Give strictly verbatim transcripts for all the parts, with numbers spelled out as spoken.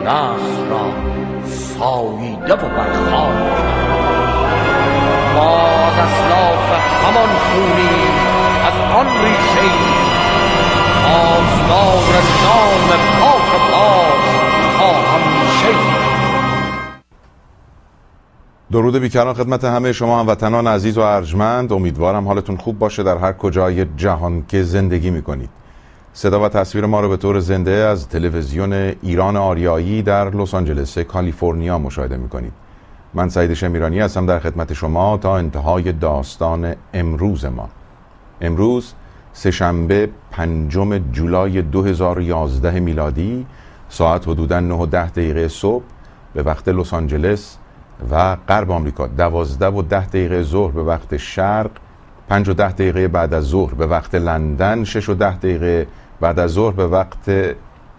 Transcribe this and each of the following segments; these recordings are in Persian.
نسل را ساییده و برخواه. باز اسلاف همان خونی از آن ریشه آستان نام پاک باز تا همیشه. درود بیکران خدمت همه شما هموطنان عزیز و ارجمند. امیدوارم حالتون خوب باشه در هر کجای جهان که زندگی میکنید. صدا و تصویر ما رو به طور زنده از تلویزیون ایران آریایی در لس آنجلس کالیفرنیا مشاهده میکنید. من سعید شمیرانی هستم در خدمت شما تا انتهای داستان امروز ما. امروز سه‌شنبه پنجم جولای دو هزار و یازده میلادی، ساعت حدوداً نه و ده دقیقه صبح به وقت لس آنجلس و غرب آمریکا، دوازده و ده دقیقه ظهر به وقت شرق، پنج و ده دقیقه بعد از ظهر به وقت لندن، شش و ده دقیقه بعد از ظهر به وقت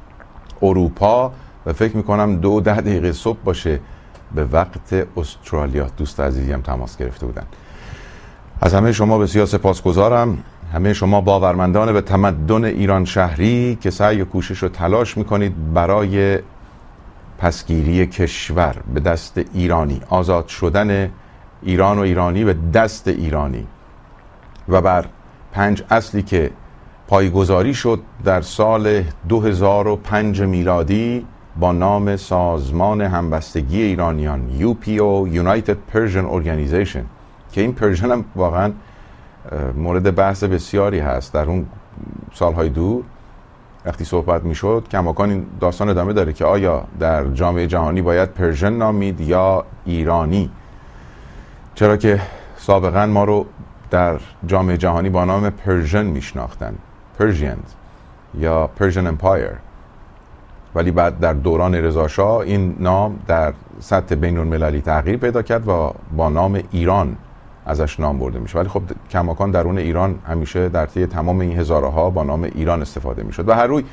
اروپا و فکر میکنم دو و ده دقیقه صبح باشه به وقت استرالیا. دوست عزیزی هم تماس گرفته بودن. از همه شما بسیار سپاسگزارم. همه شما باورمندان به تمدن ایران شهری که سعی و کوشش و تلاش میکنید برای پسگیری کشور به دست ایرانی، آزاد شدن ایران و ایرانی به دست ایرانی و بر پنج اصلی که پایگذاری شد در سال دو هزار و پنج میلادی با نام سازمان همبستگی ایرانیان، یو پی او United Persian Organization، که این پرژن هم واقعا مورد بحث بسیاری هست. در اون سالهای دور وقتی صحبت میشد کماکان این داستان ادامه داره که آیا در جامعه جهانی باید پرژن نامید یا ایرانی، چرا که سابقا ما رو در جامعه جهانی با نام پرژن میشناختن، پرژینز یا پرژن امپایر، ولی بعد در دوران رضا شاه این نام در سطح بین المللی تغییر پیدا کرد و با نام ایران ازش نام برده میشه. ولی خب کماکان درون ایران همیشه در طی تمام این هزاره ها با نام ایران استفاده میشد. و هر روی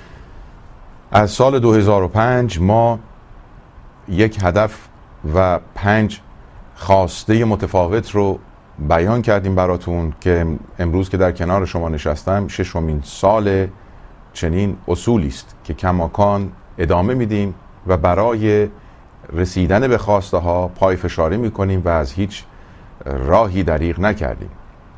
از سال دو هزار و پنج ما یک هدف و پنج خواسته متفاوت رو بیان کردیم براتون که امروز که در کنار شما نشستم ششمین سال چنین اصولی است که کماکان ادامه میدیم و برای رسیدن به خواسته ها پای فشاری میکنیم و از هیچ راهی دریغ نکردیم.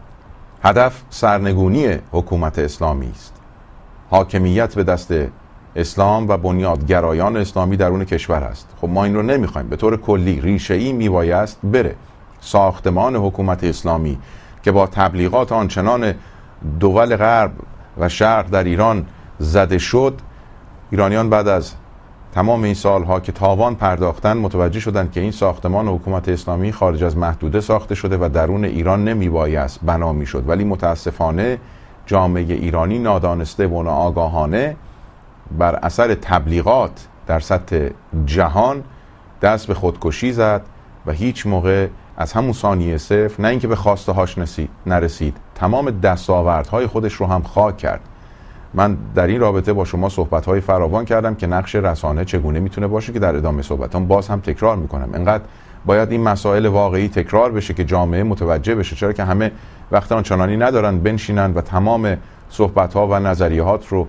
هدف سرنگونی حکومت اسلامی است، حاکمیت به دست اسلام و بنیادگرایان اسلامی درون کشور است. خب ما این رو نمیخوایم. به طور کلی ریشه‌ای میبایست بره. ساختمان حکومت اسلامی که با تبلیغات آنچنان دول غرب و شرق در ایران زده شد، ایرانیان بعد از تمام این سالها که تاوان پرداختن متوجه شدند که این ساختمان حکومت اسلامی خارج از محدوده ساخته شده و درون ایران نمیبایست بنا میشد. ولی متاسفانه جامعه ایرانی نادانسته و ناآگاهانه بر اثر تبلیغات در سطح جهان دست به خودکشی زد و هیچ موقع از همون ثانیه صفر نه اینکه به خواسته هاش نرسید، تمام دستاوردهای خودش رو هم خاک کرد. من در این رابطه با شما صحبت‌های فراوان کردم که نقش رسانه چگونه میتونه باشه که در ادامه صحبتام باز هم تکرار میکنم. انقدر باید این مسائل واقعی تکرار بشه که جامعه متوجه بشه، چرا که همه وقت آنچنانی ندارن بنشینن و تمام صحبت‌ها و نظریات رو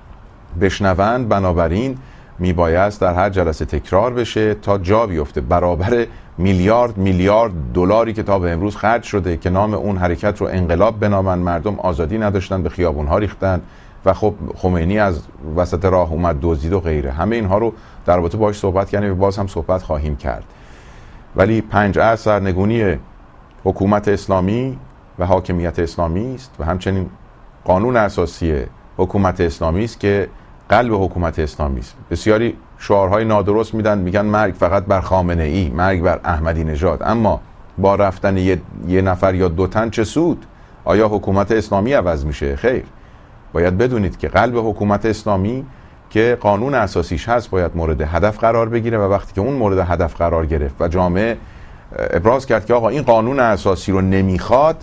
بشنوند. بنابراین میبایست در هر جلسه تکرار بشه تا جا بیفته. برابر میلیارد میلیارد دلاری که تا به امروز خرج شده که نام اون حرکت رو انقلاب بنامن، مردم آزادی نداشتن، به خیابون‌ها ریختن و خب خمینی از وسط راه اومد دزدید و غیره. همه اینها رو در رابطه باهاش صحبت کردیم و باز هم صحبت خواهیم کرد. ولی پنج اصل سرنگونی حکومت اسلامی و حاکمیت اسلامی است و همچنین قانون اساسی حکومت اسلامی است که قلب حکومت اسلامی است. بسیاری شعارهای نادرست میدن، میگن مرگ فقط بر خامنه ای، مرگ بر احمدی نژاد. اما با رفتن یه, یه نفر یا دو تن چه سود؟ آیا حکومت اسلامی عوض میشه؟ خیر. باید بدونید که قلب حکومت اسلامی که قانون اساسیش هست باید مورد هدف قرار بگیره و وقتی که اون مورد هدف قرار گرفت و جامعه ابراز کرد که آقا این قانون اساسی رو نمیخواد،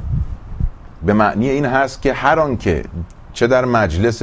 به معنی این هست که هر آن که چه در مجلس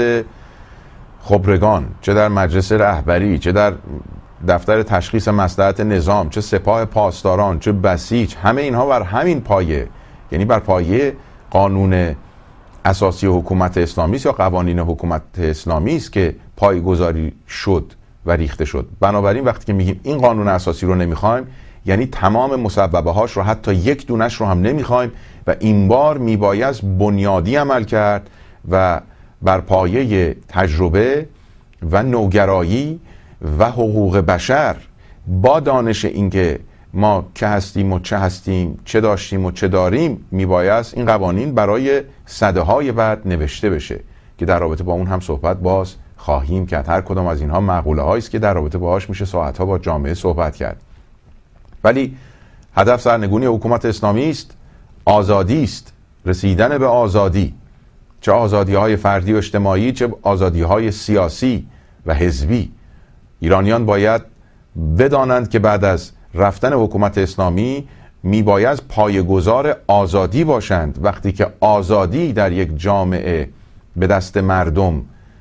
خبرگان، چه در مجلس رهبری، چه در دفتر تشخیص مصلحت نظام، چه سپاه پاسداران، چه بسیج، همه اینها بر همین پایه، یعنی بر پایه قانون اساسی حکومت اسلامی است یا قوانین حکومت اسلامی است که پایه‌گذاری شد و ریخته شد. بنابراین وقتی که میگیم این قانون اساسی رو نمیخوایم، یعنی تمام مسببه هاش رو، حتی یک دونش رو هم نمیخوایم و این بار میبایست بنیادی عمل کرد و بر پایه تجربه و نوگرایی و حقوق بشر، با دانش اینکه ما که هستیم و چه هستیم، چه داشتیم و چه داریم، میبایست این قوانین برای سده های بعد نوشته بشه که در رابطه با اون هم صحبت باز خواهیم کرد. هر کدام از اینها مقوله هایی است که در رابطه باهاش میشه ساعتها با جامعه صحبت کرد. ولی هدف سرنگونی حکومت اسلامی است، آزادی است، رسیدن به آزادی، چه آزادی های فردی و اجتماعی، چه آزادی های سیاسی و حزبی. ایرانیان باید بدانند که بعد از رفتن حکومت اسلامی میباید پایه‌گذار آزادی باشند. وقتی که آزادی در یک جامعه به دست مردم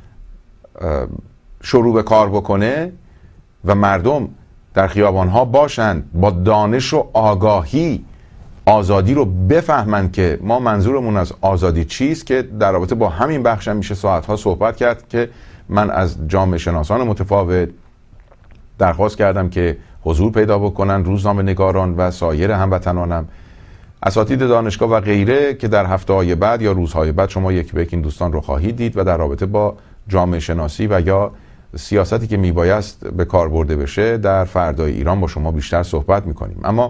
شروع به کار بکنه و مردم در خیابانها باشند، با دانش و آگاهی آزادی رو بفهمند که ما منظورمون از آزادی چیست، که در رابطه با همین بخش هم میشه ساعتها صحبت کرد که من از جامعه شناسان متفاوت درخواست کردم که حضور پیدا بکنن، روزنامه نگاران و سایر هموطنانم، اساتید دانشگاه و غیره، که در هفته‌های بعد یا روزهای بعد شما یک به یک این دوستان رو خواهید دید و در رابطه با جامعه شناسی و یا سیاستی که میبایست به کار برده بشه در فردای ایران با شما بیشتر صحبت میکنیم. اما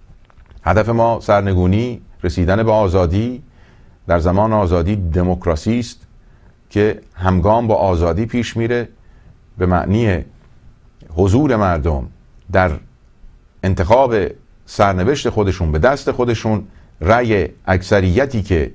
هدف ما سرنگونی، رسیدن به آزادی. در زمان آزادی دموکراسی است که همگام با آزادی پیش میره، به معنی حضور مردم در انتخاب سرنوشت خودشون، به دست خودشون، رأی اکثریتی که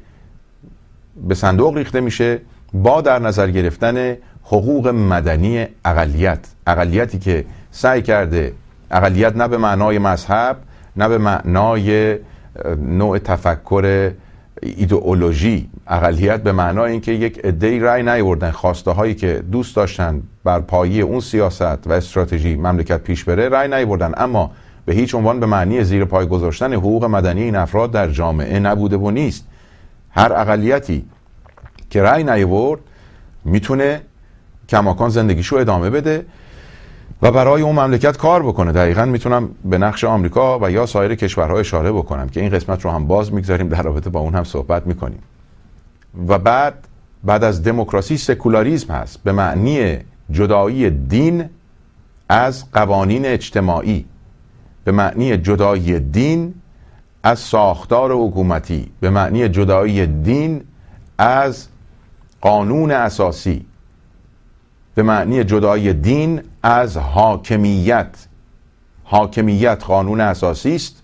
به صندوق ریخته میشه با در نظر گرفتن حقوق مدنی اقلیت. اقلیتی که سعی کرده، اقلیت نه به معنای مذهب، نه به معنای نوع تفکر ایدئولوژی، اقلیت به معنای اینکه یک عده‌ای رأی نیاوردن، خواسته هایی که دوست داشتن بر پایه اون سیاست و استراتژی مملکت پیش بره رأی نیاوردن، اما به هیچ عنوان به معنی زیر پای گذاشتن حقوق مدنی این افراد در جامعه نبوده و نیست. هر اقلیتی که رأی نیاورد میتونه کماکان زندگیشو ادامه بده و برای اون مملکت کار بکنه. دقیقاً میتونم به نقش آمریکا و یا سایر کشورها اشاره بکنم که این قسمت رو هم باز میگذاریم، در رابطه با اون هم صحبت میکنیم. و بعد بعد از دموکراسی سکولاریسم هست، به معنی جدایی دین از قوانین اجتماعی، به معنی جدایی دین از ساختار حکومتی، به معنی جدایی دین از قانون اساسی، به معنی جدایی دین از حاکمیت. حاکمیت قانون اساسی است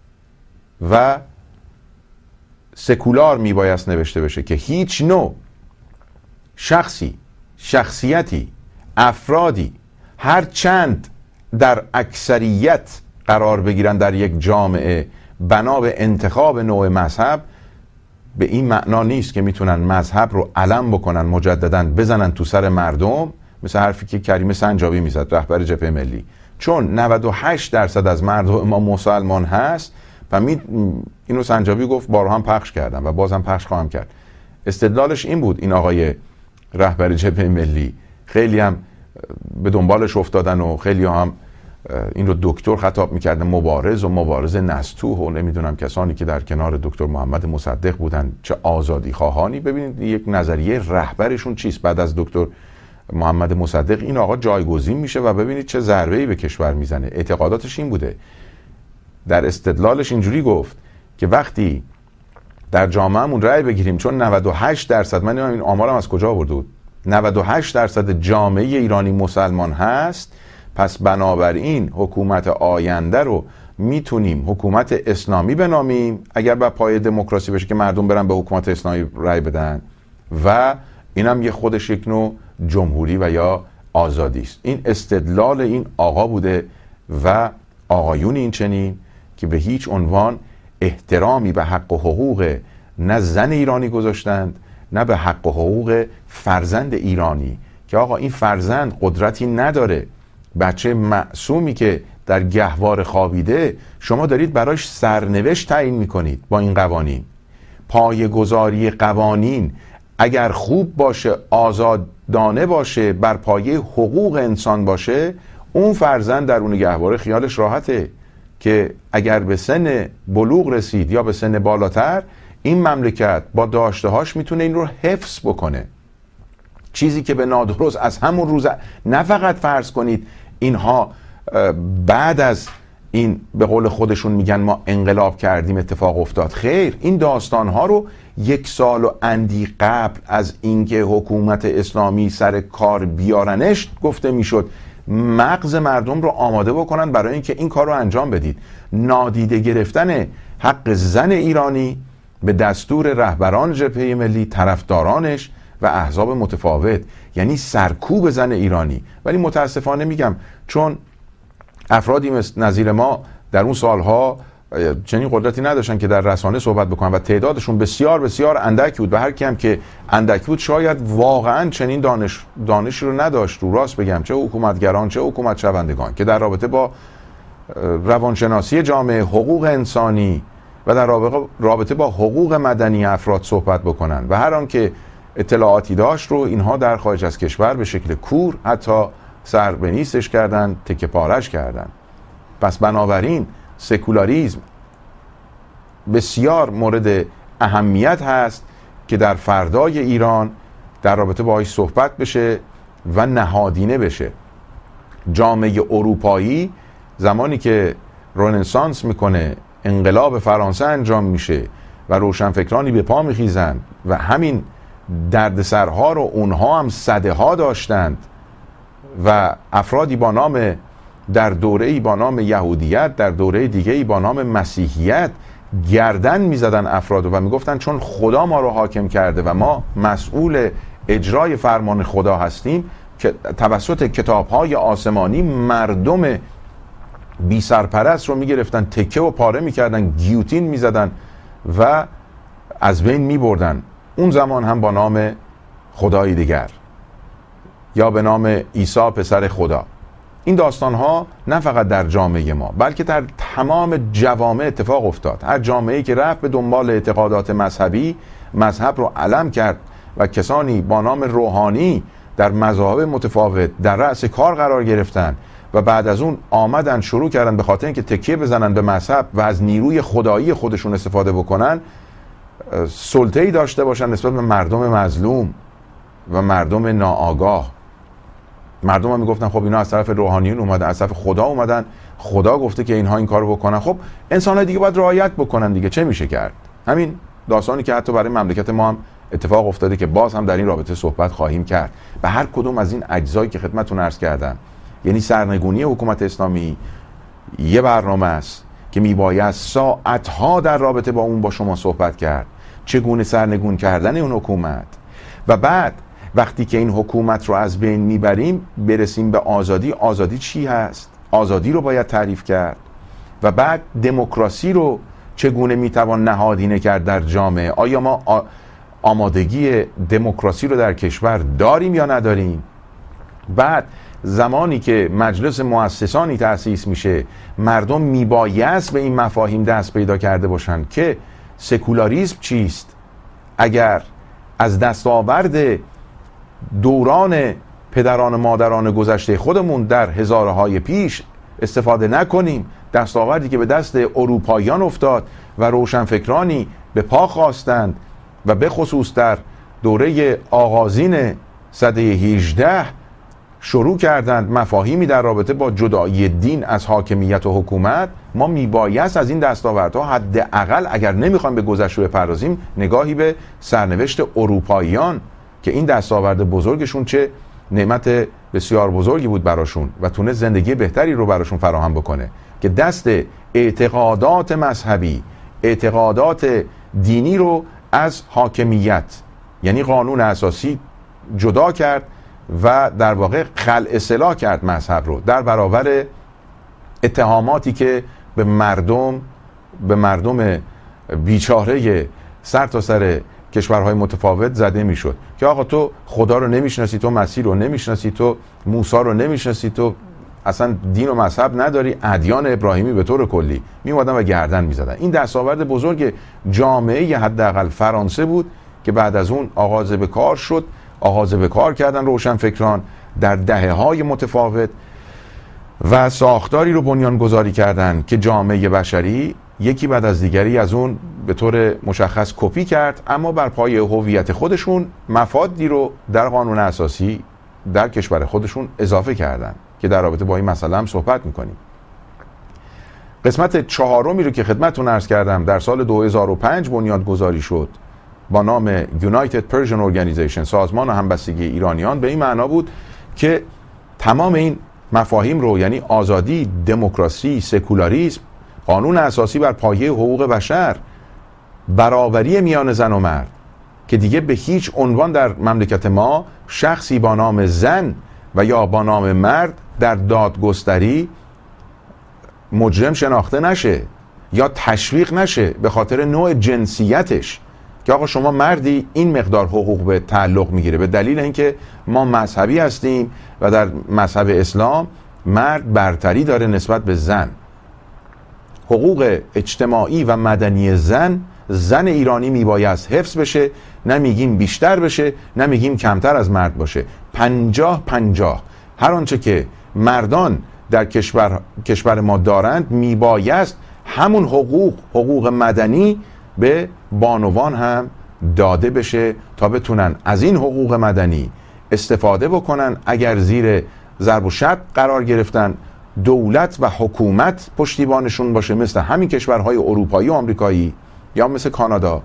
و سکولار میبایست نوشته بشه که هیچ نوع شخصی، شخصیتی، افرادی هر چند در اکثریت قرار بگیرن در یک جامعه بنا به انتخاب نوع مذهب، به این معنا نیست که میتونن مذهب رو علم بکنن، مجدداً بزنن تو سر مردم، مثل حرفی که کریم سنجابی میزد، رهبر جبهه ملی. چون نود و هشت درصد از مردم ما مسلمان هست و می اینو سنجابی گفت، بارها هم پخش کردم و بازم پخش خواهم کرد. استدلالش این بود، این آقای رهبر جبهه ملی، خیلی هم به دنبالش افتادن و خیلی هم این رو دکتر خطاب میکردن، مبارز و مبارز نستوح و نمیدونم کسانی که در کنار دکتر محمد مصدق بودن چه آزادی خواهانی. ببینید یک نظریه رهبرشون چیست. بعد از دکتر محمد مصدق این آقا جایگزین میشه و ببینید چه ضربه‌ای به کشور میزنه. اعتقاداتش این بوده، در استدلالش اینجوری گفت که وقتی در جامعهمون رأی بگیریم، چون نود و هشت درصد، من این آمارم از کجا آورده بود، نود و هشت درصد جامعه ایرانی مسلمان هست، پس بنابراین حکومت آینده رو میتونیم حکومت اسلامی بنامیم، اگر بر پایه دموکراسی بشه که مردم برن به حکومت اسلامی رأی بدن، و اینم یه خودش یک نوع جمهوری و یا آزادی است. این استدلال این آقا بوده و آقایون این چنین که به هیچ عنوان احترامی به حق و حقوق نه زن ایرانی گذاشتند، نه به حق و حقوق فرزند ایرانی، که آقا این فرزند قدرتی نداره، بچه معصومی که در گهوار خوابیده، شما دارید براش سرنوشت تعیین میکنید با این قوانین. پایه‌گذاری قوانین اگر خوب باشه، آزادانه باشه، بر پایه حقوق انسان باشه، اون فرزند درون گهواره خیالش راحته که اگر به سن بلوغ رسید یا به سن بالاتر، این مملکت با داشتهاش میتونه این رو حفظ بکنه. چیزی که به نادرست از همون روز، نه فقط فرض کنید اینها بعد از این به قول خودشون میگن ما انقلاب کردیم اتفاق افتاد. خیر، این داستانها رو یک سال و اندی قبل از اینکه حکومت اسلامی سر کار بیارنش گفته میشد مغز مردم رو آماده بکنن برای اینکه این کار رو انجام بدید. نادیده گرفتن حق زن ایرانی به دستور رهبران جبهه ملی، طرفدارانش و احزاب متفاوت، یعنی سرکوب زن ایرانی. ولی متاسفانه میگم چون افرادی مثل نظیر ما در اون سالها چنین قدرتی نداشتن که در رسانه صحبت بکنن و تعدادشون بسیار بسیار اندک بود و هر کیم که اندک بود شاید واقعا چنین دانش دانشی رو نداشت، رو راست بگم، چه حکومتگران چه حکومت شوندگان، که در رابطه با روانشناسی جامعه، حقوق انسانی و در رابطه با حقوق مدنی افراد صحبت بکنن و هر آن که اطلاعاتی داشت رو اینها در خارج از کشور به شکل کور حتی سر به نیستش کردن، تکه پارش کردن. پس بنابراین سکولاریسم بسیار مورد اهمیت هست که در فردای ایران در رابطه باهاش صحبت بشه و نهادینه بشه. جامعه اروپایی زمانی که رنسانس میکنه، انقلاب فرانسه انجام میشه و روشنفکرانی به پا میخیزن و همین دردسرها رو اونها هم صده ها داشتند و افرادی با نام در دوره‌ای با نام یهودیت، در دوره دیگه‌ای با نام مسیحیت گردن میزدن افراد و میگفتن چون خدا ما رو حاکم کرده و ما مسئول اجرای فرمان خدا هستیم، که توسط کتاب‌های آسمانی مردم بی سرپرست رو میگرفتن، تکه و پاره میکردن، گیوتین میزدن و از بین میبردن. اون زمان هم با نام خدای دیگر یا به نام عیسی پسر خدا. این داستان ها نه فقط در جامعه ما بلکه در تمام جوامع اتفاق افتاد. هر جامعه‌ای که رفت به دنبال اعتقادات مذهبی، مذهب رو علم کرد و کسانی با نام روحانی در مذاهب متفاوت در رأس کار قرار گرفتن و بعد از اون آمدن شروع کردن به خاطر اینکه تکیه بزنن به مذهب و از نیروی خدایی خودشون استفاده بکنن، سلطه‌ای داشته باشن نسبت به مردم مظلوم و مردم ناآگاه. مردم هم میگفتن خب اینا از طرف روحانیون اومدن، از طرف خدا اومدن، خدا گفته که اینها این کارو بکنن. خب انسان‌ها دیگه باید رعایت بکنن دیگه، چه میشه کرد؟ همین داستانی که حتی برای مملکت ما هم اتفاق افتاده که باز هم در این رابطه صحبت خواهیم کرد. به هر کدوم از این اجزایی که خدمتتون عرض کردم، یعنی سرنگونی حکومت اسلامی یه برنامه است که میباید ساعتها در رابطه با اون با شما صحبت کرد، چگونه سرنگون کردن اون حکومت، و بعد وقتی که این حکومت رو از بین میبریم برسیم به آزادی. آزادی چی هست؟ آزادی رو باید تعریف کرد و بعد دموکراسی رو چگونه میتوان نهادینه کرد در جامعه. آیا ما آمادگی دموکراسی رو در کشور داریم یا نداریم؟ بعد زمانی که مجلس مؤسسانی تأسیس میشه، مردم میبایست به این مفاهیم دست پیدا کرده باشن که سکولاریسم چیست. اگر از دستاورد دوران پدران مادران گذشته خودمون در هزاره های پیش استفاده نکنیم، دستاوردی که به دست اروپاییان افتاد و روشنفکرانی به پا خواستند و به خصوص در دوره آغازین سده هجده شروع کردند مفاهیمی در رابطه با جدایی دین از حاکمیت و حکومت، ما میبایست از این دستاوردها حداقل اگر نمیخوایم به گذشته بپردازیم نگاهی به سرنوشت اروپاییان که این دستاورد بزرگشون چه نعمت بسیار بزرگی بود براشون و تونست زندگی بهتری رو براشون فراهم بکنه، که دست اعتقادات مذهبی، اعتقادات دینی رو از حاکمیت یعنی قانون اساسی جدا کرد و در واقع خلع اصلاح کرد مذهب رو در برابر اتهاماتی که به مردم به مردم بیچاره سر تا سر کشورهای متفاوت زده میشد که آقا تو خدا رو نمیشناسی، تو مسیح رو نمیشناسی، تو موسی رو نمیشناسی، تو اصلا دین و مذهب نداری، ادیان ابراهیمی به طور کلی. میومدن و گردن میزدن. این دستاورد بزرگ جامعه حداقل فرانسه بود که بعد از اون آغاز به کار شد، آغاز به کار کردن روشنفکران در دهه های متفاوت و ساختاری رو بنیان گذاری کردن که جامعه بشری یکی بعد از دیگری از اون به طور مشخص کپی کرد، اما بر پای هویت خودشون مفادی رو در قانون اساسی در کشور خودشون اضافه کردن که در رابطه با این مسئله هم صحبت میکنیم. قسمت چهارمی رو که خدمتتون عرض کردم در سال دو هزار و پنج بنیاد گذاری شد با نام United Persian Organization، سازمان همبستگی ایرانیان، به این معنا بود که تمام این مفاهیم رو، یعنی آزادی، دموکراسی، سکولاریسم، قانون اساسی بر پایه حقوق بشر، برابری میان زن و مرد، که دیگه به هیچ عنوان در مملکت ما شخصی با نام زن و یا با نام مرد در دادگستری مجرم شناخته نشه یا تشویق نشه به خاطر نوع جنسیتش، که آقا شما مردی این مقدار حقوق به تعلق میگیره، به دلیل اینکه ما مذهبی هستیم و در مذهب اسلام مرد برتری داره نسبت به زن. حقوق اجتماعی و مدنی زن زن ایرانی میبایست حفظ بشه، نمیگیم بیشتر بشه، نمیگیم کمتر از مرد باشه، پنجاه پنجاه. هر آنچه که مردان در کشور کشور ما دارند میبایست همون حقوق حقوق مدنی به بانوان هم داده بشه تا بتونن از این حقوق مدنی استفاده بکنن. اگر زیر ضرب و شتم قرار گرفتن، دولت و حکومت پشتیبانشون باشه، مثل همین کشورهای اروپایی و آمریکایی یا مثل کانادا،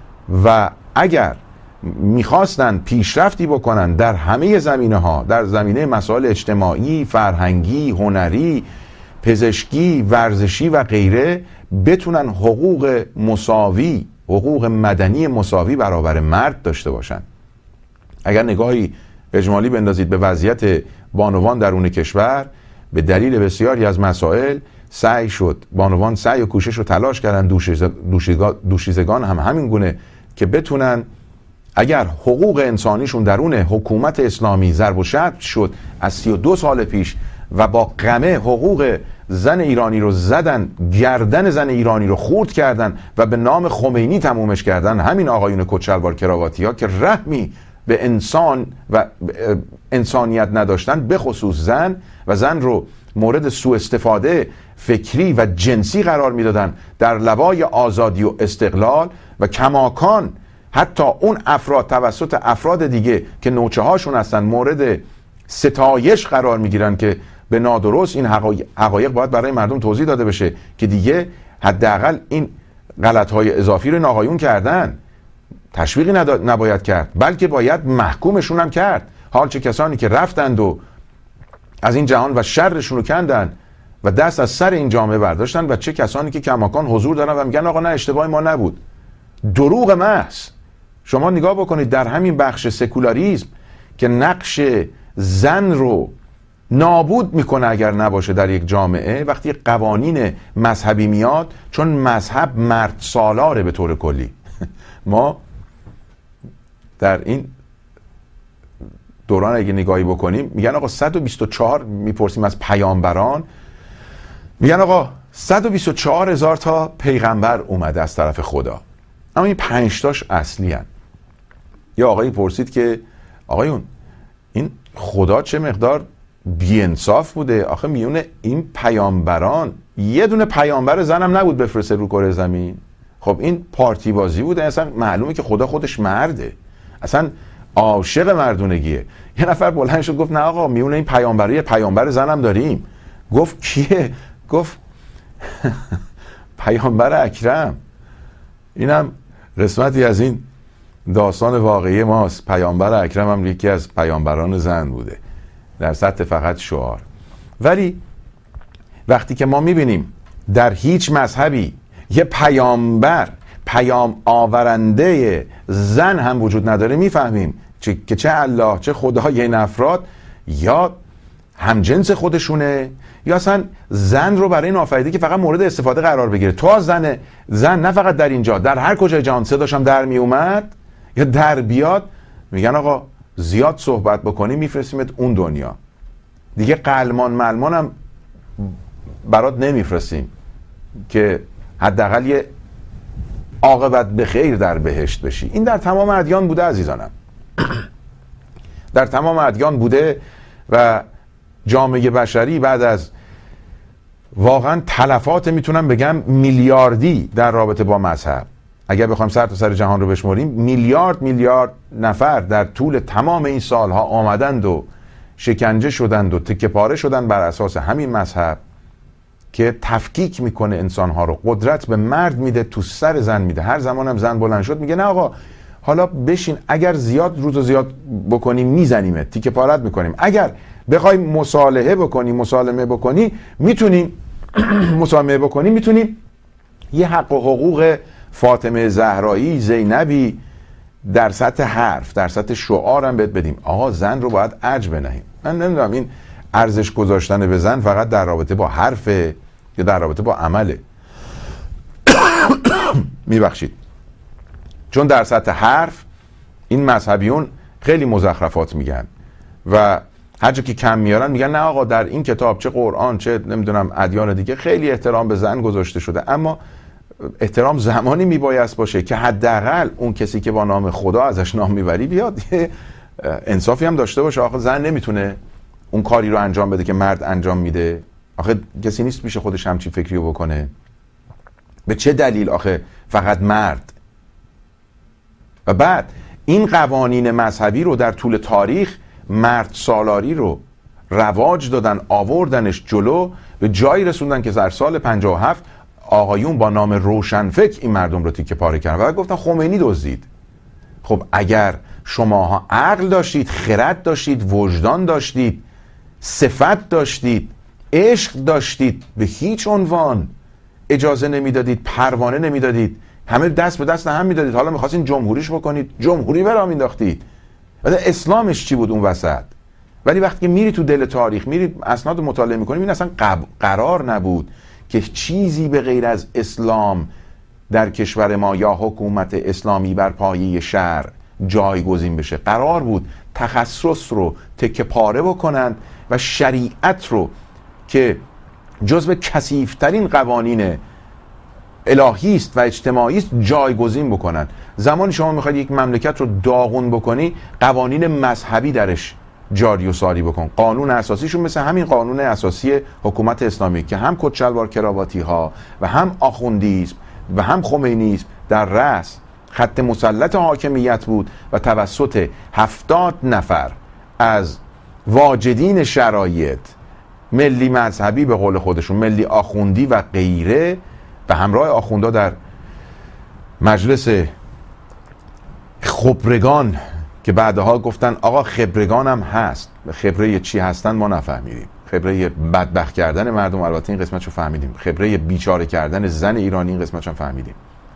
و اگر میخواستن پیشرفتی بکنن در همه زمینه ها، در زمینه مسائل اجتماعی، فرهنگی، هنری، پزشکی، ورزشی و غیره، بتونن حقوق مساوی، حقوق مدنی مساوی برابر مرد داشته باشن. اگر نگاهی اجمالی بندازید به وضعیت بانوان درون کشور، به دلیل بسیاری از مسائل سعی شد، بانوان سعی و کوشش رو تلاش کردن، دوشیزگان هم همین گونه، که بتونن اگر حقوق انسانیشون درون حکومت اسلامی ضرب و شتم شد از سی و دو سال پیش و با قمه حقوق زن ایرانی رو زدن، گردن زن ایرانی رو خورد کردن و به نام خمینی تمومش کردن، همین آقایون کچلوار کراواتی ها که رحمی به انسان و انسانیت نداشتن، به خصوص زن، و زن رو مورد سوء استفاده فکری و جنسی قرار میدادن در لوای آزادی و استقلال، و کماکان حتی اون افراد توسط افراد دیگه که نوچه هاشون هستن مورد ستایش قرار میگیرن که به نادرست این حقایق باید برای مردم توضیح داده بشه که دیگه حداقل این غلط‌های اضافی رو ناقایون کردن. تشویقی نباید کرد، بلکه باید محکومشون هم کرد. حال چه کسانی که رفتند و از این جهان و شرشون رو کندن و دست از سر این جامعه برداشتن، و چه کسانی که کماکان حضور دارن و میگن آقا نه، اشتباه ما نبود. دروغ محض. شما نگاه بکنید در همین بخش سکولاریسم که نقش زن رو نابود میکنه اگر نباشه در یک جامعه، وقتی قوانین مذهبی میاد، چون مذهب مرد سالاره به طور کلی. ما در این دوران اگه نگاهی بکنیم، میگن آقا صد و بیست و چهار، میپرسیم از پیامبران، میگن آقا صد و بیست و چهار هزار تا پیغمبر اومده از طرف خدا، اما این پنج تاش اصلی هن. یا آقایی پرسید که آقایون این خدا چه مقدار بی‌انصاف بوده، آخه میونه این پیامبران یه دونه پیامبر زنم نبود بفرسته رو کره زمین. خب این پارتی بازی بوده، اصلا معلومه که خدا خودش مرده، اصلا عاشق مردونگیه. یه نفر بلند شد گفت نه آقا، میونه این پیامبری پیامبر زنم داریم. گفت کیه؟ گفت پیامبر اکرم. اینم قسمتی از این داستان واقعی ماست. پیامبر اکرم هم یکی از پیامبران زن بوده در سطح فقط شعار. ولی وقتی که ما میبینیم در هیچ مذهبی یه پیامبر، پیام آورنده زن هم وجود نداره، میفهمیم چه که چه الله، چه خدای این افراد یا همجنس خودشونه، یا اصلا زن رو برای این آفریده که فقط مورد استفاده قرار بگیره. تو از زن زن نه فقط در اینجا، در هر کجای جهان صداشم در می اومد یا در بیاد، میگن آقا زیاد صحبت بکنی میفرستیمت اون دنیا، دیگه قلمان ملمان هم برات نمیفرستیم که حداقل یه عاقبت به خیر در بهشت بشی. این در تمام ادیان بوده عزیزانم. در تمام ادیان بوده و جامعه بشری بعد از واقعا تلفات میتونم بگم میلیاردی در رابطه با مذهب، اگر بخوایم سر تا سر جهان رو بشماریم، میلیارد میلیارد نفر در طول تمام این سالها آمدند و شکنجه شدند و تکه پاره شدند بر اساس همین مذهب که تفکیک میکنه انسانها رو، قدرت به مرد میده، تو سر زن میده. هر زمانم زن بلند شد میگه نه آقا حالا بشین، اگر زیاد روزو زیاد بکنیم میزنیمه، تیکه پارت میکنیم، اگر بخوای مصالحه بکنی مصالحه بکنی میتونیم مصالحه بکنی میتونیم یه حق و حقوق فاطمه زهرایی، زینبی در سطح حرف، در سطح شعار هم بهت بدیم. آقا زن رو باید ارج بنهیم. من نمیدونم این ارزش گذاشتن به زن فقط در رابطه با حرفه یا در رابطه با عمله. میبخشید، چون در سطح حرف این مذهبیون خیلی مزخرفات میگن و هر جا که کم میارن میگن نه آقا در این کتاب چه قرآن چه نمیدونم ادیان دیگه خیلی احترام به زن گذاشته شده. اما احترام زمانی میبایست باشه که حداقل اون کسی که با نام خدا ازش نام میبری بیاد یه انصافی هم داشته باشه. آخه زن نمیتونه اون کاری رو انجام بده که مرد انجام میده. آخه کسی نیست پیش خودش همچین فکری رو بکنه. به چه دلیل آخه فقط مرد؟ و بعد این قوانین مذهبی رو در طول تاریخ مرد سالاری رو رواج دادن، آوردنش جلو، به جایی رسوندن که در سال پنجاه و هفت آقایون با نام روشنفکر این مردم رو تیکه پاره کردن و گفتن خمینی دزدید. خب اگر شماها عقل داشتید، خرد داشتید، وجدان داشتید، صفت داشتید، عشق داشتید، به هیچ عنوان اجازه نمیدادید، پروانه نمیدادید، همه دست به دست هم میدادید. حالا میخواستین جمهوریش بکنید، جمهوری برا مینداختید. اسلامش چی بود اون وسط؟ ولی وقتی که میری تو دل تاریخ، میری اسناد مطالعه میکنی، این اصلا قرار نبود که چیزی به غیر از اسلام در کشور ما یا حکومت اسلامی بر پایه شرع جایگزین بشه. قرار بود تخصص رو تکه پاره بکنن و شریعت رو که جزو کثیف‌ترین قوانین الهی است و اجتماعی است جایگزین بکنن. زمانی شما میخواید یک مملکت رو داغون بکنی، قوانین مذهبی درش جاری و ساری بکن. قانون اساسیشون مثل همین قانون اساسی حکومت اسلامی که هم کچلوار کراواتی ها و هم آخوندیسم و هم خمینیسم در رأس خط مسلط حاکمیت بود و توسط هفتاد نفر از واجدین شرایط، ملی مذهبی به قول خودشون، ملی آخوندی و غیره، به همراه آخوندا در مجلس خبرگان که بعدها گفتن آقا خبرگان هم هست، خبره چی هستن ما نفهمیدیم، خبره بدبخت کردن مردم البته این قسمتشو فهمیدیم، خبره بیچاره کردن زن ایرانی این قسمتشو فهمیدیم.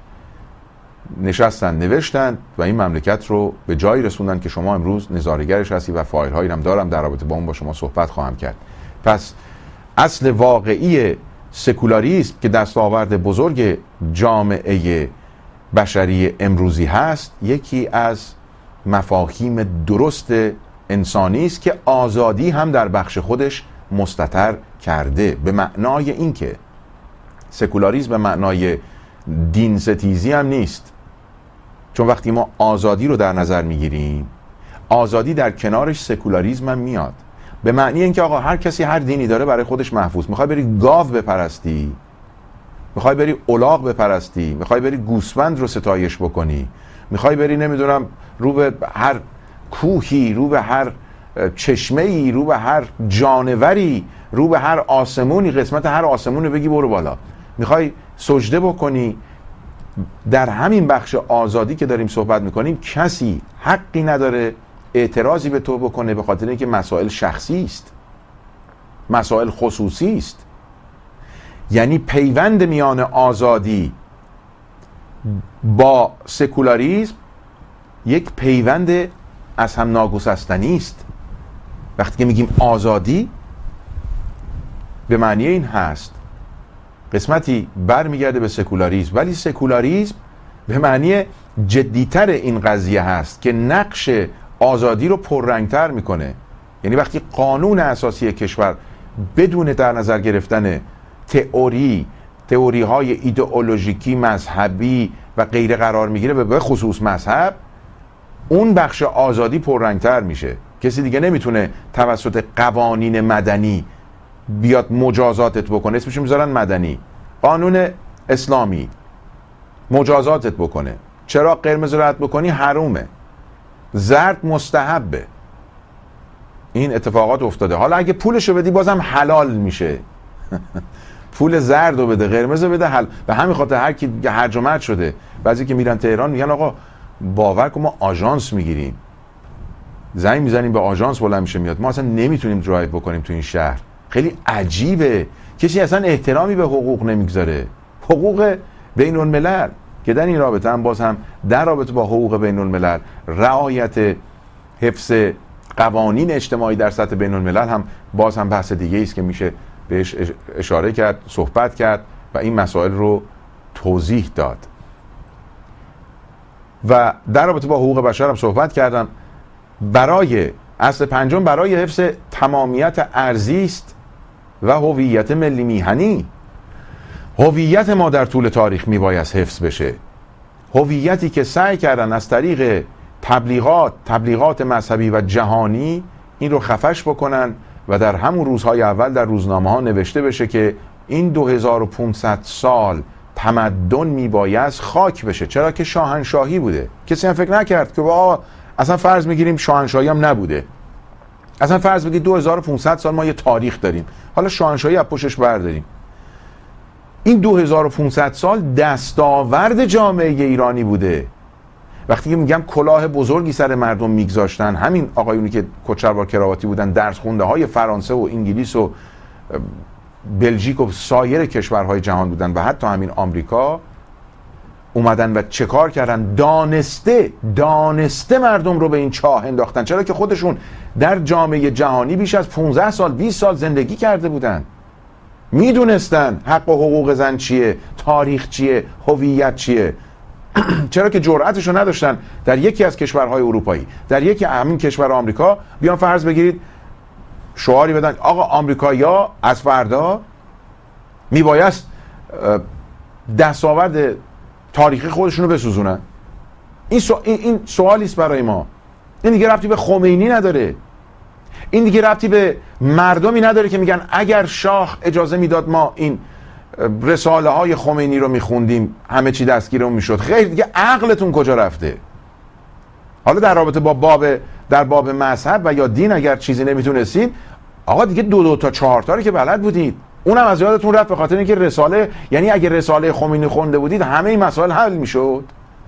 نشستن نوشتن و این مملکت رو به جایی رسوندن که شما امروز نظاره‌گرش هستی و فایل هایی هم دارم در رابطه با اون با شما صحبت خواهم کرد. پس اصل واقعی سکولاریسم که دستاورد بزرگ جامعه بشری امروزی هست، یکی از مفاهیم درست انسانی است که آزادی هم در بخش خودش مستتر کرده. به معنای این که سکولاریسم به معنای دین ستیزی هم نیست، چون وقتی ما آزادی رو در نظر میگیریم، آزادی در کنارش سکولاریسم هم میاد. به معنی اینکه آقا هر کسی هر دینی داره برای خودش محفوظ. میخوای بری گاو بپرستی، میخوای بری الاغ بپرستی، میخوای بری گوسفند رو ستایش بکنی، میخوای بری نمیدونم رو به هر کوهی، رو به هر چشمه‌ای، رو به هر جانوری، رو به هر آسمونی، قسمت هر آسمونی بگی برو بالا، میخوای سجده بکنی. در همین بخش آزادی که داریم صحبت میکنیم کسی حقی نداره اعتراضی به تو بکنه، به خاطر اینکه مسائل شخصی است، مسائل خصوصی است. یعنی پیوند میان آزادی با سکولاریسم یک پیوند از هم ناگسستنی است. وقتی که میگیم آزادی به معنی این هست قسمتی برمیگرده به سکولاریسم، ولی سکولاریسم به معنی جدیتر این قضیه هست که نقش آزادی رو پررنگتر میکنه. یعنی وقتی قانون اساسی کشور بدون در نظر گرفتن تئوری تئوری های ایدئولوژیکی، مذهبی، و غیر قرار میگیره، به خصوص مذهب، اون بخش آزادی پررنگتر میشه. کسی دیگه نمیتونه توسط قوانین مدنی بیاد مجازاتت بکنه، اسمش میذارن مدنی، قانون اسلامی مجازاتت بکنه. چرا قرمز رد بکنی حرومه، زرد مستحبه. این اتفاقات افتاده. حالا اگه پولشو بدی بازم حلال میشه. پول زرد رو بده، قرمز رو بده، حل. به همین خاطر هر کی هرج و مرج شده. بعضی که میرن تهران میگن آقا باور کن ما آژانس میگیریم، زنگ میزنیم به آژانس بلند میشه میاد، ما اصلا نمیتونیم درایو بکنیم تو این شهر. خیلی عجیبه، کسی اصلا احترامی به حقوق نمیگذاره. حقوق بین الملل که در این رابطه هم باز هم در رابطه با حقوق بین الملل، رعایت حفظ قوانین اجتماعی در سطح بین الملل هم باز هم بحث دیگه است که میشه بهش اشاره کرد، صحبت کرد و این مسائل رو توضیح داد. و در رابطه با حقوق بشر هم صحبت کردم. برای اصل پنجم برای حفظ تمامیت ارضی است و هویت ملی میهنی. هویت ما در طول تاریخ میبایست حفظ بشه، هویتی که سعی کردن از طریق تبلیغات تبلیغات مذهبی و جهانی این رو خفش بکنن و در همون روزهای اول در روزنامه ها نوشته بشه که این دو هزار و پانصد سال تمدن میبایست خاک بشه. چرا که شاهنشاهی بوده. کسی هم فکر نکرد که با اصلا فرض میگیریم شاهنشاهی هم نبوده، اصلا فرض بگید دو هزار و پانصد سال ما یه تاریخ داریم، حالا شاهنشاهی از پشتش برداریم. این دو هزار و پانصد سال دستاورد جامعه ایرانی بوده. وقتی که میگم کلاه بزرگی سر مردم میگذاشتن، همین آقایونی که کچلوار کراواتی بودن، درس خونده های فرانسه و انگلیس و بلژیک و سایر کشورهای جهان بودن و حتی همین آمریکا، اومدن و چه کار کردن؟ دانسته دانسته مردم رو به این چاه انداختن. چرا که خودشون در جامعه جهانی بیش از پانزده سال بیست سال زندگی کرده بودن، میدونستن حق و حقوق زن چیه، تاریخ چیه، هویت چیه. چرا که جرأتش رو نداشتن در یکی از کشورهای اروپایی، در یکی همین کشور آمریکا بیان فرض بگیرید شعاری بدن آقا آمریکایی‌ها از فردا میبایست دستاورد تاریخی خودشونو بسوزونن. این سو... این سوالی است برای ما. این دیگه ربطی به خمینی نداره، این دیگه ربطی به مردمی نداره که میگن اگر شاه اجازه میداد ما این رساله های خمینی رو میخوندیم همه چی دستگیرمون میشد. خیلی دیگه عقلتون کجا رفته؟ حالا در رابطه با باب در باب مذهب و یا دین اگر چیزی نمیتونستید، آقا دیگه دو دو تا چهار تا رو که بلد بودید، اونم از یادتون رفت به خاطر اینکه رساله، یعنی اگه رساله خمینی خونده بودید همه این مسائل حل میشد.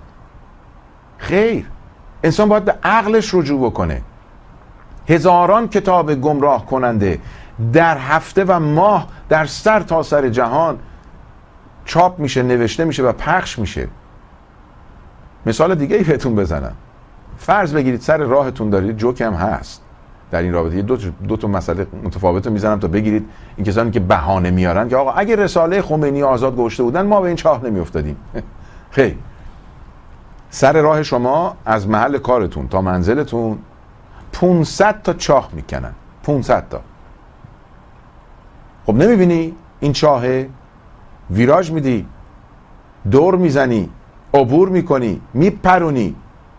خیر، انسان باید به عقلش رجوع بکنه. هزاران کتاب گمراه کننده در هفته و ماه در سر تا سر جهان چاپ میشه، نوشته میشه و پخش میشه. مثال دیگه ای بهتون بزنم. فرض بگیرید سر راهتون دارید، جوک هم هست در این رابطه، دو تا دو تا مسئله متفاوت رو میزنم تا بگیرید این کسانی که بهانه میارن که آقا اگه رساله خمینی آزاد گذاشته بودن ما به این چاه نمیافتادیم. خیر، سر راه شما از محل کارتون تا منزلتون پانصد تا چاه میکنن، پانصد تا. خب نمیبینی این چاهه؟ ویراژ میدی، دور میزنی، عبور میکنی، میپرونی،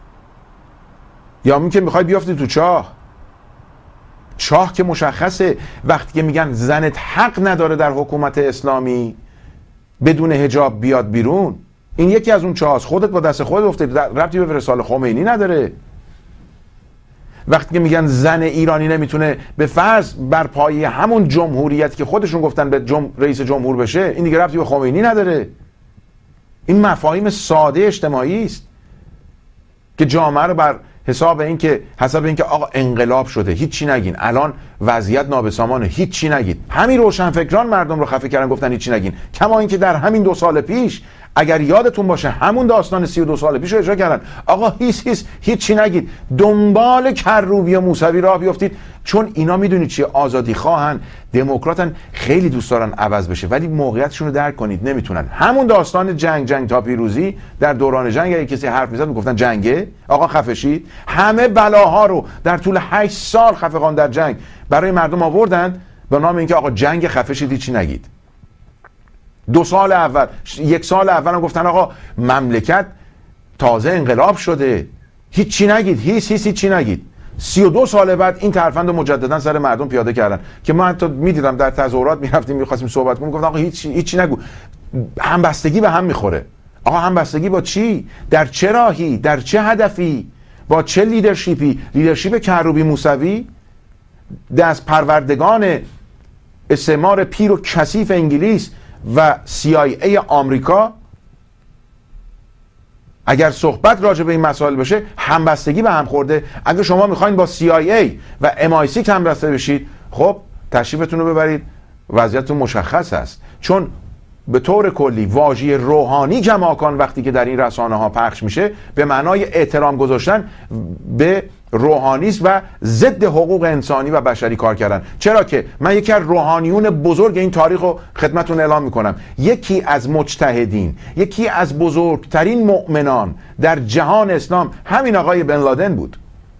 یا میگه میخوای بیافتی تو چاه. چاه که مشخصه. وقتی که میگن زنت حق نداره در حکومت اسلامی بدون حجاب بیاد بیرون، این یکی از اون چاه است. خودت با دست خودت افتی، ربطی به رساله خمینی نداره. وقتی که میگن زن ایرانی نمیتونه به فرض بر پایه همون جمهوریتی که خودشون گفتن به جم... رئیس جمهور بشه، این دیگه ربطی به خمینی نداره. این مفاهیم ساده اجتماعی است که جامعه رو بر حساب این که حساب این که آقا انقلاب شده هیچی نگین، الان وضعیت نابسامانه هیچی نگید. همین روشنفکران مردم رو خفه کردن، گفتن هیچی نگین. کما اینکه در همین دو سال پیش اگر یادتون باشه همون داستان سی و دو سال پیش رو اجرا کردن. آقا هیچ هیچ هیچی نگید، دنبال کروبی و موسوی راه بیافتید، چون اینا میدونید چیه، آزادی خواهن، دموکراتن، خیلی دوست دارن عوض بشه ولی موقعیتشون رو درک کنید نمیتونن. همون داستان جنگ جنگ تا پیروزی، در دوران جنگ اگه کسی حرف میزد میگفتن جنگه، آقا خفه شید. همه بلاها رو در طول هشت سال خفقان در جنگ برای مردم آوردن به نام اینکه آقا جنگ، خفه شید، هیچی نگید. دو سال اول، یک سال اول هم گفتن آقا مملکت تازه انقلاب شده، هیچی نگید، هیچ هیچ هیچی نگید. سی و دو سال بعد این ترفند رو مجددا سر مردم پیاده کردن که ما حتی میدیدم در تظاهرات میرفتیم میخواستیم صحبت کنیم، گفتن آقا هیچ هیچی نگو، همبستگی به هم میخوره. آقا همبستگی با چی؟ در چه راهی؟ در چه هدفی؟ با چه لیدرشیپی؟ لیدرشیپ کروبی موسوی، دست پروردگان استعمار پیر و کثیف انگلیس و سی آی ای آمریکا؟ اگر صحبت راجع به این مسائل بشه، همبستگی به هم خورده. اگر شما میخواین با سی آی ای و ام آی سیکس همبسته بشید، خب تشریفتون رو ببرید، وضعیتتون مشخص است. چون به طور کلی واژه روحانی کماکان وقتی که در این رسانه ها پخش میشه به معنای احترام گذاشتن به روحانیست و ضد حقوق انسانی و بشری کار کردن. چرا که من یکی از روحانیون بزرگ این تاریخ رو خدمتون اعلام میکنم، یکی از مجتهدین، یکی از بزرگترین مؤمنان در جهان اسلام همین آقای بن لادن بود.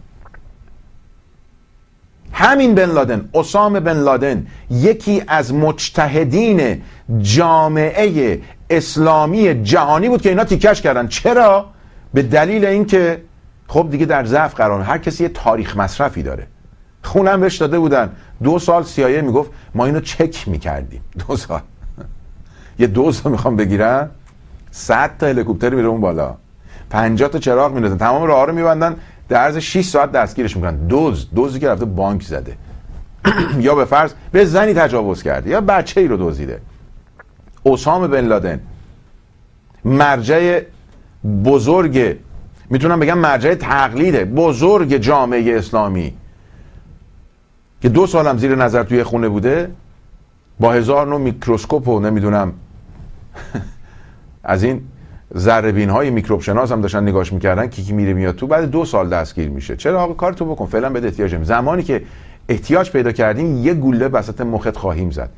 همین بن لادن، اسامه بن لادن، یکی از مجتهدین جامعه اسلامی جهانی بود که اینا تیکش کردن. چرا؟ به دلیل اینکه خب دیگه در ضعف قرار، هر کسی یه تاریخ مصرفی داره. خونم بهش داده بودن دو سال سی آی ای میگفت ما اینو چک میکردیم. دو سال یه دوز رو میخوام بگیرن، صد تا هلیکوپتر میره اون بالا، پنجاه تا چراغ میندازن، تمام راه رو میبندن، در عرض شش ساعت دستگیرش میکنن. دوز دوزی که رفته بانک زده یا به فرض به زنی تجاوز کرده یا بچه ای رو دزدیده. اسامه بن لادن مرجع بزرگ، میتونم بگم مرجع تقلید بزرگ جامعه اسلامی که دو سالم زیر نظر توی خونه بوده، با هزار نوع میکروسکوپ و نمیدونم از این ذره‌بین های میکروب شناس هم داشتن نگاش میکردن که کی میره میاد تو، بعد دو سال دستگیر میشه. چرا آقا کارتو بکن، فعلا بهت احتیاج نمی، زمانی که احتیاج پیدا کردیم یه گوله وسط مخت خواهیم زد.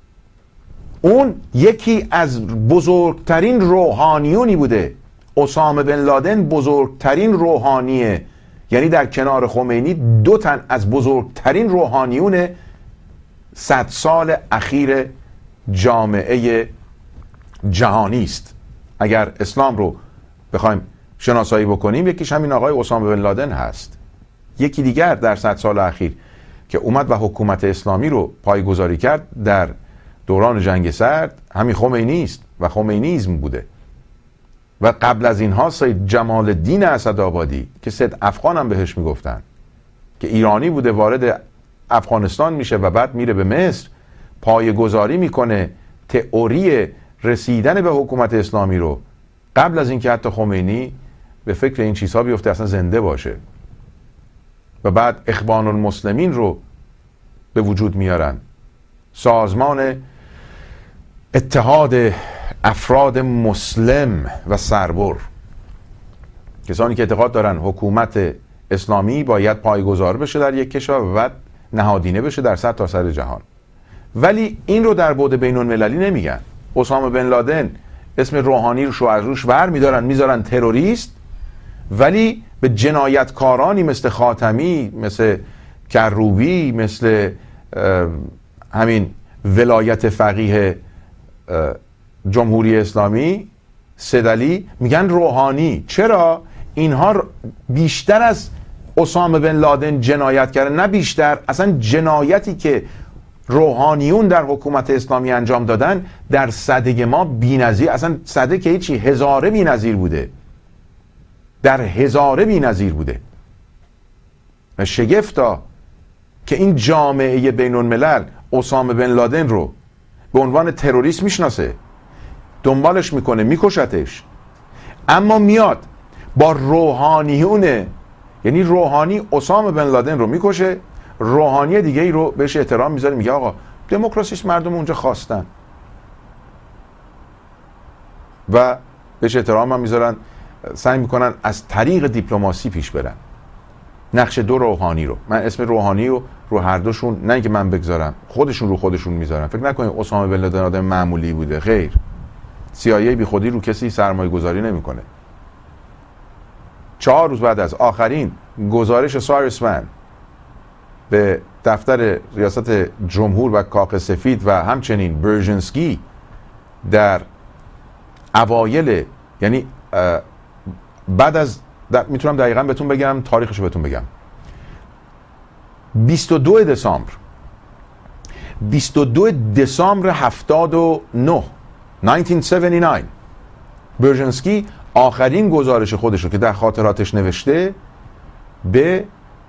اون یکی از بزرگترین روحانیونی بوده. اسامه بن لادن بزرگترین روحانیه، یعنی در کنار خمینی دو تن از بزرگترین روحانیون صد سال اخیر جامعه جهانی است. اگر اسلام رو بخوایم شناسایی بکنیم، یکیش همین آقای اسامه بن لادن هست. یکی دیگر در صد سال اخیر که اومد و حکومت اسلامی رو پایه‌گذاری کرد در دوران جنگ سرد، همین خمینی است و خمینیسم بوده. و قبل از اینها سید جمال الدین اسدآبادی که سید افغان هم بهش میگفتن، که ایرانی بوده، وارد افغانستان میشه و بعد میره به مصر، پایه‌گذاری میکنه تئوری رسیدن به حکومت اسلامی رو، قبل از اینکه حتی خمینی به فکر این چیزها بیفته اصلا زنده باشه. و بعد اخوان المسلمین رو به وجود میارن، سازمان اتحاد افراد مسلم و سربر، کسانی که اعتقاد دارن حکومت اسلامی باید پایه‌گذار بشه در یک کشور و بعد نهادینه بشه در صد تا سر جهان. ولی این رو در بعد بین المللی نمیگن. اسامه بن لادن اسم روحانی رو از روش ور میدارن، میذارن تروریست، ولی به جنایتکارانی مثل خاتمی، مثل کروبی، مثل همین ولایت فقیه جمهوری اسلامی سدلی میگن روحانی. چرا؟ اینها بیشتر از اسامه بن لادن جنایت کردن، نه بیشتر، اصلا جنایتی که روحانیون در حکومت اسلامی انجام دادن در سده ما بی‌نظیر، اصلا سده که هیچی، هزاره بی‌نظیر بوده، در هزاره بی‌نظیر بوده. و شگفتا که این جامعه بین الملل اسامه بن لادن رو به عنوان تروریست میشناسه، دنبالش میکنه، میکشتش، اما میاد با روحانیون، یعنی روحانی اسامه بن لادن رو میکشه، روحانی دیگه ای رو بهش احترام میذاره، میگه آقا دموکراسیش مردم اونجا خواستن و بهش احترام هم میذارن، سعی میکنن از طریق دیپلماسی پیش برن. نقش دو روحانی رو، من اسم روحانی رو رو هر دوشون، نه اینکه من بگذارم، خودشون رو خودشون میذارن. فکر نکنید اسامه بن لادن آدم معمولی بوده، خیر. سی آی ای بی خودی رو کسی سرمایه گذاری نمیکنه. چهار روز بعد از آخرین گزارش سایرس من به دفتر ریاست جمهور و کاخ سفید و همچنین برژنسکی در اوایل، یعنی بعد از میتونم دقیقا بهتون بگم، تاریخشو بهتون بگم، بیست و دو دسامبر بیست و دو دسامبر هفتاد و نه هزار و نهصد و هفتاد و نه برژنسکی آخرین گزارش خودش رو که در خاطراتش نوشته به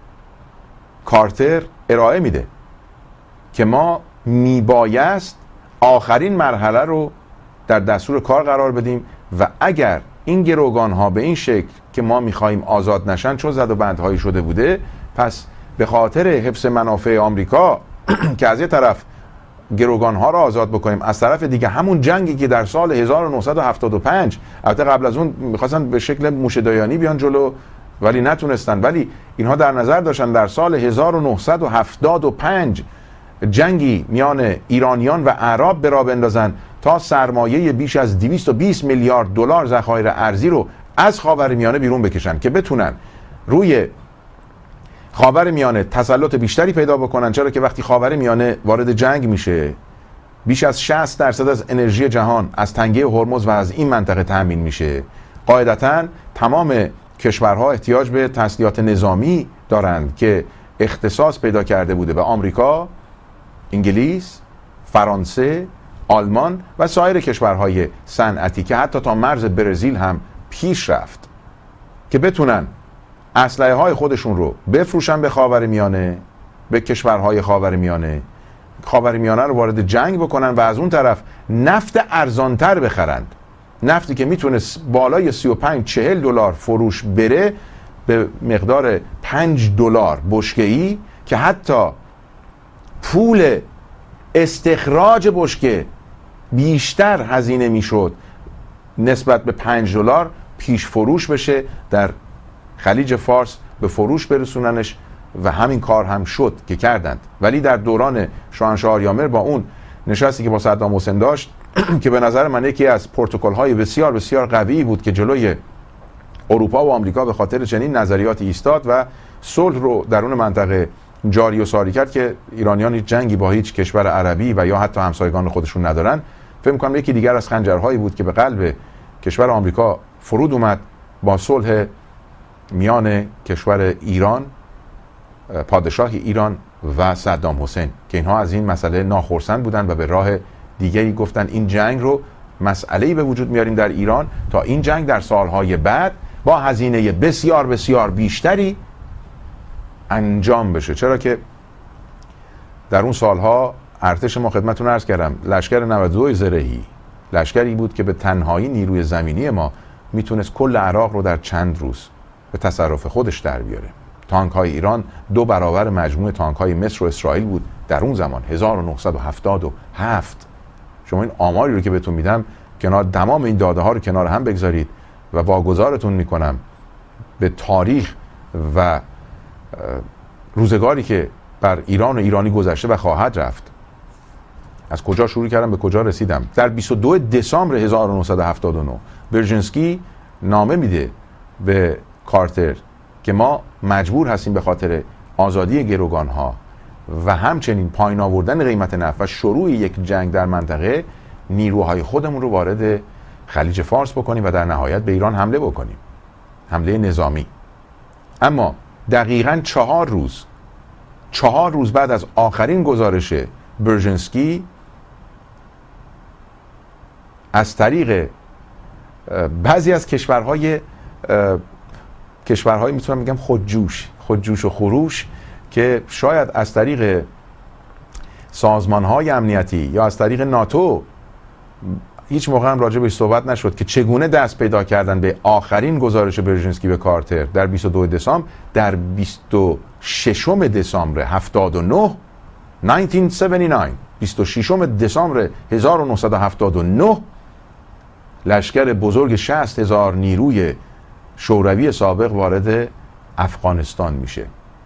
کارتر ارائه میده که ما میبایست آخرین مرحله رو در دستور کار قرار بدیم و اگر این گروگان ها به این شکل که ما میخواییم آزاد نشن، چون زد و بندهایی شده بوده، پس به خاطر حفظ منافع آمریکا که از یه طرف گروگان ها رو آزاد بکنیم، از طرف دیگه همون جنگی که در سال هزار و نهصد و هفتاد و پنج، البته قبل از اون میخواستن به شکل موشه‌دایانی بیان جلو ولی نتونستن، ولی اینها در نظر داشتن در سال هزار و نهصد و هفتاد و پنج جنگی میان ایرانیان و اعراب به راه بندازن تا سرمایه بیش از دویست و بیست میلیارد دلار ذخایر ارزی رو از خاورمیانه بیرون بکشن که بتونن روی خاورمیانه تسلط بیشتری پیدا بکنن. چرا که وقتی خاورمیانه وارد جنگ میشه، بیش از شصت درصد از انرژی جهان از تنگه هرمز و از این منطقه تامین میشه. قاعدتاً تمام کشورها احتیاج به تسلیحات نظامی دارند که اختصاص پیدا کرده بوده به آمریکا، انگلیس، فرانسه، آلمان و سایر کشورهای صنعتی که حتی تا مرز برزیل هم پیش رفت که بتونن اسلحه های خودشون رو بفروشن به خاورمیانه، به کشورهای خاورمیانه، خاورمیانه رو وارد جنگ بکنن و از اون طرف نفت ارزانتر بخرند. نفتی که میتونه بالای سی و پنج چهل دلار فروش بره به مقدار پنج دلار بشکه‌ای که حتی پول استخراج بشکه بیشتر هزینه میشد نسبت به پنج دلار پیش فروش بشه، در خلیج فارس به فروش برسوننش و همین کار هم شد که کردند. ولی در دوران شاهنشاه آریامر با اون نشستی که با صدام حسین داشت که به نظر من یکی از پروتکل‌های بسیار بسیار قوی بود که جلوی اروپا و آمریکا به خاطر چنین نظریاتی ایستاد و صلح رو در اون منطقه جاری و ساری کرد که ایرانیان هیچ جنگی با هیچ کشور عربی و یا حتی همسایگان خودشون ندارن. فکر می‌کنم یکی دیگر از خنجرهایی بود که به قلب کشور آمریکا فرود اومد با صلح میان کشور ایران، پادشاه ایران و صدام حسین که اینها از این مسئله ناخرسند بودن و به راه دیگری گفتن این جنگ رو مسئله‌ای به وجود میاریم در ایران تا این جنگ در سالهای بعد با هزینه بسیار بسیار بیشتری انجام بشه. چرا که در اون سالها ارتش ما خدمتتون عرض کردم لشکر نود و دو زرهی لشکری بود که به تنهایی نیروی زمینی ما میتونست کل عراق رو در چند روز به تصرف خودش در بیاره. تانک های ایران دو برابر مجموع تانک های مصر و اسرائیل بود در اون زمان هزار و نهصد و هفتاد و هفت. شما این آماری رو که بهتون میدم کنار تمام این داده ها رو کنار هم بگذارید و واگذارتون میکنم به تاریخ و روزگاری که بر ایران و ایرانی گذشته و خواهد رفت. از کجا شروع کردم به کجا رسیدم؟ در بیست و دو دسامبر هزار و نهصد و هفتاد و نه برژنسکی نامه میده به کارتر که ما مجبور هستیم به خاطر آزادی گروگان ها و همچنین پایین آوردن قیمت نفت و شروع یک جنگ در منطقه نیروهای خودمون رو وارد خلیج فارس بکنیم و در نهایت به ایران حمله بکنیم، حمله نظامی. اما دقیقاً چهار روز چهار روز بعد از آخرین گزارش برژنسکی از طریق بعضی از کشورهای کشورهای میتونم بگم خودجوش خودجوش و خروش که شاید از طریق سازمانهای امنیتی یا از طریق ناتو هیچ موقع هم راجع بهش صحبت نشد که چگونه دست پیدا کردن به آخرین گزارش برژنسکی به کارتر در بیست و دو دسامبر. در بیست و ششم دسامبر هفتاد و نه هزار و نهصد و هفتاد و نه بیست و ششم دسامبر هزار و نهصد و هفتاد و نه لشکر بزرگ شصت هزار نیروی شوروی سابق وارد افغانستان میشه.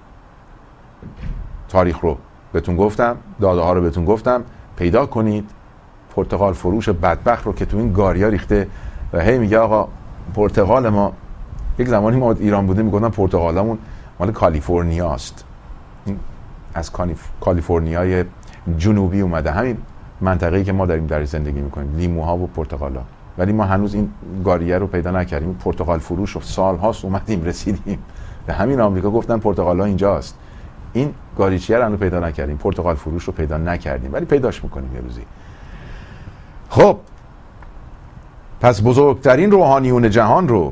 تاریخ رو بهتون گفتم، داده ها رو بهتون گفتم، پیدا کنید. پرتقال فروش بدبخت رو که تو این گاریا ریخته و هی میگه آقا پرتقال ما، یک زمانی ما ایران بودیم میگفتن پرتقالمون مال کالیفرنیا است، از کالیفرنیای جنوبی اومده. همین منطقه‌ای که ما داریم در زندگی میکنیم، لیموها و پرتقالا. ولی ما هنوز این گاریه رو پیدا نکردیم. پرتقال فروش و سالهاست اومدیم رسیدیم به همین آمریکا، گفتن پرتقالا اینجاست. این گاریچیه رو هنوز پیدا نکردیم، پرتقال فروش رو پیدا نکردیم، ولی پیداش میکنیم یه روزی. خب پس بزرگترین روحانیون جهان رو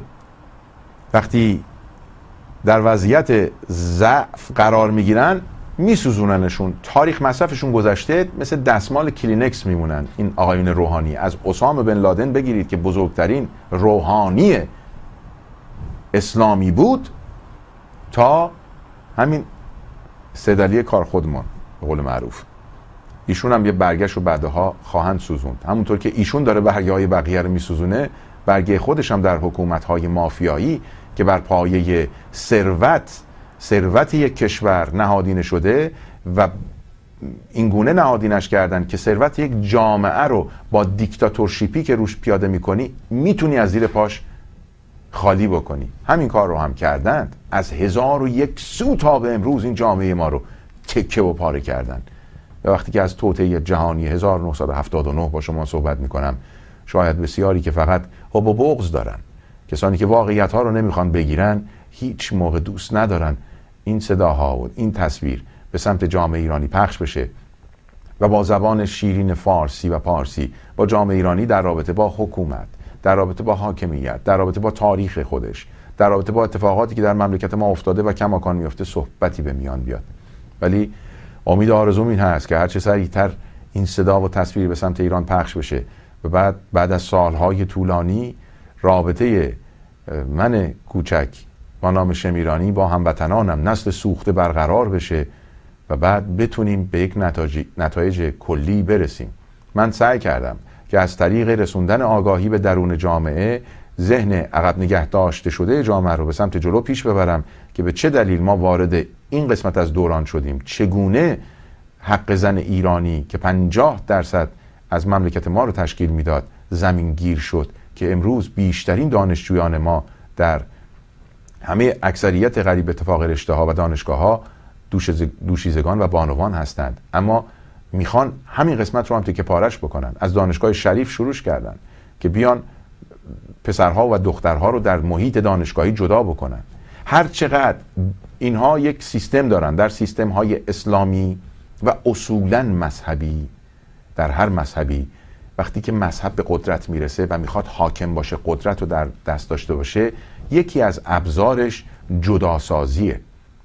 وقتی در وضعیت ضعف قرار میگیرن میسوزوننشون، تاریخ مصرفشون گذشته، مثل دستمال کلینکس میمونن این آقایون روحانی. از اسامه بن لادن بگیرید که بزرگترین روحانی اسلامی بود تا همین سید علی کارخودمان به قول معروف، ایشون هم یه برگش رو بعدها خواهند سوزوند. همونطور که ایشون داره برگه های بقیه رو میسوزونه، برگه خودش هم در حکومت های مافیایی که بر پایه ثروت ثروت یک کشور نهادینه شده و این گونه نهادینش کردن که ثروت یک جامعه رو با دیکتاتورشیپی که روش پیاده میکنی میتونی از زیر پاش خالی بکنی. همین کار رو هم کردند. از هزار و یک سو تا به امروز این جامعه ما رو تکه و پاره کردن. و وقتی که از توطئه جهانی هزار و نهصد و هفتاد و نه با شما صحبت میکنم، شاید بسیاری که فقط حب و بغض دارن، کسانی که واقعیت ها رو نمیخوان بگیرن، هیچ موقع دوست ندارن این صداها و این تصویر به سمت جامعه ایرانی پخش بشه و با زبان شیرین فارسی و پارسی با جامعه ایرانی در رابطه با حکومت، در رابطه با حاکمیت، در رابطه با تاریخ خودش، در رابطه با اتفاقاتی که در مملکت ما افتاده و کماکان میفته صحبتی به میان بیاد. ولی امید آرزوم این هست که هرچه سریعتر این صدا و تصویر به سمت ایران پخش بشه و بعد بعد از سالهای طولانی رابطه من کوچک با نام شمیرانی با هموطنانم نسل سوخته برقرار بشه و بعد بتونیم به یک نتایج, نتایج کلی برسیم. من سعی کردم که از طریق رسوندن آگاهی به درون جامعه ذهن عقب نگه داشته شده جامعه رو به سمت جلو پیش ببرم که به چه دلیل ما وارد این قسمت از دوران شدیم، چگونه حق زن ایرانی که پنجاه درصد از مملکت ما رو تشکیل میداد زمین گیر شد که امروز بیشترین دانشجویان ما در همه اکثریت قریب اتفاق رشته ها و دانشگاه ها دوشیزگان و بانوان هستند، اما میخوان همین قسمت رو هم تکه پارش بکنن. از دانشگاه شریف شروع کردن که بیان پسرها و دخترها رو در محیط دانشگاهی جدا بکنن. هر چقدر اینها یک سیستم دارن، در سیستم های اسلامی و اصولا مذهبی، در هر مذهبی وقتی که مذهب به قدرت میرسه و میخواد حاکم باشه، قدرت رو در دست داشته باشه، یکی از ابزارش جداسازیه.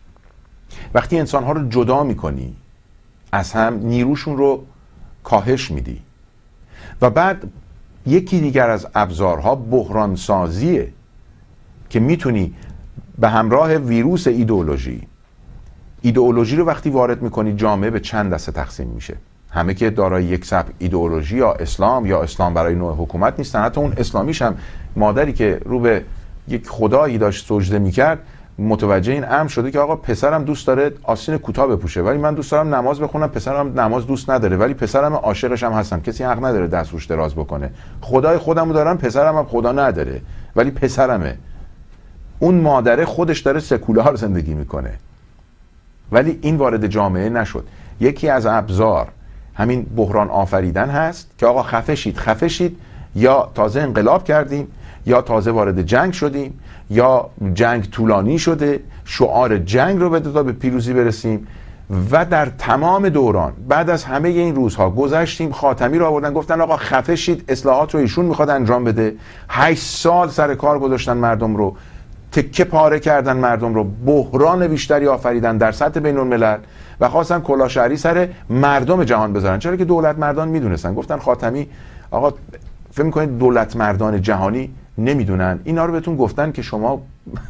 وقتی انسانها رو جدا میکنی از هم، نیروشون رو کاهش میدی و بعد یکی دیگر از ابزارها بحران سازیه که میتونی به همراه ویروس ایدئولوژی ایدئولوژی رو وقتی وارد میکنی، جامعه به چند دسته تقسیم میشه. همه که دارای یک سبک ایدئولوژی یا اسلام یا اسلام برای نوع حکومت نیستن. حتی اون اسلامیش هم مادری که رو به یک خدایی داشت سجده میکرد متوجه این امر شده که آقا پسرم دوست داره آستین کوتاه بپوشه ولی من دوست دارم نماز بخونم، پسرم نماز دوست نداره ولی پسرم عاشقش هم هستم، کسی حق نداره دست روش دراز بکنه. خدای خودمو دارم، پسرم هم خدا نداره ولی پسرمه. اون مادره خودش داره سکولار زندگی میکنه ولی این وارد جامعه نشد. یکی از ابزار همین بحران آفریدن هست که آقا خفه شید خفه شید، یا تازه انقلاب کردیم یا تازه وارد جنگ شدیم یا جنگ طولانی شده، شعار جنگ رو بده تا به پیروزی برسیم. و در تمام دوران بعد از همه این روزها گذشتیم، خاتمی رو آوردن گفتن آقا خفه شید، اصلاحات رو ایشون میخواد انجام بده. هشت سال سر کار گذاشتن مردم رو، تکه پاره کردن مردم رو، بحران بیشتری آفریدن در سطح بین الملل و خواستن کلاه سر مردم جهان بذارن. چرا که دولت مردان میدونستن. گفتن خاتمی آقا فکر میکنید دولت مردان جهانی نمیدونن؟ اینا رو بهتون گفتن که شما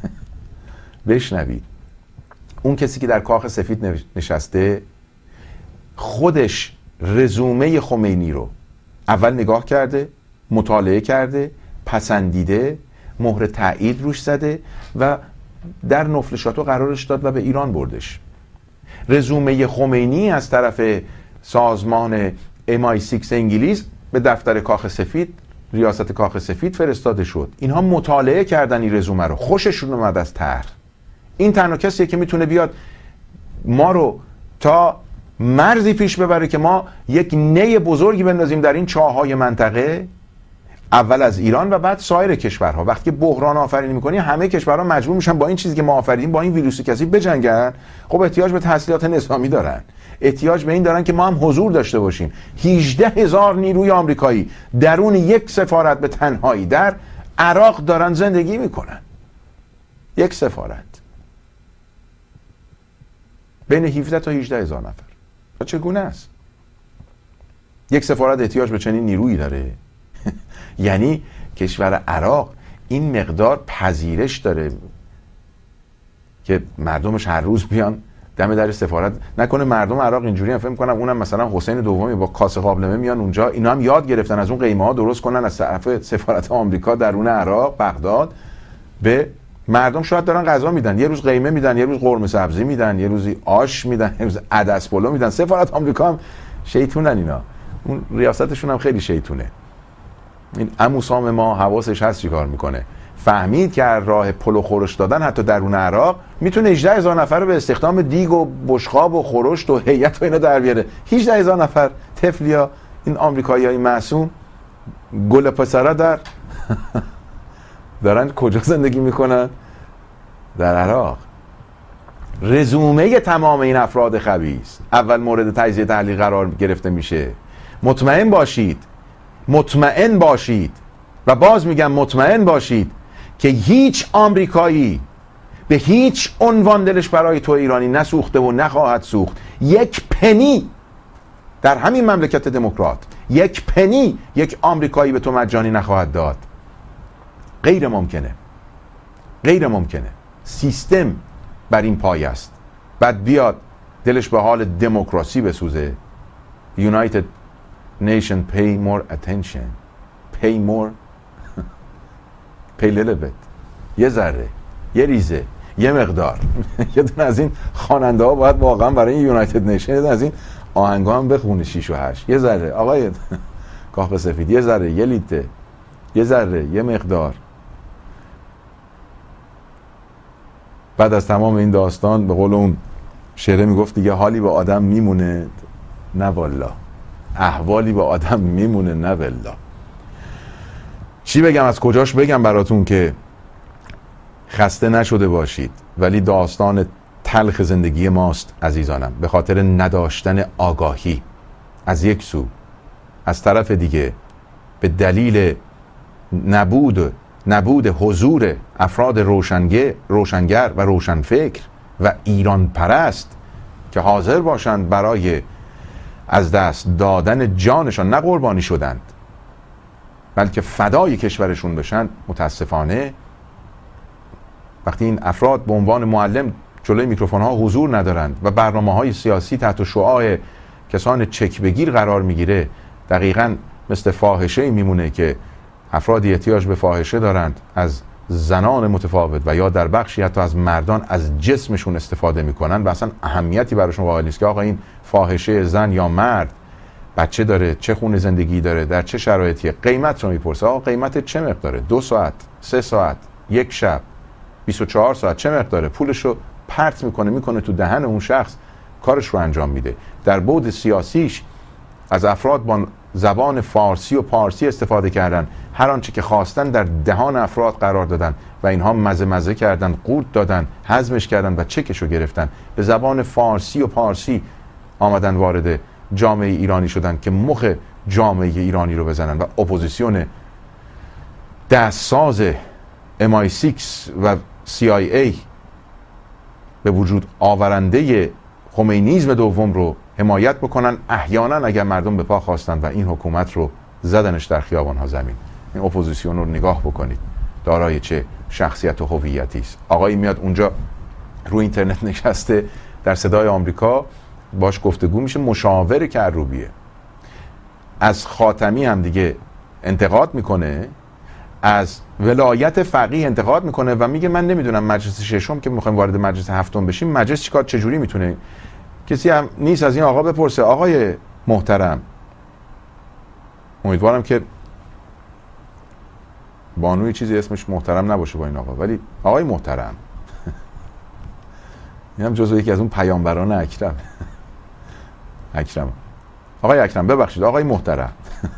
بشنوید. اون کسی که در کاخ سفید نشسته خودش رزومه خمینی رو اول نگاه کرده، مطالعه کرده، پسندیده، مهر تایید روش زده و در نفل شاتو قرارش داد و به ایران بردش. رزومه خمینی از طرف سازمان ام آی سیکس انگلیس به دفتر کاخ سفید، ریاست کاخ سفید فرستاده شد. اینها مطالعه کردن این رزومه رو، خوششون اومد از طرح. این تنها کسیه که میتونه بیاد ما رو تا مرزی پیش ببره که ما یک نی بزرگی بندازیم در این چاه‌های منطقه، اول از ایران و بعد سایر کشورها. وقتی که بحران آفرینی میکنی همه کشورها مجبور میشن با این چیزی که ما آفریدیم، با این ویروس کثیف بجنگن. خب احتیاج به تسلیحات نظامی دارن، احتیاج به این دارن که ما هم حضور داشته باشیم. هجده هزار نیروی آمریکایی درون یک سفارت به تنهایی در عراق دارن زندگی میکنن. یک سفارت بین هفده تا هجده هزار نفر. چگونه است؟ یک سفارت احتیاج به چنین نیرویی داره؟ یعنی کشور عراق این مقدار پذیرش داره که مردمش هر روز بیان دم در سفارت؟ نکنه مردم عراق اینجوری هم فکر می‌کنن اونم مثلا حسین دومی با کاسه قابلمه میان اونجا، اینا هم یاد گرفتن از اون قیمه ها درست کنن از طرف سفارت آمریکا درون عراق بغداد به مردم. شاید دارن غذا میدن، یه روز قیمه میدن، یه روز قرمه سبزی میدن، یه روزی آش میدن، یه روز عدس پلو میدن. سفارت آمریکا هم شیطونن اینا، اون ریاستشون هم خیلی شیطونه. این عمو سام ما حواسش هست چی کار میکنه، فهمید که راه پلو خورش دادن حتی درون عراق میتونه هجده هزار نفر رو به استخدام دیگ و بشقاب و خورشت و هیئت و اینا در بیاره. هجده هزار نفر طفلیا، این آمریکاییای معصوم گل پسرا در دارن کجا زندگی میکنن؟ در عراق. رزومه تمام این افراد خبیث اول مورد تجزیه تحلیل قرار گرفته میشه. مطمئن باشید مطمئن باشید و باز میگم مطمئن باشید که هیچ آمریکایی به هیچ عنوان دلش برای تو ایرانی نسوخته و نخواهد سوخت. یک پنی در همین مملکت دموکرات، یک پنی یک آمریکایی به تو مجانی نخواهد داد. غیر ممکنه، غیر ممکنه. سیستم بر این پای است. بعد بیاد دلش به حال دموکراسی بسوزه. United Nation pay more attention, pay more, pay little bit. یه ذره، یه ریزه، یه مقدار. یه دونه از این خواننده ها باید واقعا برای این یونایتد نیشن یه دونه از این آهنگ ها هم بخونه. شیش و هشت یه ذره آقای کاخ سفید، یه ذره، یه لیته، یه ذره، یه مقدار. بعد از تمام این داستان به قول اون شعره میگفت دیگه حالی به آدم میمونه نه والله، احوالی به آدم میمونه نه والله. چی بگم، از کجاش بگم براتون که خسته نشده باشید؟ ولی داستان تلخ زندگی ماست عزیزانم، به خاطر نداشتن آگاهی از یک سو، از طرف دیگه به دلیل نبود نبود حضور افراد روشنگر روشنگر و روشنفکر و ایران پرست که حاضر باشند برای از دست دادن جانشان، نه قربانی شدند بلکه فدای کشورشون بشن. متاسفانه وقتی این افراد به عنوان معلم جلوی میکروفون ها حضور ندارند و برنامه های سیاسی تحت شعاع کسان چک بگیر قرار میگیره، دقیقاً مثل فاحشه میمونه که افرادی احتیاج به فاحشه دارند، از زنان متفاوت و یا در بخشی حتی از مردان از جسمشون استفاده میکنن و اصلا اهمیتی براشون قائل نیست که آقا این فاحشه زن یا مرد بچه داره، چه خون زندگی داره، در چه شرایطیه. قیمت رو میپرسه، آقا قیمت چه مقداره؟ دو ساعت، سه ساعت، یک شب، بیست و چهار ساعت چه مقداره؟ پولش رو پرت میکنه میکنه تو دهن اون شخص، کارش رو انجام میده. در بعد سیاسیش از افراد با زبان فارسی و پارسی استفاده کردن، هر آنچه که خواستن در دهان افراد قرار دادن و اینها مزه مزه کردن، قورت دادن، هضمش کردن و چکش رو گرفتن. به زبان فارسی و پارسی آمدن وارد جامعه ایرانی شدن که مخ جامعه ایرانی رو بزنن و اپوزیسیون دستساز ام آی سیکس و سی آی ای به وجود آورنده خمینیسم دوم رو حمایت بکنن، احیانا اگر مردم به پا خواستن و این حکومت رو زدنش در خیابان ها زمین. این اپوزیسیون رو نگاه بکنید دارای چه شخصیت و هویتی است. آقایی میاد اونجا رو اینترنت نشسته، در صدای آمریکا باش گفتگو میشه، مشاور کروبیه، از خاتمی هم دیگه انتقاد میکنه، از ولایت فقیه انتقاد میکنه و میگه من نمیدونم مجلس ششم که میخوایم وارد مجلس هفتم بشیم، مجلس چیکار چجوری میتونه. کسی هم نیست از این آقا بپرسه آقای محترم، امیدوارم که بانوی چیزی اسمش محترم نباشه با این آقا، ولی آقای محترم این هم جزو یکی از اون پیامبران اکرم، اکرم آقای اکرم ببخشید آقای محترم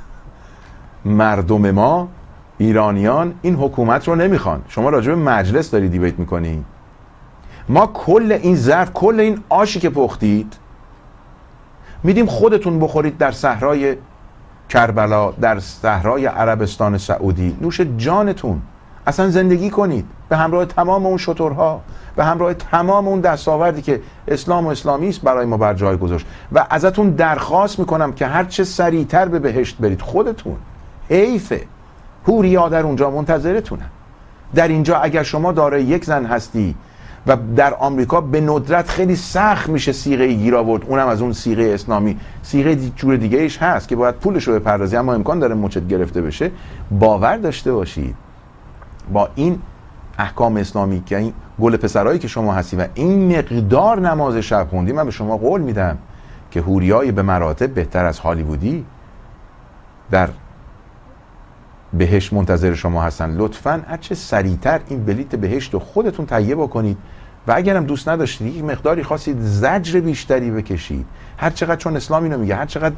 مردم ما ایرانیان این حکومت رو نمیخوان. شما راجع به مجلس داری دیبیت میکنی. ما کل این ظرف، کل این آشی که پختید میدیم خودتون بخورید در صحرای کربلا، در صحرای عربستان سعودی، نوش جانتون. اصلا زندگی کنید به همراه تمام اون شترها، به همراه تمام اون دستاوردی که اسلام و اسلامی است برای ما بر جای گذاشت. و ازتون درخواست میکنم که هر چه سریعتر به بهشت برید. خودتون حیفه، حوریا در اونجا منتظرتونن. در اینجا اگر شما دارای یک زن هستی و در آمریکا به ندرت خیلی سخت میشه صیغه گیر آورد، اونم از اون صیغه اسلامی. صیغه جور دیگه ایش هست که باید پولش رو بپردازی، اما امکان داره مچت گرفته بشه. باور داشته باشید با این احکام اسلامی که این گل پسرایی که شما هستی و این مقدار نماز شب خوندی، من به شما قول میدم که حوریای به مراتب بهتر از هالیوودی در بهشت منتظر شما هستن. لطفاً هر چه سریعتر این بلیت بهشت رو خودتون تهیه بکنید و اگرم دوست نداشتید یک مقداری خواستید زجر بیشتری بکشید، هر چقدر، چون اسلام اینو میگه، هر چقدر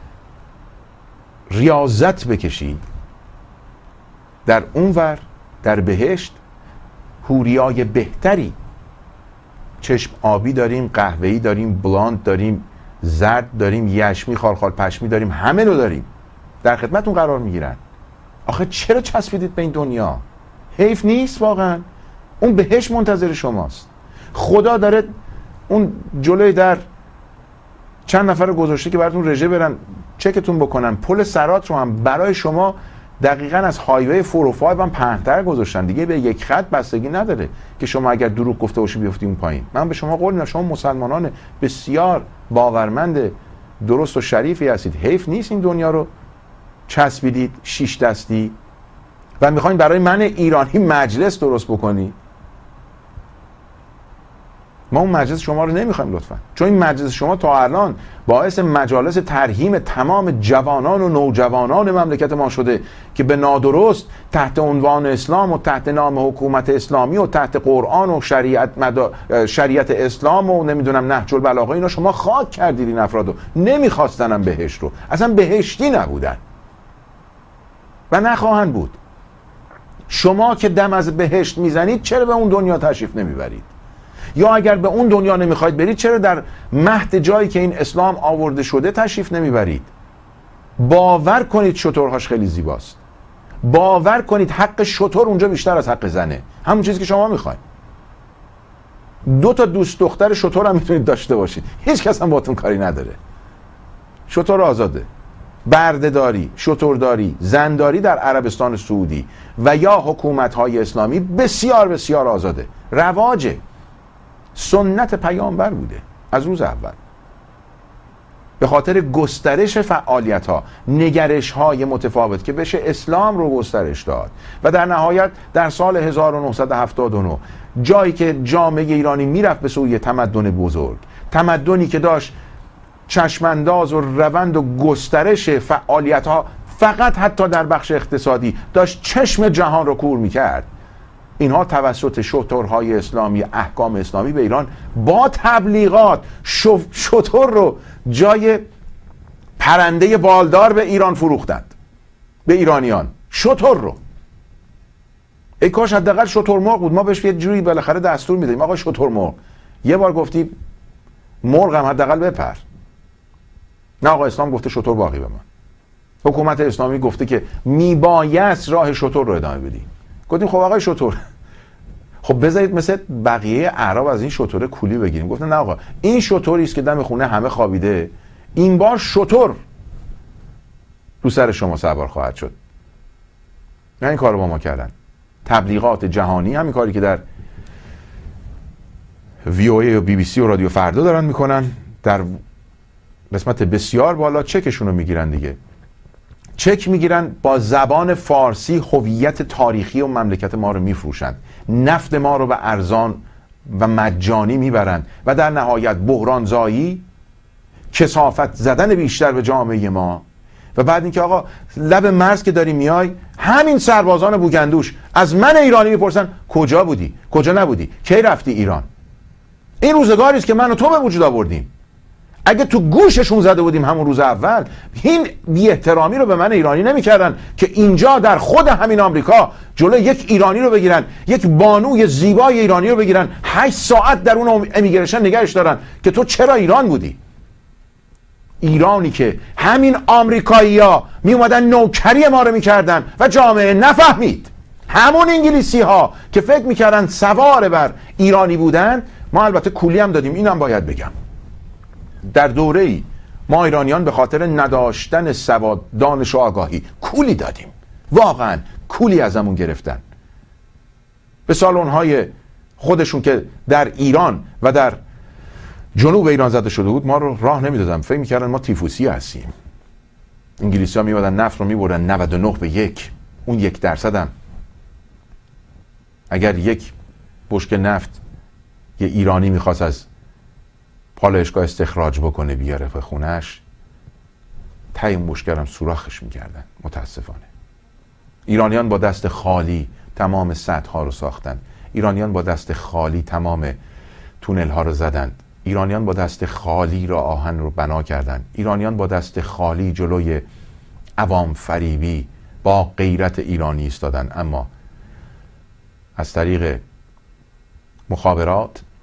ریاضت بکشید در اونور در بهشت حوریای بهتری، چشم آبی داریم، قهوه‌ای داریم، بلاند داریم، زرد داریم، یشمی، خالخال پشمی داریم، همه رو داریم، در خدمتون قرار میگیرن. آخه چرا چسبیدید به این دنیا؟ حیف نیست واقعا؟ اون بهشت منتظر شماست. خدا داره اون جلوی در چند نفر رو گذاشته که براتون رژه برن چکتون بکنن. پل سرات رو هم برای شما دقیقاً از هایوی فور و فایو هم پهن‌تر گذاشتن دیگه، به یک خط بستگی نداره که شما اگر دروغ گفته باشی بیفتی اون پایین. من به شما قول میدم شما مسلمانان بسیار باورمند درست و شریفی هستید. حیف نیست این دنیا رو چسبیدید شیش دستی و میخواین برای من ایرانی مجلس درست بکنی. ما اون مجلس شما رو نمیخوایم لطفا، چون این مجلس شما تا الان باعث مجالس ترحیم تمام جوانان و نوجوانان مملکت ما شده که به نادرست تحت عنوان اسلام و تحت نام حکومت اسلامی و تحت قرآن و شریعت مدا... شریعت اسلام و نمیدونم نهج البلاغه اینا شما خاک کردید. این افرادو نمیخواستنم بهشت رو، اصلا بهشتی نبودن و نخواهند بود. شما که دم از بهشت میزنید چرا به اون دنیا تشریف نمیبرید؟ یا اگر به اون دنیا نمیخواید برید چرا در مهد جایی که این اسلام آورده شده تشریف نمیبرید؟ باور کنید شترهاش خیلی زیباست. باور کنید حق شتر اونجا بیشتر از حق زنه، همون چیزی که شما میخواید. دو تا دوست دختر شتر هم میتونید داشته باشید، هیچ کس هم باتون کاری نداره. شتر آزاده. بردهداری، شترداری، زنداری در عربستان سعودی و یا حکومت‌های اسلامی بسیار بسیار آزاده. رواجه، سنت پیامبر بوده از روز اول. به خاطر گسترش فعالیت‌ها، نگرش‌های متفاوت که بشه اسلام رو گسترش داد و در نهایت در سال هزار و نهصد و هفتاد و نه جایی که جامعه ایرانی میرفت به سوی تمدن بزرگ، تمدنی که داشت چشمانداز و روند و گسترش فعالیت‌ها فقط حتی در بخش اقتصادی داشت چشم جهان رو کور می‌کرد، اینها توسط شترهای اسلامی، احکام اسلامی به ایران با تبلیغات شتر رو جای پرنده بالدار به ایران فروختند، به ایرانیان. شتر رو ای کاش حداقل شترمرغ بود، ما بهش یه جوری بالاخره دستور میدیم آقا شترمرغ. یه بار گفتی مرغ هم حداقل بپر. نه آقا اسلام گفته شتر باقی بمان. حکومت اسلامی گفته که میبایست راه شتر رو ادامه بدی. گفتیم خب آقای شتر خب بذارید مثل بقیه اعراب از این شتر کولی بگیریم. گفتن نه آقا این شتری است که دم خونه همه خوابیده، این بار شتر رو سر شما سوار خواهد شد. نه این کارو با ما کردن. تبلیغات جهانی همین کاری که در وی او ای و بی بی سی و رادیو فردا دارن میکنن، در قسمت بسیار بالا چکشون رو میگیرن دیگه. چک میگیرن، با زبان فارسی هویت تاریخی و مملکت ما رو میفروشند، نفت ما رو به ارزان و مجانی میبرند و در نهایت بحرانزایی، کثافت زدن بیشتر به جامعه ما. و بعد اینکه آقا لب مرز که داری میای، همین سربازان بوگندوش از من ایرانی میپرسن کجا بودی؟ کجا نبودی؟ کی رفتی ایران؟ این روزگاری است که من و تو به وجود آوردیم. اگه تو گوششون زده بودیم همون روز اول، این بی احترامی رو به من ایرانی نمی‌کردن که اینجا در خود همین آمریکا جلو یک ایرانی رو بگیرن، یک بانوی زیبای ایرانی رو بگیرن، هشت ساعت در اون امیگریشن نگهش دارن که تو چرا ایران بودی. ایرانی که همین آمریکایی‌ها می اومدن نوکری ما رو میکردن و جامعه نفهمید. همون انگلیسی ها که فکر میکردن سوار بر ایرانی بودن، ما البته کولی هم دادیم، اینم باید بگم. در دوره ای ما ایرانیان به خاطر نداشتن سواد، دانش و آگاهی کولی دادیم. واقعا کولی ازمون گرفتن. به سالن‌های خودشون که در ایران و در جنوب ایران زده شده بود ما رو راه نمیدادن، فکر میکردن ما تیفوسی هستیم. انگلیسی ها میبادن نفت رو میبردن نود و نه به یک. اون یک درصد هم اگر یک بشکه نفت یه ایرانی میخواست از پالایشگاه استخراج بکنه بیاره به خونش، ته این بشکه هم سوراخش میکردن. متاسفانه ایرانیان با دست خالی تمام سدها ها رو ساختن. ایرانیان با دست خالی تمام تونل ها رو زدن. ایرانیان با دست خالی را آهن رو بنا کردن. ایرانیان با دست خالی جلوی عوام فریبی با غیرت ایرانی ایستادن. اما از طریق مخابرات،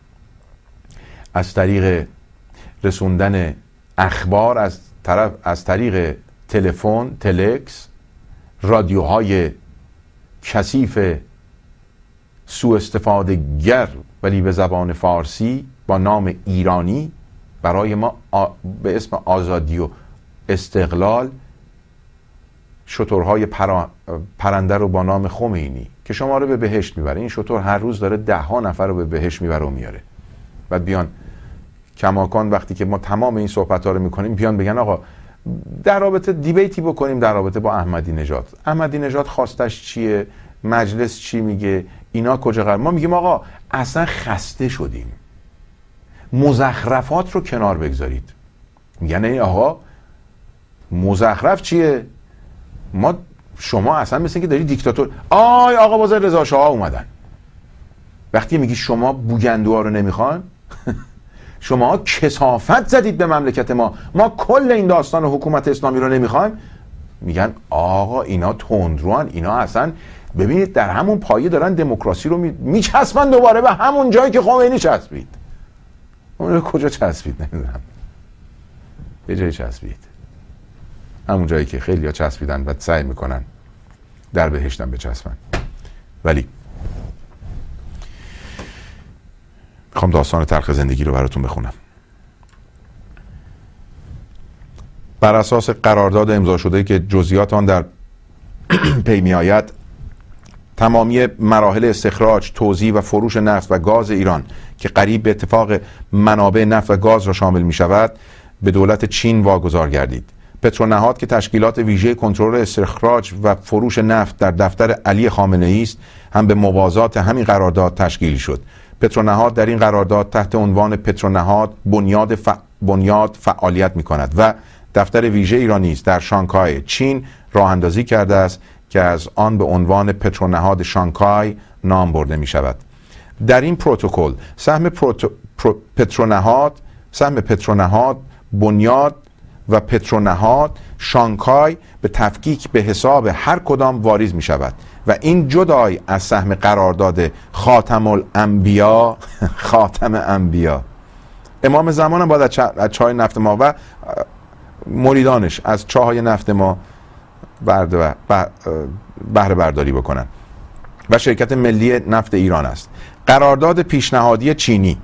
از طریق رسوندن اخبار، از طرف از طریق تلفن، تلکس، رادیوهای کثیف سوء استفاده گر ولی به زبان فارسی با نام ایرانی برای ما به اسم آزادی و استقلال شترهای پرا... پرنده رو با نام خمینی که شما رو به بهشت میبره. این شتر هر روز داره ده ها نفر رو به بهشت میبره و میاره. بعد بیان کماکان وقتی که ما تمام این صحبت ها رو میکنیم بیان بگن آقا در رابطه دیبیتی بکنیم در رابطه با احمدی نژاد. احمدی نژاد خواستش چیه؟ مجلس چی میگه؟ اینا کجا قرار؟ ما میگیم آقا اصلا خسته شدیم، مزخرفات رو کنار بگذارید. میگن ای آقا مزخرف چیه؟ ما شما اصلا مثل که داری دیکتاتور. آی آقا باز رضا شاه اومدن. وقتی میگی شما بوگندوها رو نمیخوان، شما کثافت زدید به مملکت ما، ما کل این داستان حکومت اسلامی رو نمیخوایم، میگن آقا اینا تندروان، اینا اصلا ببینید در همون پایه دارن دموکراسی رو میچسبن دوباره به همون جایی که خمینی چسبید. اون کجا چسبید نمیدونم، به جای چسبید همون جایی که خیلی ها چسبیدن و سعی میکنن در بهشتن بچسبن. ولی میخوام داستان تلخ زندگی رو براتون بخونم. بر اساس قرارداد امضا شده که جزئیات آن در پی میآید، تمامی مراحل استخراج، توزیع و فروش نفت و گاز ایران که قریب به اتفاق منابع نفت و گاز را شامل می شود به دولت چین واگذار گردید. پترونهاد که تشکیلات ویژه کنترل استخراج و فروش نفت در دفتر علی خامنه ای است هم به موازات همین قرارداد تشکیل شد. پترونهاد در این قرارداد تحت عنوان پترونهاد بنیاد, ف... بنیاد فعالیت می کند و دفتر ویژه ایرانی است در شانگهای چین راه اندازی کرده است که از آن به عنوان پترونهاد شانگهای نام برده می شود. در این پروتکل سهم پروتو... پرو... پترونهاد سهم پترونهاد بنیاد و پترونهاد شانگهای به تفکیک به حساب هر کدام واریز می شود و این جدای از سهم قرارداد خاتم الانبیا خاتم انبیا امام زمان هم باید از چای نفت ما و مریدانش از چاهای نفت ما بهره برداری بکنن و شرکت ملی نفت ایران است. قرارداد پیشنهادی چینی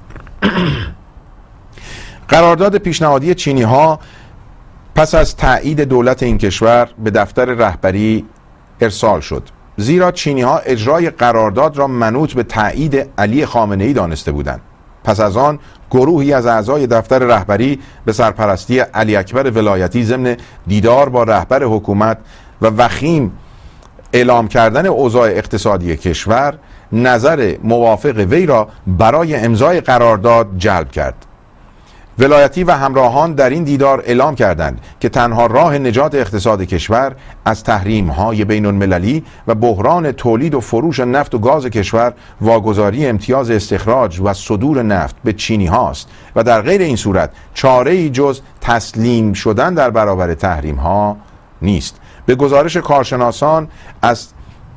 قرارداد پیشنهادی چینی ها پس از تایید دولت این کشور به دفتر رهبری ارسال شد، زیرا چینی ها اجرای قرارداد را منوط به تایید علی خامنه ای دانسته بودند. پس از آن گروهی از اعضای دفتر رهبری به سرپرستی علی اکبر ولایتی ضمن دیدار با رهبر حکومت و وخیم اعلام کردن اوضاع اقتصادی کشور نظر موافق وی را برای امضای قرارداد جلب کرد. ولایتی و همراهان در این دیدار اعلام کردند که تنها راه نجات اقتصاد کشور از تحریم‌های بین‌المللی و بحران تولید و فروش نفت و گاز کشور واگذاری امتیاز استخراج و صدور نفت به چینی هاست و در غیر این صورت چاره‌ای جز تسلیم شدن در برابر تحریم‌ها نیست. به گزارش کارشناسان از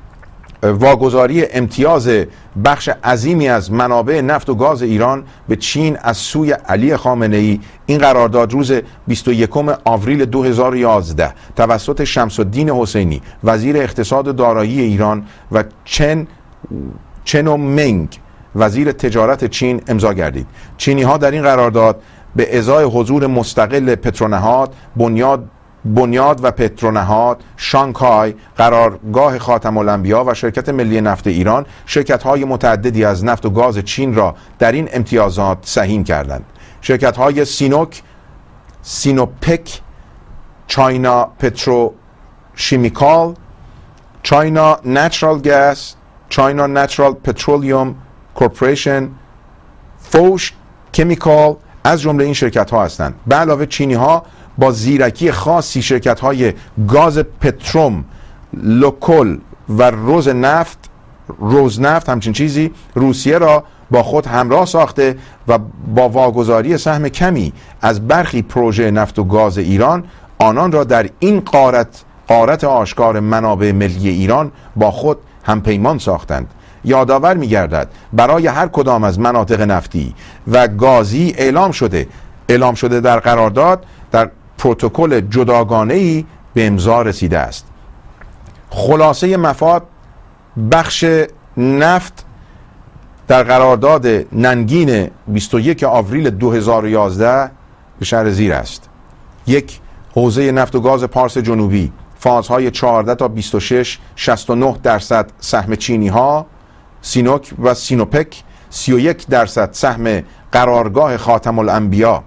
واگذاری امتیاز بخش عظیمی از منابع نفت و گاز ایران به چین از سوی علی خامنه‌ای، این قرارداد روز بیست و یکم آوریل دو هزار و یازده توسط شمس الدین حسینی وزیر اقتصاد و دارایی ایران و چن چنو منگ وزیر تجارت چین امضا گردید. چینی ها در این قرارداد به ازای حضور مستقل پترونهاد، بنیاد بنیاد و پترونهاد، شانگهای، قرارگاه خاتم الانبیا و شرکت ملی نفت ایران شرکت‌های متعددی از نفت و گاز چین را در این امتیازات سهیم کردند. شرکت‌های سینوک، سینوپک، چاینا پترو شیمیکال، چاینا نچرال گاز، چاینا نچرال پترولیوم کورپوریشن، فوش کمیکال از جمله این شرکت‌ها هستند. به علاوه چینی‌ها با زیرکی خاصی شرکت‌های گاز پتروم، لوکل و روز نفت، روز نفت همچین چیزی روسیه را با خود همراه ساخته و با واگذاری سهم کمی از برخی پروژه نفت و گاز ایران آنان را در این غارت غارت آشکار منابع ملی ایران با خود همپیمان ساختند. یادآور می‌گردد برای هر کدام از مناطق نفتی و گازی اعلام شده اعلام شده در قرارداد در پروتکل جداگانه‌ای به امضا رسیده است. خلاصه مفاد بخش نفت در قرارداد ننگین بیست و یک آوریل دو هزار و یازده به شرح زیر است: یک، حوزه نفت و گاز پارس جنوبی، فازهای چهارده تا بیست و شش، شصت و نه درصد سهم چینی ها، سینوک و سینوپک، سی و یک درصد سهم قرارگاه خاتم الانبیا.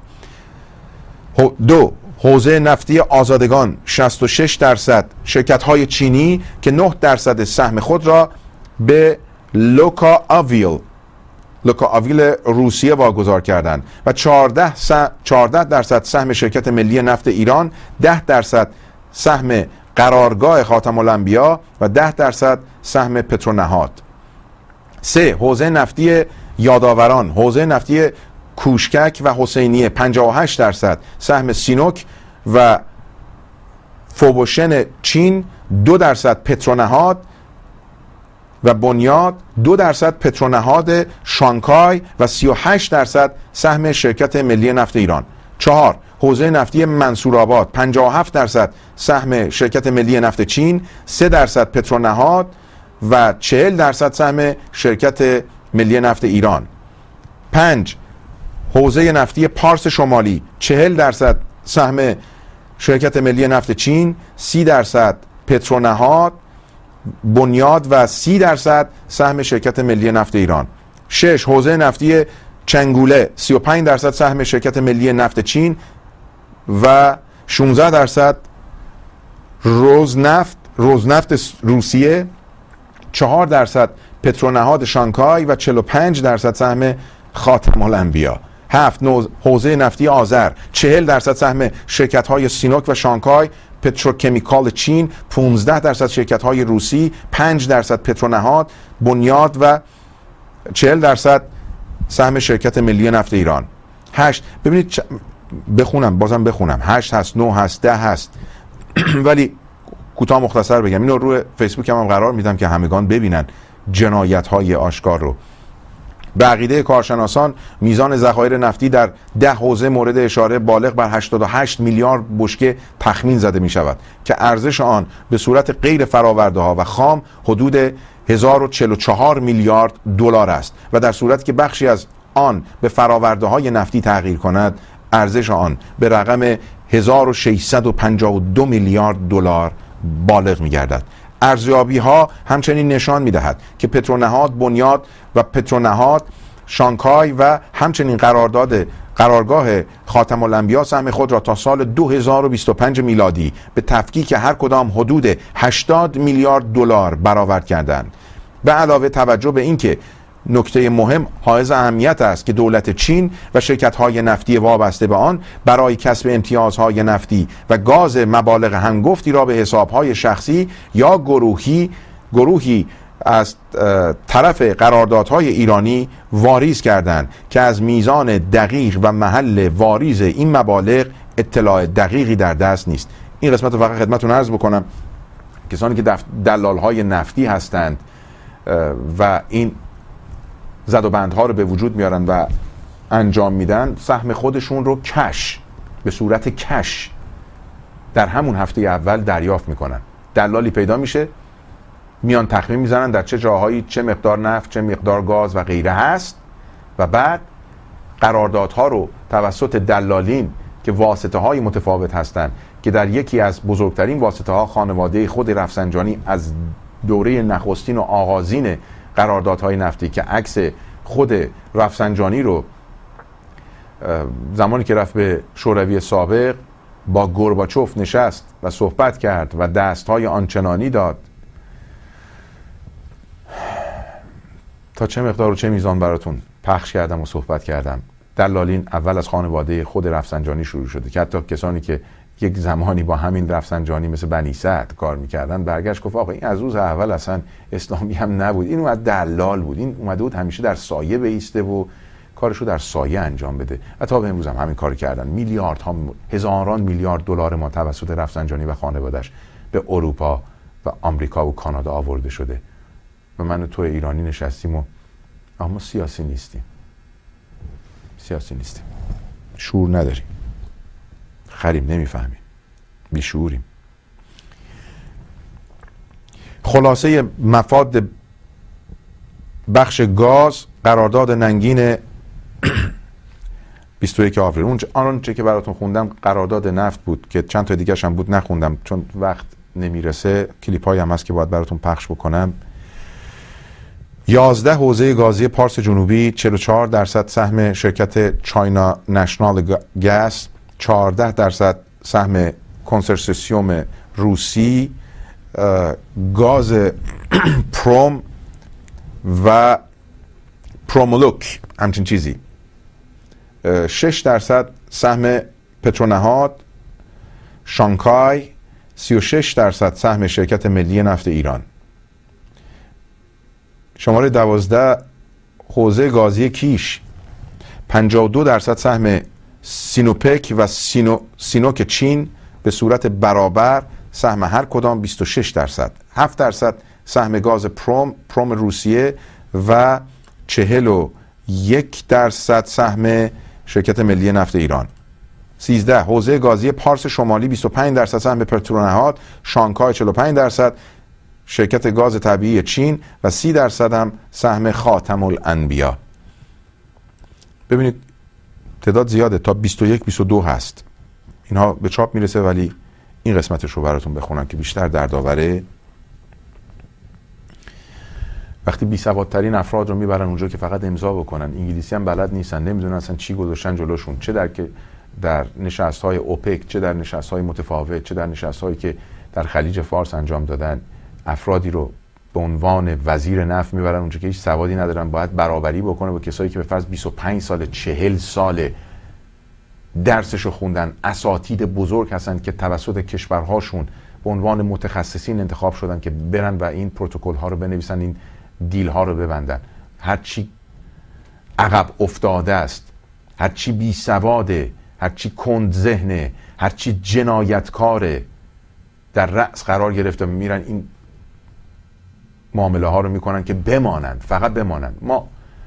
دو، حوزه نفتی آزادگان، شصت و شش درصد شرکت های چینی که نه درصد سهم خود را به لوکا آویل لوکا آویل روسیه واگذار کردند و چهارده درصد سهم شرکت ملی نفت ایران، ده درصد سهم قرارگاه خاتم الانبیا و ده درصد سهم پترونهاد. سه، حوزه نفتی یادآوران، حوزه نفتی کوشکک و حسینیه، پنجاه و هشت درصد سهم سینوک و فوبوشن چین، دو درصد پترونهاد و بنیاد، دو درصد پترونهاد شانگهای و سی و هشت درصد سهم شرکت ملی نفت ایران. چهار، حوزه نفتی منصورآباد، پنجاه و هفت درصد سهم شرکت ملی نفت چین، سه درصد پترونهاد و چهل درصد سهم شرکت ملی نفت ایران. پنج، حوزه نفتی پارس شمالی، چهل درصد سهم شرکت ملی نفت چین، سی درصد پترونهاد، بنیاد و سی درصد سهم شرکت ملی نفت ایران. شش، حوزه نفتی چنگوله، سی و پنج درصد سهم شرکت ملی نفت چین و شانزده درصد روزنفت روزنفت روسیه، چهار درصد پترونهاد شانگهای و چهل و پنج درصد سهم خاتم الانبیا. هفت، حوزه نفتی آذر، چهل درصد سهم شرکت های سینوک و شانگهای پتروکمیکال چین، پانزده درصد شرکت های روسی، پنج درصد پترونهاد، بنیاد و چهل درصد سهم شرکت ملی نفت ایران. هشت، ببینید چ... بخونم بازم بخونم هشت هست، نه هست، ده هست ولی کوتاه مختصر بگم، اینو روی فیسبوک هم, هم قرار میدم که همگان ببینن جنایت های آشکار رو. به عقیده کارشناسان میزان ذخایر نفتی در ده حوزه مورد اشاره بالغ بر هشتاد و هشت میلیارد بشکه تخمین زده می شود که ارزش آن به صورت غیر فراورده ها و خام حدود هزار و چهل و چهار میلیارد دلار است و در صورتی که بخشی از آن به فراورده های نفتی تغییر کند ارزش آن به رقم هزار و ششصد و پنجاه و دو میلیارد دلار بالغ می گردد. ارزیابی ها همچنین نشان می دهد که پترونهاد، بنیاد و پترونهاد شانگهای و همچنین قرارداد قرارگاه خاتم الانبیا سهم خود را تا سال دو هزار و بیست و پنج میلادی به تفکیک هر کدام حدود هشتاد میلیارد دلار برآورد کردند. به علاوه توجه به اینکه نکته مهم حائز اهمیت است که دولت چین و شرکت‌های نفتی وابسته به آن برای کسب امتیازهای نفتی و گاز مبالغ هنگفتی را به حساب‌های شخصی یا گروهی گروهی از طرف قراردادهای ایرانی واریز کردند که از میزان دقیق و محل واریز این مبالغ اطلاع دقیقی در دست نیست. این قسمت رو فقط خدمتتون عرض بکنم. کسانی که دلال‌های نفتی هستند و این زد و بندها رو به وجود میارن و انجام میدن، سهم خودشون رو کش به صورت کش در همون هفته اول دریافت میکنن. دلالی پیدا میشه، میان تخمین میزنن در چه جاهایی چه مقدار نفت، چه مقدار گاز و غیره هست و بعد قراردادها رو توسط دلالین که واسطه های متفاوت هستند که در یکی از بزرگترین واسطه ها خانواده خود رفسنجانی از دوره نخستین و آغازین قراردادهای نفتی که عکس خود رفسنجانی رو زمانی که رفت به شوروی سابق با گورباچوف نشست و صحبت کرد و دستهای آنچنانی داد تا چه مقدار و چه میزان براتون پخش کردم و صحبت کردم. دلالین اول از خانواده خود رفسنجانی شروع شده که حتی کسانی که یک زمانی با همین رفسنجانی مثل بنی سعد کار میکردن برگشت گفت آقا این از روز اول اصلا اسلامی هم نبود، این اومد دلال بود، این اومده بود همیشه در سایه بایسته و کارشو در سایه انجام بده. و تا به امروز هم همین کار کردن. میلیاردها هزاران میلیارد دلار ما توسط رفسنجانی و خانواده‌اش به اروپا و آمریکا و کانادا آورده شده و من و تو ایرانی نشستیم و اما سیاسی نیستیم سیاسی نیستیم شعور نداریم، خریم، نمیفهمیم، بیشعوریم. خلاصه مفاد بخش گاز، قرارداد ننگین بیست و یک آوریل. اون آنچه که براتون خوندم قرارداد نفت بود که چند تا دیگه هم بود نخوندم چون وقت نمیرسه. کلیپ هایی هم هست که باید براتون پخش بکنم. یازده حوزه گازی پارس جنوبی، چهل و چهار درصد سهم شرکت چاینا نشنال گاز، چهارده درصد سهم کنسرسیوم روسی، گاز پروم و پرومولوک همچین چیزی، شش درصد سهم پترونهاد شانگهای، سی و شش درصد سهم شرکت ملی نفت ایران. شماره دوازده حوزه گازی کیش، پنجاه و دو درصد سهم سینوپک و سینو سینوک چین به صورت برابر، سهم هر کدام بیست و شش درصد، هفت درصد سهم گاز پروم پروم روسیه و چهل و یک درصد سهم شرکت ملی نفت ایران. سیزده حوزه گازی پارس شمالی، بیست و پنج درصد سهم پترونهاد، شانگهای چهل و پنج درصد، شرکت گاز طبیعی چین و سی درصد هم سهم خاتم الانبیا. ببینید تعداد زیاده، تا بیست و یک بیست و دو هست. اینها به چاپ میرسه ولی این قسمتش رو براتون بخونم که بیشتر دردآوره. وقتی بی سوادترین افراد رو میبرن اونجا که فقط امضا بکنن، انگلیسی هم بلد نیستن، نمیدونن اصلا چی گذاشتن جلوشون، چه در که در نشست‌های اوپک، چه در نشست‌های متفاوت، چه در نشست‌هایی که در خلیج فارس انجام دادن، افرادی رو به عنوان وزیر نفت میبرن اونجا که هیچ سوادی ندارن، باید برابری بکنه با کسایی که به فرض بیست و پنج سال چهل سال درسشو خوندن، اساتید بزرگ هستن که توسط کشورهاشون به عنوان متخصصین انتخاب شدن که برن و این پروتکل ها رو بنویسن، این دیل ها رو ببندن. هرچی عقب افتاده است، هرچی بی سواده، هرچی کند ذهنه، هرچی جنایتکاره در رأس قرار گرفته میرن این معامله ها رو میکنن که بمانند، فقط بمانند. ما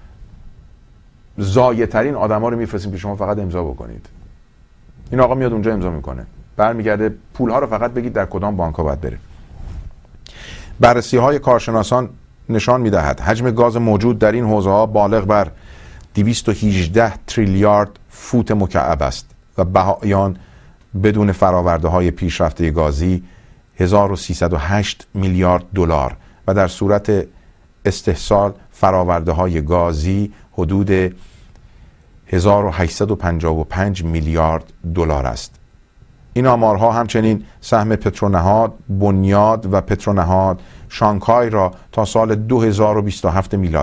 ضایع ترین آدم ها رو میفرستیم که شما فقط امضا بکنید. این آقا میاد اونجا امضا میکنه، برمیگرده پول ها رو فقط بگید در کدام بانک ها باید بره. بررسی های کارشناسان نشان میدهد حجم گاز موجود در این حوزه ها بالغ بر دویست و هجده تریلیارد فوت مکعب است و بهایان بدون فراورده های پیشرفته گازی هزار و سیصد و هشت میلیارد دلار و در صورت استحصال فراورده های گازی حدود هزار و هشتصد و پنجاه و پنج میلیارد دلار است. این آمارها همچنین سهم پترونهاد، بنیاد و پترونهاد شانگهای را تا سال دو هزار و بیست و هفت میلادی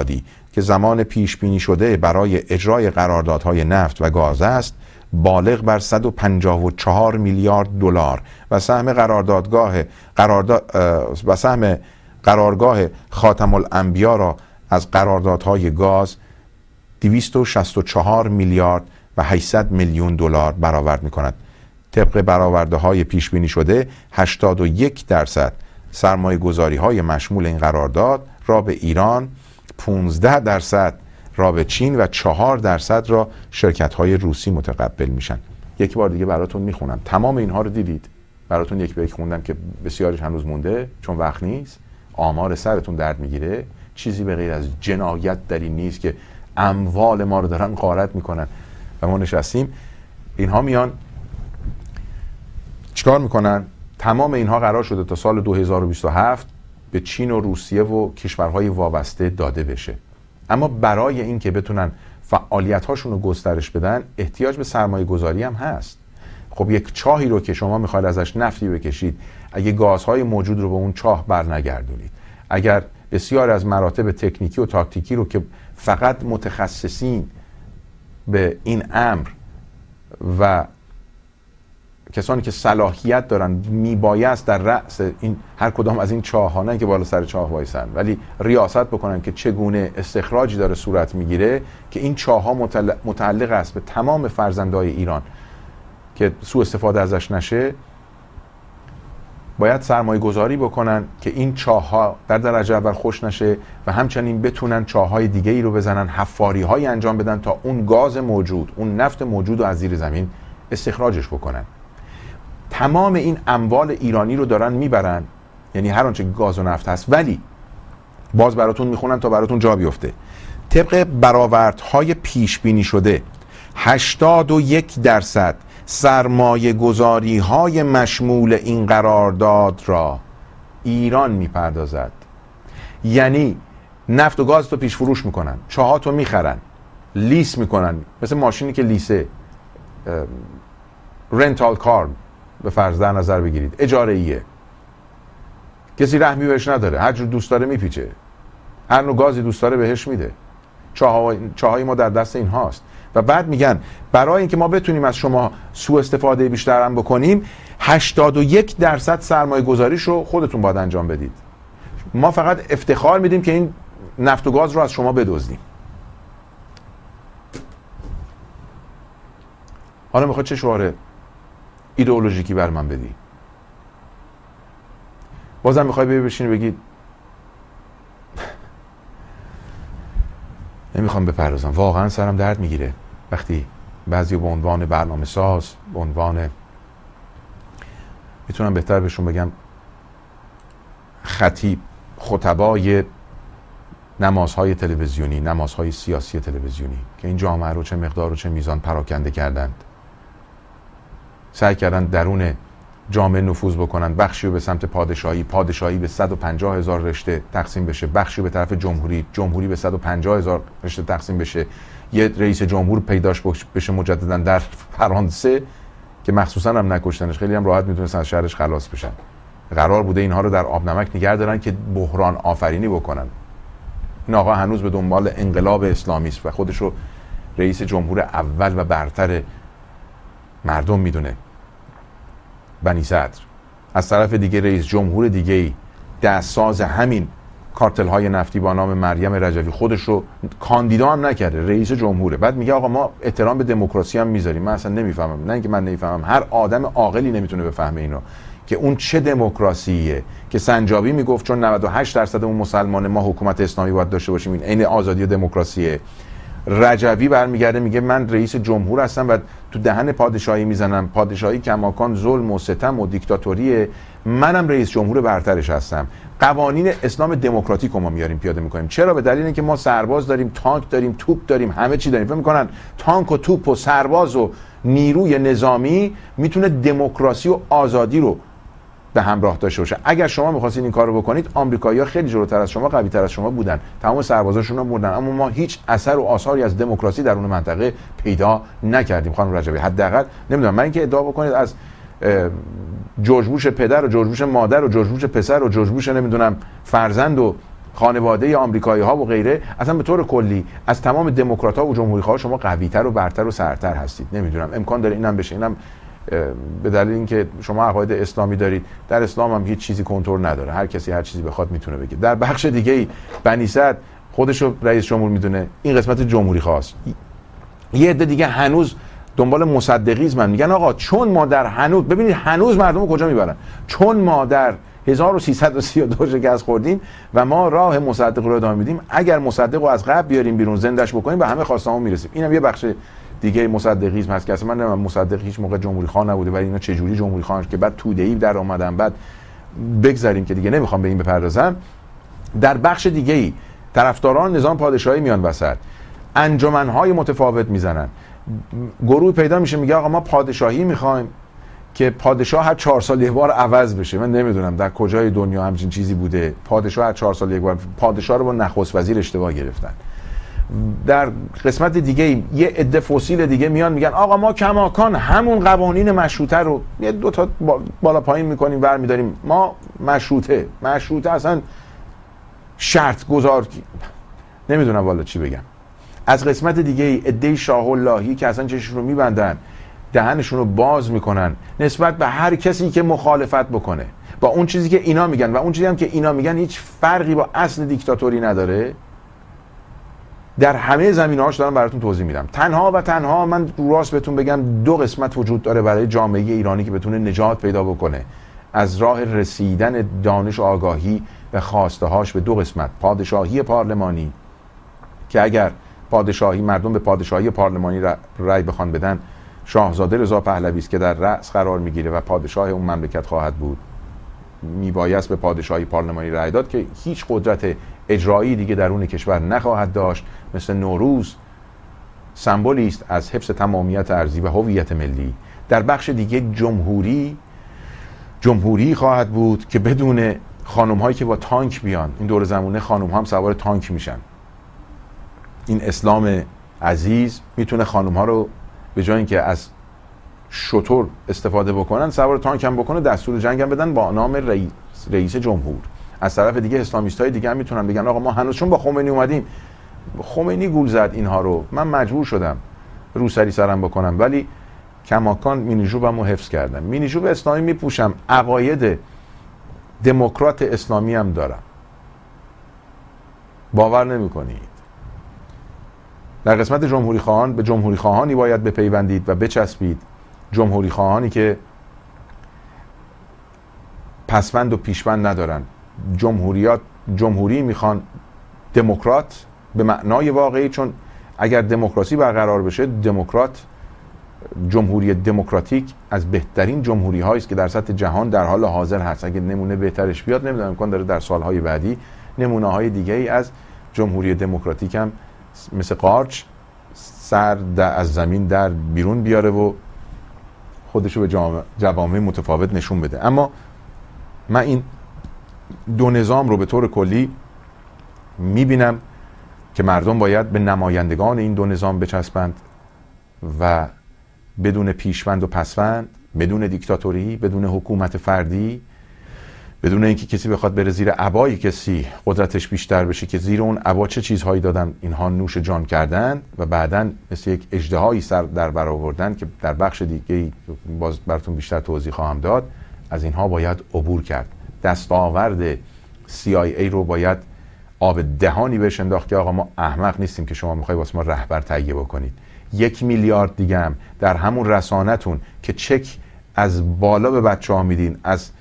که زمان پیش بینی شده برای اجرای قراردادهای نفت و گاز است بالغ بر صد و پنجاه و چهار میلیارد دلار و سهم قراردادگاه قرارداد و سهم قرارگاه خاتم الانبیا را از قراردادهای گاز دویست و شصت و چهار میلیارد و هشتصد میلیون دلار برآورد می‌کند. طبق برآورده‌های پیش بینی شده هشتاد و یک درصد سرمایه گذاری های مشمول این قرارداد را به ایران، پانزده درصد را به چین و چهار درصد را شرکت های روسی متقبل میشن. یک بار دیگه براتون میخونم. تمام اینها رو دیدید؟ براتون یک به یک خوندم که بسیارش هنوز مونده چون وقت نیست. آمار سرتون درد میگیره. چیزی به غیر از جنایت در این نیست که اموال ما رو دارن غارت میکنن و ما نشستیم. اینها میان چیکار میکنن؟ تمام اینها قرار شده تا سال دو هزار و بیست و هفت به چین و روسیه و کشورهای وابسته داده بشه. اما برای این که بتونن فعالیت هاشون رو گسترش بدن احتیاج به سرمایه گذاری هم هست. خب یک چاهی رو که شما میخواید ازش نفتی بکشید، اگه گازهای موجود رو به اون چاه بر نگردونید، اگر بسیار از مراتب تکنیکی و تاکتیکی رو که فقط متخصصین به این امر و کسانی که صلاحیت دارن میبایست در رأس این هر کدام از این چاه‌ها، نه که بالا سر چاه وایسن، ولی ریاست بکنن که چگونه استخراجی داره صورت میگیره که این چاه‌ها متعلق است به تمام فرزندای ایران که سوء استفاده ازش نشه. باید سرمایه گذاری بکنن که این چاه‌ها در درجه اول خوش نشه و همچنین بتونن چاه‌های دیگه ای رو بزنن، حفاری‌های انجام بدن تا اون گاز موجود، اون نفت موجود رو از زیر زمین استخراجش بکنن. تمام این اموال ایرانی رو دارن میبرن، یعنی هر آنچه گاز و نفت هست. ولی باز براتون میخونن تا براتون جا بیفته. طبق برآوردهای پیش بینی شده هشتاد و یک درصد سرمایه گذاری های مشمول این قرارداد را ایران میپردازد. یعنی نفت و گاز تو پیش فروش میکنن، چاهات رو میخرن، لیس میکنن، مثل ماشینی که لیسه، رنتال کار به فرض در نظر بگیرید، اجاره ایه، کسی رحمی بهش نداره، هر جور دوست داره میپیچه، هر نوع گازی دوست داره بهش میده. چاهای ما در دست این هاست. و بعد میگن برای اینکه ما بتونیم از شما سوء استفاده بیشتر هم بکنیم هشتاد و یک درصد سرمایه گذاریش رو خودتون باید انجام بدید. ما فقط افتخار میدیم که این نفت و گاز رو از شما بدزدیم. حالا میخواد چه شعار ایدئولوژیکی بر من بدی؟ بازم میخوای ببی بشینی بگید نمیخوام بپردازم. واقعا سرم درد میگیره وقتی بعضی به عنوان برنامه ساز، به عنوان میتونم بهتر بهشون بگم خطیب، خطبای نمازهای تلویزیونی، نمازهای سیاسی تلویزیونی که این جامعه رو چه مقدار و چه میزان پراکنده کردند، سعی کردن درون جامعه نفوذ بکنن، بخشی رو به سمت پادشاهی، پادشاهی به صد و پنجاه هزار رشته تقسیم بشه، بخشی به طرف جمهوری، جمهوری به صد و پنجاه هزار رشته تقسیم بشه، یه رئیس جمهور پیداش بشه مجددا در فرانسه که مخصوصا هم نکشتنش، خیلی هم راحت میتونستن از شهرش خلاص بشن. قرار بوده اینها رو در آب نمک نگه دارن که بحران آفرینی بکنن. این آقا هنوز به دنبال انقلاب اسلامی است و خودش رو رئیس جمهور اول و برتر مردم میدونه. بنی صدر از طرف دیگه رئیس جمهور دیگه‌ای دستساز همین کارتل های نفتی با نام مریم رجوی خودش رو کاندیدا هم نکرده، رئیس جمهوره. بعد میگه آقا ما احترام به دموکراسی هم میذاریم. من اصلا نمیفهمم، نه اینکه من نمیفهمم، هر آدم عاقلی نمیتونه بفهمه اینو که اون چه دموکراسیه که سنجابی میگفت چون نود و هشت درصد اون مسلمان ما حکومت اسلامی باید داشته باشیم، این عین آزادی و دموکراسیه. رجوی برمیگرده میگه من رئیس جمهور هستم و تو دهن پادشاهی میزنم، پادشاهی کماکان ظلم و ستم و دیکتاتوریه، منم رئیس جمهور برترش هستم. قوانین اسلام دموکراتیک رو ما میاریم پیاده میکنیم. چرا؟ به دلیل اینکه ما سرباز داریم، تانک داریم، توپ داریم، همه چی داریم. فکر میکنن تانک و توپ و سرباز و نیروی نظامی میتونه دموکراسی و آزادی رو به همراه داشته باشه. اگر شما می‌خواستید این کارو بکنید، آمریکایی‌ها خیلی جلوتر از شما، قوی‌تر از شما بودن، تمام سربازاشون رو بردن، اما ما هیچ اثر و آثاری از دموکراسی در اون منطقه پیدا نکردیم. خانم رجبی حداقل نمیدونم، من اینکه ادعا بکنید از جورج بوش پدر و جورج بوش مادر و جورج بوش پسر و جورج بوش نمیدونم فرزند و خانواده آمریکایی ها و غیره، اصلا به طور کلی از تمام دموکرات ها و جمهوری خواه شما قوی‌تر و برتر و سرتر هستید. نمیدونم امکان داره اینم بشه. اینم به دلیل اینکه شما عقاید اسلامی دارید، در اسلام هم هیچ چیزی کنترل نداره، هر کسی هر چیزی بخواد میتونه بگه. در بخش دیگه ای بنی صدر خودشو رئیس جمهور میدونه، این قسمت جمهوری خواست. یه عده دیگه هنوز دنبال مصدقیزمن، میگن آقا چون ما در هنوز، ببینید هنوز مردم کجا میبرن، چون ما در هزار و سیصد و سی و دو شکست خوردیم و ما راه مصدق رو ادامه میدیم، اگر مصدق رو از قبل بیاریم بیرون زندش بکنیم به همه خواستهامون میرسیم. اینم یه بخش دیگه مصدقیزم هست که اصلا من نمیدونم مصدق هیچ موقع جمهوری خواه نبوده، ولی اینا چه جوری جمهوری خواه که بعد توده‌ای در اومدن. بعد بگذاریم که دیگه نمیخوام به این بپردازم. در بخش دیگه ای طرفداران نظام پادشاهی میان وسط، انجمن‌های متفاوت میزنن، گروه پیدا میشه میگه آقا ما پادشاهی میخوایم که پادشاه هر چهار سال یک بار عوض بشه. من نمیدونم در کجای دنیا همچین چیزی بوده، پادشاه هر چهار سال یک بار. پادشاه رو با نخست وزیر اشتباه گرفتن. در قسمت دیگه یه عده فسیل دیگه میان میگن آقا ما کماکان همون قوانین مشروطه رو یه دو تا بالا پایین میکنیم برمیداریم، ما مشروطه مشروطه اصلا شرط گذار، نمیدونم والا چی بگم. از قسمت دیگه عده شاه اللهی که اصلا چششون رو میبندن، دهنشون رو باز میکنن نسبت به هر کسی که مخالفت بکنه با اون چیزی که اینا میگن، و اون چیزی هم که اینا میگن هیچ فرقی با اصل دیکتاتوری نداره. در همه زمینه‌هاش دارم براتون توضیح میدم. تنها و تنها من راست بهتون بگم دو قسمت وجود داره برای جامعه ایرانی که بتونه نجات پیدا بکنه از راه رسیدن دانش و آگاهی و خواسته‌هاش به دو قسمت: پادشاهی پارلمانی که اگر پادشاهی مردم به پادشاهی پارلمانی رأی بخوان بدن، شاهزاده رضا پهلوی است که در رأس قرار میگیره و پادشاه اون مملکت خواهد بود. میبایست به پادشاهی پارلمانی رأی داد که هیچ قدرت اجرایی دیگه درون کشور نخواهد داشت. مثل نوروز سمبولی است از حفظ تمامیت ارضی و هویت ملی. در بخش دیگه جمهوری جمهوری خواهد بود که بدون خانم هایی که با تانک بیان. این دور زمونه خانم هم سوار تانک میشن. این اسلام عزیز میتونه خانم ها رو به جای اینکه از شتر استفاده بکنن سوار تانک هم بکنه، دستور جنگ هم بدن با نام رئیس, رئیس جمهور. از طرف دیگه اسلامیست های دیگه هم میتونن بگن آقا ما هنوز چون با خمینی اومدیم، خمینی گول زد اینها رو، من مجبور شدم روسری سرم بکنم، ولی کماکان مینیجوبمو حفظ کردم. مینیجوب اسلامی میپوشم، عقاید دموکرات اسلامی هم دارم. باور نمیکنید. در قسمت جمهوری خواهان به جمهوری خواهانی باید بپیوندید و بچسبید، جمهوری خواهانی که پسوند و پیشوند ندارن. جمهوریات جمهوری میخوان دموکرات به معنای واقعی، چون اگر دموکراسی برقرار بشه، دموکرات جمهوری دموکراتیک از بهترین جمهوری هایی است که در سطح جهان در حال حاضر هست. اگه نمونه بهترش بیاد نمیدونم، امکان داره در سالهای بعدی نمونه های دیگه ای از جمهوری دموکراتیک هم مثل قارچ سر از زمین در بیرون بیاره و خودشو به جوامع متفاوت نشون بده. اما من این دو نظام رو به طور کلی میبینم که مردم باید به نمایندگان این دو نظام بچسبند و بدون پیشوند و پسوند، بدون دیکتاتوری، بدون حکومت فردی، بدون اینکه کسی بخواد بره زیر عبای کسی قدرتش بیشتر بشه که زیر اون عبا چه چیزهایی دادن اینها نوش جان کردن و بعداً مثل یک اژدهایی سر در بر آوردن که در بخش دیگه باز براتون بیشتر توضیح خواهم داد. از اینها باید عبور کرد. دستاورد سی آی ای رو باید آب دهانی بهش انداخت که آقا ما احمق نیستیم که شما میخوای واسه ما رهبر تهیه بکنید. یک میلیارد دیگه هم در همون رسانتون که چک از بالا به بچه ها میدین، از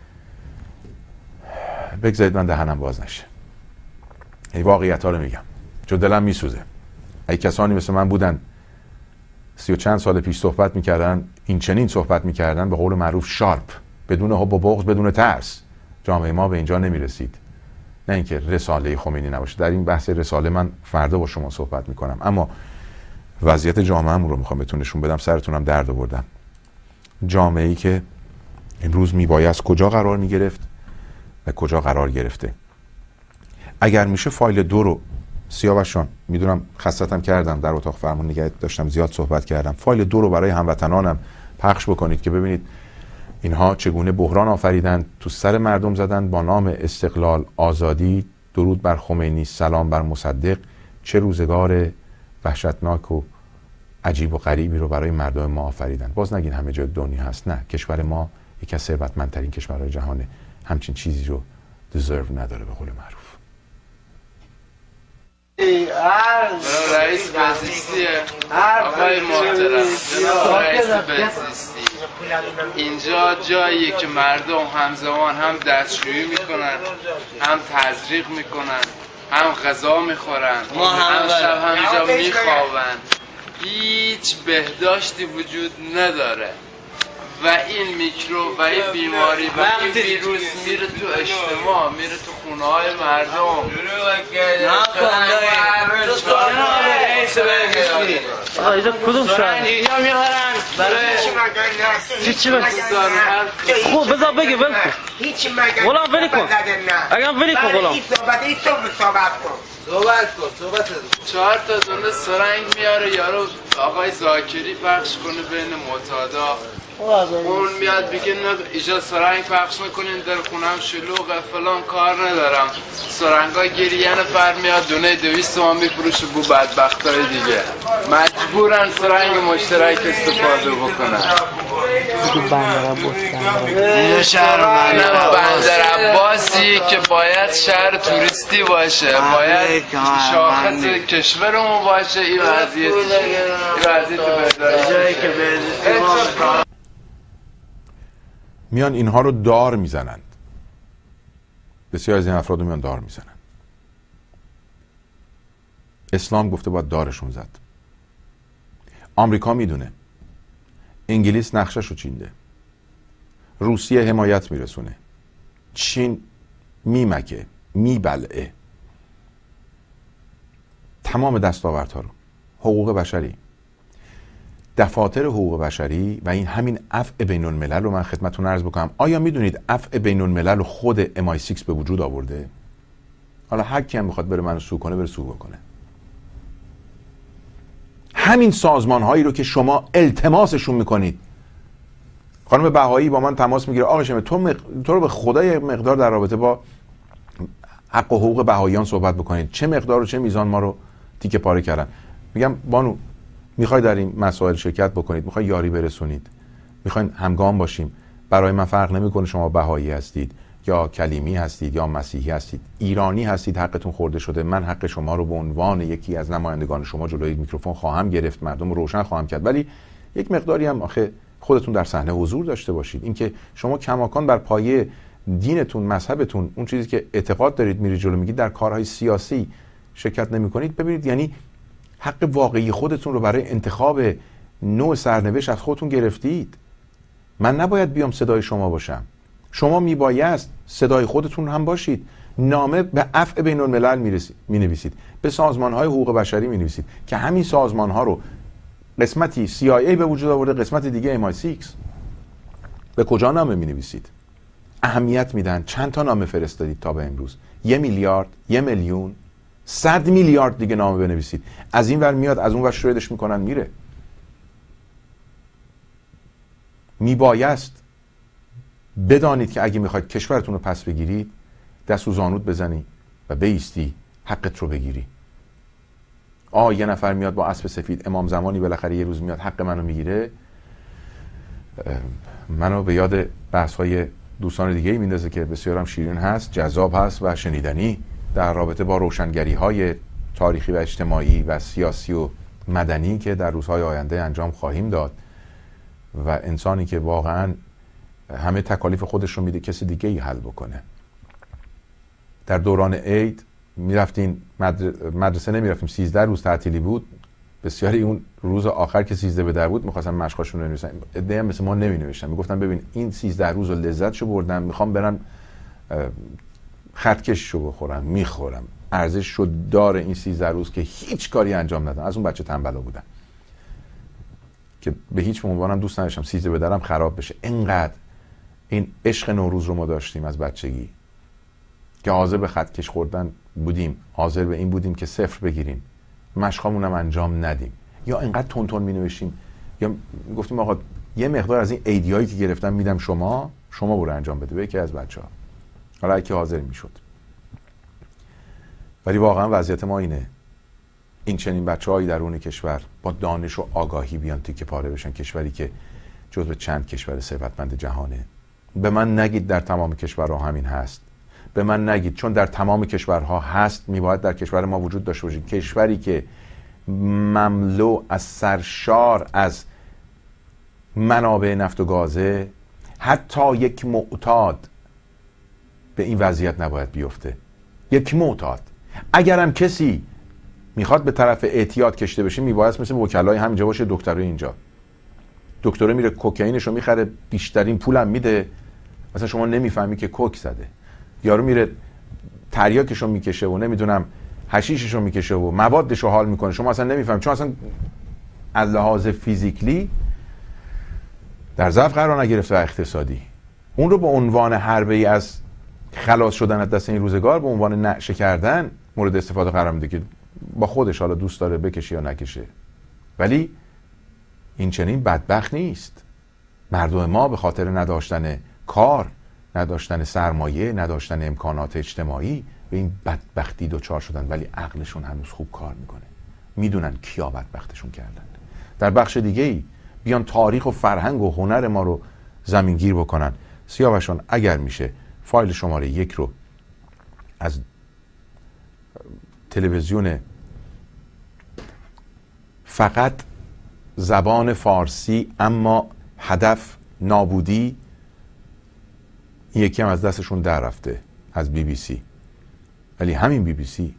بگذارید من دهنم باز نشه، ای واقعیت ها رو میگم چون دلم میسوزه. ای کسانی مثل من بودن سی و چند سال پیش صحبت میکردن، این چنین صحبت میکردن، به قول معروف شارپ، بدون حب و بغض، بدون ترس، جامعه ما به اینجا نمیرسید. نه اینکه رساله خمینی نباشه. در این بحث رساله من فردا با شما صحبت میکنم، اما وضعیت جامعه‌مون رو میخوام بهتون نشون بدم. سرتونم درد آوردم. جامعه‌ای که امروز میبایست کجا قرار میگرفت و کجا قرار گرفته. اگر میشه فایل دو رو سیاوشان، میدونم خستتم کردم، در اتاق فرمان نگه داشتم، زیاد صحبت کردم، فایل دو رو برای هموطنانم پخش بکنید که ببینید اینها چگونه بحران آفریدن، تو سر مردم زدن با نام استقلال، آزادی، درود بر خمینی، سلام بر مصدق، چه روزگار وحشتناک و عجیب و غریبی رو برای مردم ما آفریدن. باز نگین همه جای دنیا هست، نه، کشور ما یکی از ثروتمندترین کشورهای جهانه، همچین چیزی رو دیزرو نداره به قول معروف. رئیس بهزیستی آقای محترم، جناب رئیس بهزیستی، اینجا جاییه که مردم همزمان هم دستشویی میکنن، هم تزریق میکنن، هم غذا میخورن، هم شب همینجا میخوابن، هیچ بهداشتی وجود نداره و این میکروب و این بیماری و این ویروس میره تو اجتماع، میره تو خونه های مردم. آقا اینجا کدوم شهر؟ اینجا میبرن برای چی چی بگی؟ خوب بذار بگی ول کن. هیچ مگه غلام ولی کن. اگه ولی کن غلام. این صحبت این تو صحبت کن. صحبت کن، صحبت کن. چهار تا دونه سرنگ میاره یارو آقای زاکری پخش کنه بین معتادا. اون میاد بگه نه اینجا سرنگ پخش نکنین، در خونم شلوغه فلان، کار ندارم. سرنگا گیری نفر میاد دونه دویست تومان میفروشه بو بدبختای دیگه، مجبورن سرنگ مشترک استفاده بکنن. این شهر بندر عباسی که باید شهر توریستی باشه، باید شاخص کشورمون باشه، این وضعیت این وضعیت بهداشت میان اینها رو دار میزنند. بسیار از این افراد میان دار میزنند. اسلام گفته باید دارشون زد. آمریکا میدونه، انگلیس نقشش رو چینده، روسیه حمایت میرسونه، چین میمکه، میبلعه تمام دستاوردها رو. حقوق بشری، دفاتر حقوق بشری و این همین عفو بین الملل رو من خدمتتون عرض بکنم. آیا میدونید عفو بین الملل رو خود ام آی سیکس به وجود آورده؟ حالا هر کی هم میخواد بره منو سو کنه بره سو بکنه. همین سازمان هایی رو که شما التماسشون میکنید. خانم بهایی با من تماس میگیره، آقا شمه تو, مق... تو رو به خدا یه مقدار در رابطه با حق و حقوق بهاییان صحبت بکنید، چه مقدار و چه میزان ما رو تیکه پاره کردن. میگم بانو میخوای در این مسائل شرکت بکنید، میخوای یاری برسونید، میخواین همگام باشیم، برای من فرق نمیکنه شما بهایی هستید یا کلیمی هستید یا مسیحی هستید، ایرانی هستید، حقتون خورده شده، من حق شما رو به عنوان یکی از نمایندگان شما جلوی میکروفون خواهم گرفت، مردم رو روشن خواهم کرد، ولی یک مقداری هم آخه خودتون در صحنه حضور داشته باشید. اینکه شما کماکان بر پایه دینتون، مذهبتون، اون چیزی که اعتقاد دارید میری جلو میگید، در کارهای سیاسی شرکت نمیکنید، ببینید یعنی حق واقعی خودتون رو برای انتخاب نوع سرنوشت از خودتون گرفتید. من نباید بیام صدای شما باشم، شما میبایست صدای خودتون هم باشید. نامه به عفو بین الملل می نویسید، به سازمان های حقوق بشری می نویسید که همین سازمان ها رو قسمتی سی آی ای به وجود آورده، قسمت دیگه ام آی سیکس. به کجا نامه می نویسید؟ اهمیت میدن. چند تا نامه فرستادید تا به امروز؟ یه میلیارد، یه میلیون، صد میلیارد دیگه نامه بنویسید. از این ور میاد، از اون ور شردش میکنن میره. میبایست بدانید که اگه میخواید کشورتون رو پس بگیرید، دست و زانوت بزنی و بیستی حقت رو بگیری. آه یه نفر میاد با اسب سفید، امام زمانی بالاخره یه روز میاد حق منو میگیره، منو به یاد بحث های دوستان دیگه ای میندازه که بسیار هم شیرین هست، جذاب هست و شنیدنی، در رابطه با روشنگری های تاریخی و اجتماعی و سیاسی و مدنی که در روزهای آینده انجام خواهیم داد و انسانی که واقعا همه تکالیف خودش رو میده کسی دیگه ای حل بکنه. در دوران عید میرفتین مدرسه، نمیرفتیم، سیزده روز تعطیلی بود، بسیاری اون روز آخر که سیزده به در بود میخواستن مشقاشون رو بنویسن، عده‌ای هم مثل ما نمینوشتن، میگفتن ببین این سیزده روز رو لذتشو بردم، میخوام برم خطکششو بخورم، میخورم، ارزش شو داره این سیزده روز که هیچ کاری انجام ندادم. از اون بچه تنبلا بودن که به هیچ عنوانم دوست نداشتم سیزده به درم خراب بشه. اینقدر این عشق نوروز رو ما داشتیم از بچگی که حاضر به خطکش خوردن بودیم، حاضر به این بودیم که صفر بگیریم، مشقامون هم انجام ندیم، یا اینقدر تون تون می نوشیم، یا گفتیم آقا یه مقدار از این ایدیایی که گرفتم میدم شما، شما برو انجام بده به یکی از بچه‌ها، حالا اگه حاضر میشد. ولی واقعا وضعیت ما اینه. این چنین بچه‌های درون کشور با دانش و آگاهی بیان تیکه پاره بشن، کشوری که جزو چند کشور ثروتمند جهانه. به من نگید در تمام کشورها همین هست. به من نگید، چون در تمام کشورها هست میباید در کشور ما وجود داشته باشه. کشوری که مملو از سرشار از منابع نفت و گازه، حتی یک معتاد به این وضعیت نباید بیفته. یک معتاد اگرم کسی میخواد به طرف اعتیاد کشته بشه، میباید مثل وکلای همینجا باشه، دکتره اینجا. دکتره میره کوکائینش رو میخره، بیشترین پولم میده، مثلا شما نمیفهمی که کوک زده. یارو میره تریاکش رو میکشه و نمیدونم حشیشش رو میکشه و موادش رو حال میکنه، شما اصلا نمیفهمی، چون اصلا از لحاظ فیزیکلی در ضعف قرار نگرفته و اقتصادی. اون رو به عنوان حربه ای از خلاص شدن از دست این روزگار، به عنوان نعشه کردن مورد استفاده قرار میده که با خودش حالا دوست داره بکشه یا نکشه. ولی این چنین بدبخت نیست. مردم ما به خاطر نداشتن کار، نداشتن سرمایه، نداشتن امکانات اجتماعی به این بدبختی دوچار شدن، ولی عقلشون هنوز خوب کار میکنه، میدونن کیا بدبختشون کردن. در بخش دیگه ای بیان تاریخ و فرهنگ و هنر ما رو زمینگیر بکنن. سیاوشان اگر میشه فایل شماره یک رو از تلویزیون فقط زبان فارسی اما هدف نابودی، یکی هم از دستشون در رفته، از بی بی سی، ولی همین بی بی سی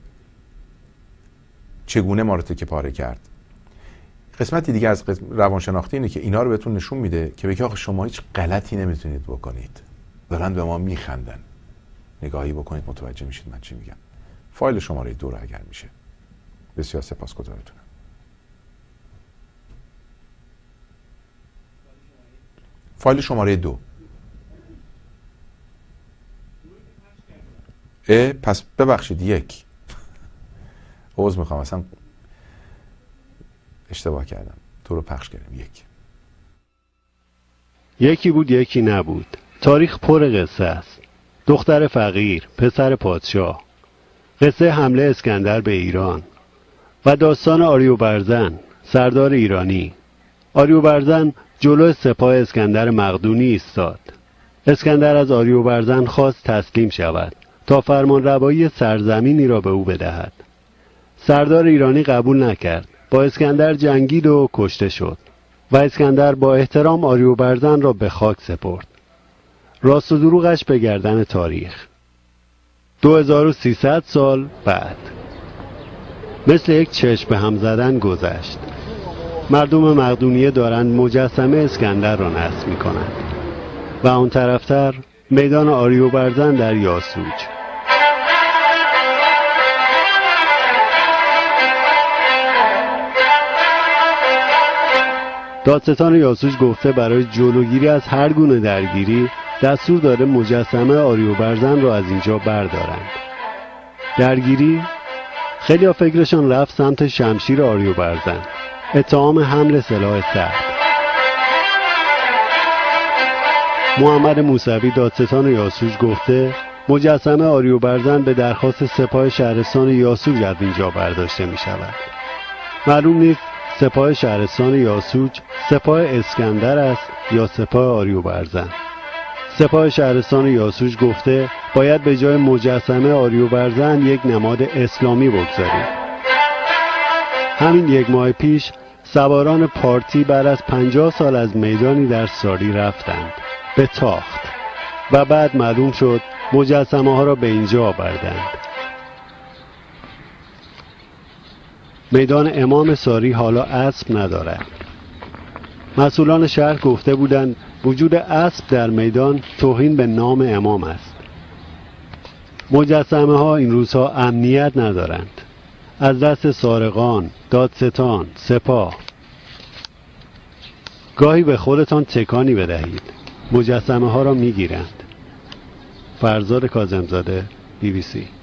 چگونه ما رو تکه پاره کرد. قسمتی دیگه از روانشناختی اینه که اینا رو بهتون نشون میده که بگه آخه شما هیچ غلطی نمیتونید بکنید، دارن به ما میخندن. نگاهی بکنید متوجه میشید من چی میگم. فایل شماره دو رو اگر میشه. بسیار سپاسگزارتونم. فایل شماره دو. اه پس ببخشید یک. عذر میخوام اصلا اشتباه کردم. تو رو پخش کردم. یک. یکی بود یکی نبود. تاریخ پر قصه است. دختر فقیر، پسر پادشاه، قصه حمله اسکندر به ایران و داستان آریوبرزن، سردار ایرانی. آریوبرزن جلو سپاه اسکندر مقدونی ایستاد. اسکندر از آریوبرزن خواست تسلیم شود تا فرمان روایی سرزمینی را به او بدهد. سردار ایرانی قبول نکرد. با اسکندر جنگید و کشته شد و اسکندر با احترام آریوبرزن را به خاک سپرد. راست و دروغش به گردن تاریخ. دو هزار و سیصد سال بعد مثل یک چشم به هم زدن گذشت. مردم مقدونیه دارند مجسمه اسکندر را نصب می کنند و آن طرفتر میدان آریوبرزن در یاسوج. دادستان یاسوج گفته برای جلوگیری از هر گونه درگیری دستور داده مجسمه آریوبرزن را از اینجا بردارند. درگیری؟ خیلی ها فکرشان رفت سمت شمشیر آریوبرزن، اتهام حمل سلاح سخت. محمد موسوی دادستان یاسوج گفته مجسمه آریوبرزن به درخواست سپاه شهرستان یاسوج از اینجا برداشته می شود. معلوم نیست سپاه شهرستان یاسوج سپاه اسکندر است یا سپاه آریوبرزن. سپاه شهرستان یاسوج گفته باید به جای مجسمه آریوبرزن یک نماد اسلامی بگذاریم. همین یک ماه پیش سواران پارتی بعد از پنجاه سال از میدانی در ساری رفتند به تاخت و بعد معلوم شد مجسمه ها را به اینجا آوردند. میدان امام ساری حالا اسب ندارد. مسئولان شهر گفته بودند وجود اسب در میدان توهین به نام امام است. مجسمه ها این روزها امنیت ندارند. از دست سارقان، دادستان، سپاه. گاهی به خودتان تکانی بدهید. مجسمه ها را میگیرند. فرزاد کاظمزاده، بی بی سی.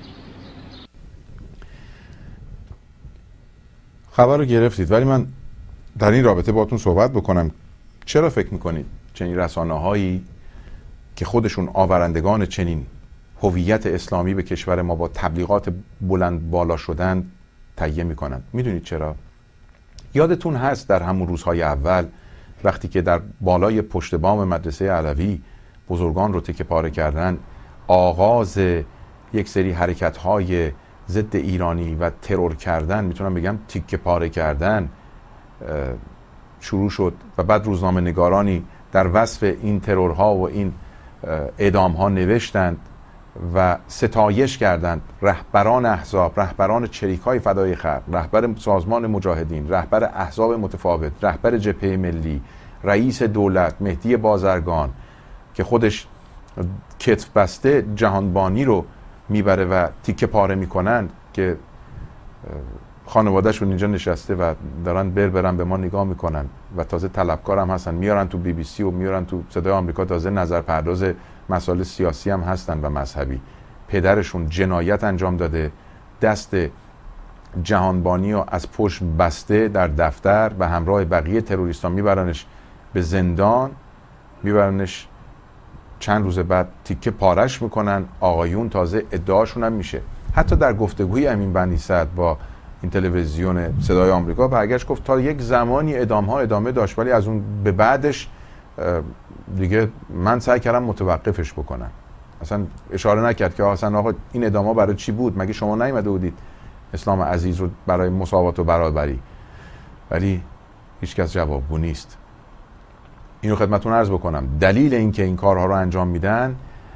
خبر رو گرفتید، ولی من در این رابطه باهاتون صحبت بکنم. چرا فکر میکنید چنین رسانه هایی که خودشون آورندگان چنین هویت اسلامی به کشور ما با تبلیغات بلند بالا شدن تهیه میکنن. میدونید چرا؟ یادتون هست در همون روزهای اول وقتی که در بالای پشت بام مدرسه علوی بزرگان رو تکه پاره کردن، آغاز یک سری حرکت‌های ضد ایرانی و ترور کردن، میتونم بگم تکه پاره کردن شروع شد و بعد روزنامه نگارانی در وصف این ترورها و این اعدامها نوشتند و ستایش کردند. رهبران احزاب، رهبران چریک‌های فدای خلق، رهبر سازمان مجاهدین، رهبر احزاب متفاوت، رهبر جبهه ملی، رئیس دولت مهدی بازرگان که خودش کتف بسته جهانبانی رو میبره و تیکه پاره میکنن که خانوادهشون اینجا نشسته و دارن بر برن به ما نگاه میکنن و تازه طلبکار هم هستن، میارن تو بی بی سی و میارن تو صدای آمریکا، تازه نظر پرداز مسائل سیاسی هم هستن و مذهبی. پدرشون جنایت انجام داده، دست جهانبانی رو از پشت بسته در دفتر و همراه بقیه تروریستان میبرنش به زندان، میبرنش چند روز بعد تیکه پارش میکنن. آقایون تازه ادعاشون هم میشه، حتی در گفتگوی امین بنی سعد با این تلویزیون صدای آمریکا برگشت گفت تا یک زمانی ادام ها ادامه داشت ولی از اون به بعدش دیگه من سعی کردم متوقفش بکنم. اصلا اشاره نکرد که اصلا آقا این ادام ها برای چی بود؟ مگه شما نیومده بودید اسلام عزیز رو برای مساوات و برابری؟ ولی هیچ کس جوابگو نیست. اینو خدمتتون عرض بکنم. دلیل اینکه این کارها رو انجام میدن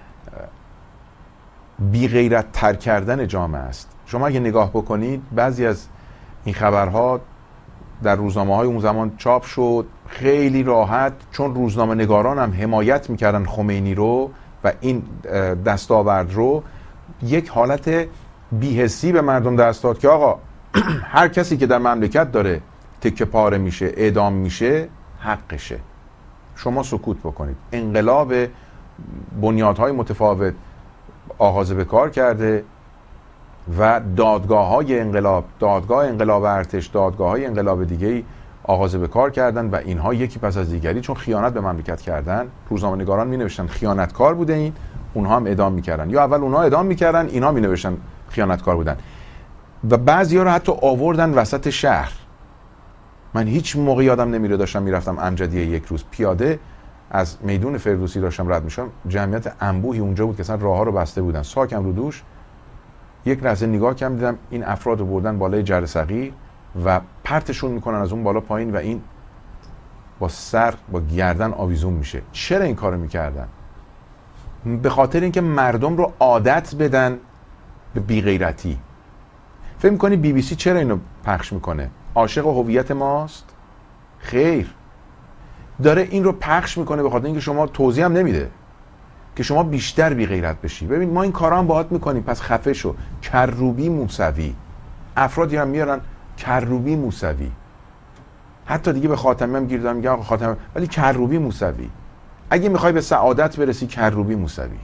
بی غیرت تر کردن جامعه است. شما اگه نگاه بکنید بعضی از این خبرها در روزنامه های اون زمان چاپ شد خیلی راحت، چون روزنامه نگاران هم حمایت میکردن خمینی رو و این دستاورد رو، یک حالت بی‌حسی به مردم دست داد که آقا هر کسی که در مملکت داره تکه پاره میشه، اعدام میشه، حقشه، شما سکوت بکنید. انقلاب بنیادهای متفاوت آغاز به کار کرده و دادگاه های انقلاب، دادگاه انقلاب ارتش، دادگاه های انقلاب دیگه‌ای آغاز به کار کردن و اینها یکی پس از دیگری چون خیانت به مملکت کردن، روزنامه‌نگاران می‌نوشتن خیانتکار بوده این، اونها هم اعدام می‌کردن، یا اول اونها اعدام می‌کردن اینها می‌نوشتن خیانتکار بودن و بعضی‌ها رو حتی آوردن وسط شهر. من هیچ موقع یادم نمیره داشتم میرفتم امجدیه یک روز پیاده از میدون فردوسی داشتم رد میشم، جمعیت انبوهی اونجا بود که اصلا راه‌ها رو بسته بودن، ساکم رو دوش. یک لحظه نگاه کردم دیدم این افراد رو بردن بالای جره صغیر و پرتشون میکنن از اون بالا پایین و این با سر با گردن آویزون میشه. چرا این کارو میکردن؟ به خاطر اینکه مردم رو عادت بدن به بی‌غیرتی. فکر میکنی بی بی سی چرا اینو پخش میکنه؟ عاشق هویت ماست؟ خیر، داره این رو پخش میکنه به خاطر اینکه شما توضیح هم نمیده که شما بیشتر بی غیرت بشی. ببین ما این کارا هم باهات میکنیم، پس خفه شو. کروبی موسوی، افرادی هم میارن کروبی موسوی، حتی دیگه به خاتمه هم گیر دارن میگه آقا خاتمه، ولی کروبی موسوی. اگه میخوای به سعادت برسی کروبی موسوی.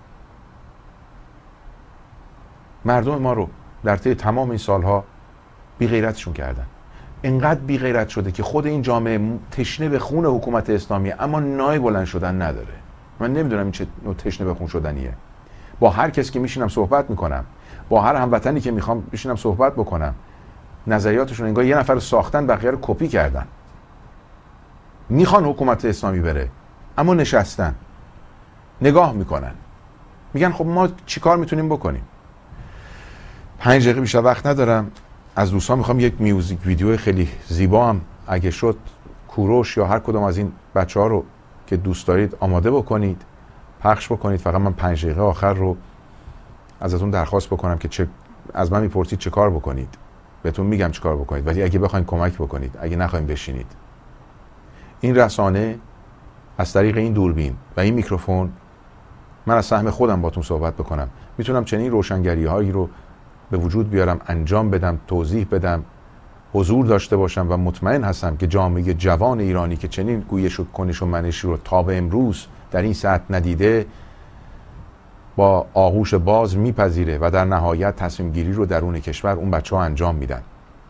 مردم ما رو در طی تمام این سالها بی غیرتشون کردن، اینقدر بی غیرت شده که خود این جامعه تشنه به خون حکومت اسلامی اما نای بلند شدن نداره. من نمیدونم این چه نوع تشنه به خون شدنیه. با هر کسی که میشینم صحبت میکنم، با هر هموطنی که میخوام بشینم صحبت بکنم، نظریاتشون انگار یه نفر رو ساختن بقیه رو کپی کردن. میخوان حکومت اسلامی بره اما نشستن نگاه میکنن، میگن خب ما چیکار میتونیم بکنیم. پنج دقیقه بیشتر وقت ندارم. از دوستان میخوام یک میوزیک ویدیو خیلی زیبا هم اگه شد کوروش یا هر کدوم از این بچه ها رو که دوست دارید آماده بکنید، پخش بکنید. فقط من پنج دقیقه آخر رو ازتون درخواست بکنم که چه از من میپرسید چه کار بکنید، بهتون میگم چه کار بکنید، ولی اگه بخواید کمک بکنید، اگه نخواید بشینید. این رسانه از طریق این دوربین و این میکروفون من از سهم خودم باتون صحبت بکنم، میتونم چنین روشنگری هایی رو به وجود بیارم، انجام بدم، توضیح بدم، حضور داشته باشم و مطمئن هستم که جامعه جوان ایرانی که چنین گویش و کنش و منشی رو تا به امروز در این سطح ندیده با آغوش باز میپذیره و در نهایت تصمیم گیری رو درون کشور اون بچه ها انجام میدن.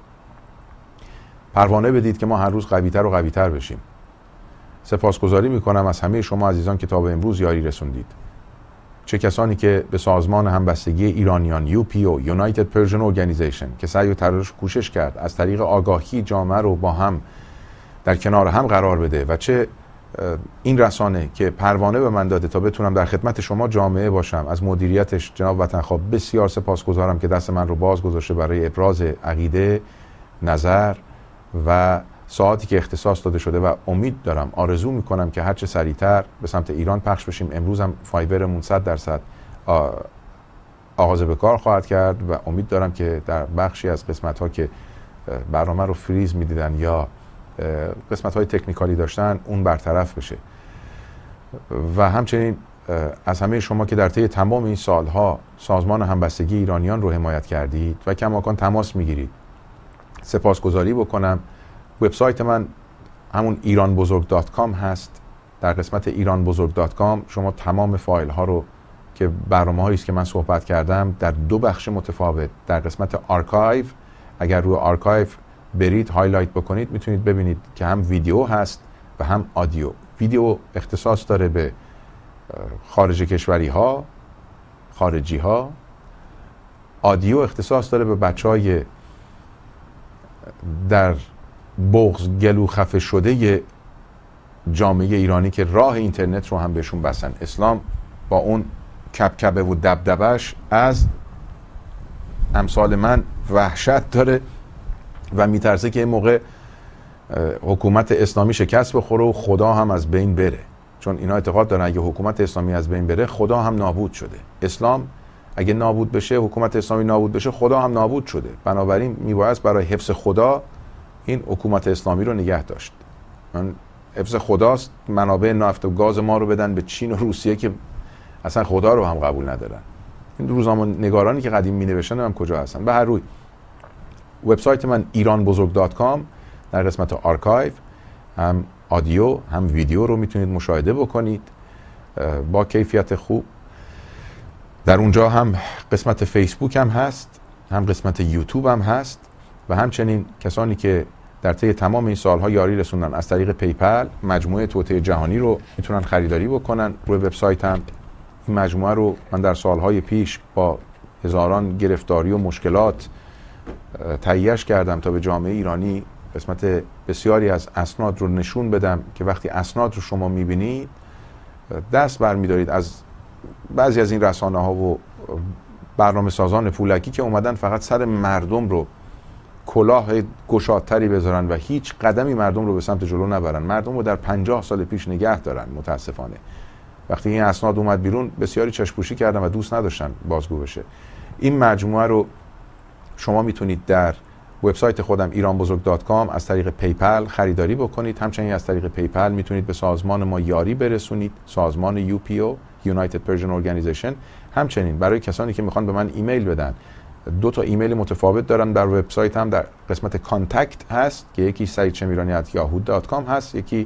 پروانه بدید که ما هر روز قوی‌تر و قوی‌تر بشیم. سپاسگزاری میکنم از همه شما عزیزان که تا به امروز یاری رسوندید. چه کسانی که به سازمان همبستگی ایرانیان یو پی او United Persian Organization که سعی و تلاش کوشش کرد از طریق آگاهی جامعه رو با هم در کنار هم قرار بده و چه این رسانه که پروانه به من داده تا بتونم در خدمت شما جامعه باشم، از مدیریتش جناب وطنخواه بسیار سپاسگزارم که دست من رو باز گذاشته برای ابراز عقیده، نظر و ساعتی که اختصاص داده شده و امید دارم، آرزو میکنم که هرچه سریعتر به سمت ایران پخش بشیم. امروز هم فایبرمون صد درصد آغاز به کار خواهد کرد و امید دارم که در بخشی از قسمت ها که برنامه رو فریز میدیدن یا قسمت های تکنیکالی داشتن اون برطرف بشه. و همچنین از همه شما که در طی تمام این سالها سازمان همبستگی ایرانیان رو حمایت کردید و کماکان تماس میگیرید سپاسگزاری بکنم. وبسایت من همون ایران بزرگ دات کام هست. در قسمت ایران بزرگ دات کام شما تمام فایل ها رو که برنامه هایی است که من صحبت کردم در دو بخش متفاوت، در قسمت آرکایو اگر روی آرکایو برید هایلایت بکنید میتونید ببینید که هم ویدیو هست و هم آدیو. ویدیو اختصاص داره به خارج کشوری ها، خارجی ها. آدیو اختصاص داره به بچهای در بغض گلو خفه شده جامعه ایرانی که راه اینترنت رو هم بهشون بستن. اسلام با اون کبکبه و دبدبش از امثال من وحشت داره و میترسه که این موقع حکومت اسلامی شکست بخوره و خدا هم از بین بره، چون اینا اعتقاد دارن اگه حکومت اسلامی از بین بره خدا هم نابود شده. اسلام اگه نابود بشه، حکومت اسلامی نابود بشه، خدا هم نابود شده. بنابراین میبایست برای حفظ خدا این حکومت اسلامی رو نگه داشت. من حفظ خداست منابع نفت و گاز ما رو بدن به چین و روسیه که اصلا خدا رو هم قبول ندارن. این روزنامه نگارانی که قدیم می نوشتن هم کجا هستن؟ به هر روی وبسایت من ایران بزرگ دات کام در قسمت آرکایو هم آدیو هم ویدیو رو میتونید مشاهده بکنید با کیفیت خوب. در اونجا هم قسمت فیسبوک هم هست، هم قسمت یوتیوب هم هست و همچنین کسانی که در طی تمام این سالها یاری رسوندن از طریق پیپل مجموعه توطئه جهانی رو میتونن خریداری بکنن. روی وبسایتم این مجموعه رو من در سالهای پیش با هزاران گرفتاری و مشکلات تهیه‌اش کردم تا به جامعه ایرانی قسمت بسیاری از اسناد رو نشون بدم که وقتی اسناد رو شما میبینید دست برمیدارید از بعضی از این رسانه ها و برنامه سازان پولکی که اومدن فقط سر مردم رو کلاه گشادتری بذارن و هیچ قدمی مردم رو به سمت جلو نبرن، مردم رو در پنجاه سال پیش نگه دارن. متاسفانه وقتی این اسناد اومد بیرون بسیاری چشم‌پوشی کردن و دوست نداشتن بازگو بشه. این مجموعه رو شما میتونید در وبسایت خودم ایران بزرگ دات کام از طریق پیپل خریداری بکنید. همچنین از طریق پیپل میتونید به سازمان ما یاری برسونید، سازمان یو پی او United Persian Organization. همچنین برای کسانی که میخوان به من ایمیل بدن، دو تا ایمیل متفاوت دارم در وبسایت هم. در قسمت کانتکت هست که یکی سعید شمیرانی ات یاهو دات کام هست، یکی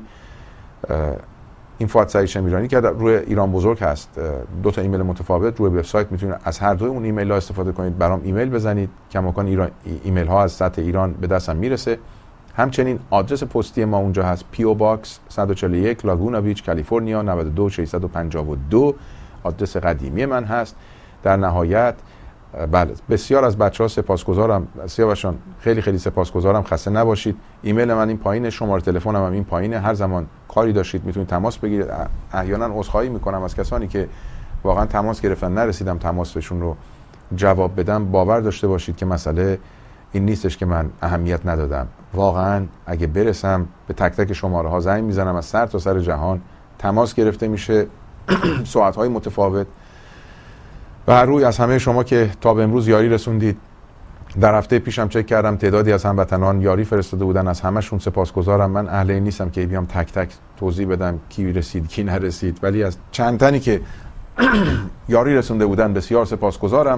اینفو ات سعید شمیرانی که روی ایران بزرگ هست. دو تا ایمیل متفاوت روی وبسایت میتونید از هر دوی اون ایمیل ها استفاده کنید. برام ایمیل بزنید، کماکان ایران ایمیل ها از سطح ایران به دستم میرسه. همچنین آدرس پستی ما اونجا هست پی او باکس صد و چهل و یک لاگونا بیچ کالیفرنیا نود و دو ششصد و پنجاه و دو آدرس قدیمی من هست. در نهایت بله بسیار از بچه‌ها سپاسگزارم، سیاوشان خیلی خیلی سپاسگزارم. خسته نباشید. ایمیل من این پایینه، شماره تلفنم هم این پایینه. هر زمان کاری داشتید میتونید تماس بگیرید. احیانا عذرخواهی میکنم از کسانی که واقعا تماس گرفتن نرسیدم تماس بهشون رو جواب بدم. باور داشته باشید که مسئله این نیستش که من اهمیت ندادم. واقعا اگه برسم به تک تک شماره ها زنگ میزنم، از سر تا سر جهان تماس گرفته میشه ساعت های متفاوت. و هر روی از همه شما که تا به امروز یاری رسوندید. در هفته پیشم چک کردم تعدادی از هموطنان یاری فرستاده بودن، از همشون سپاسگزارم. من اهل این نیستم که بیام تک تک توضیح بدم کی رسید کی نرسید، ولی از چند تنی که یاری رسونده بودن بسیار سپاسگزارم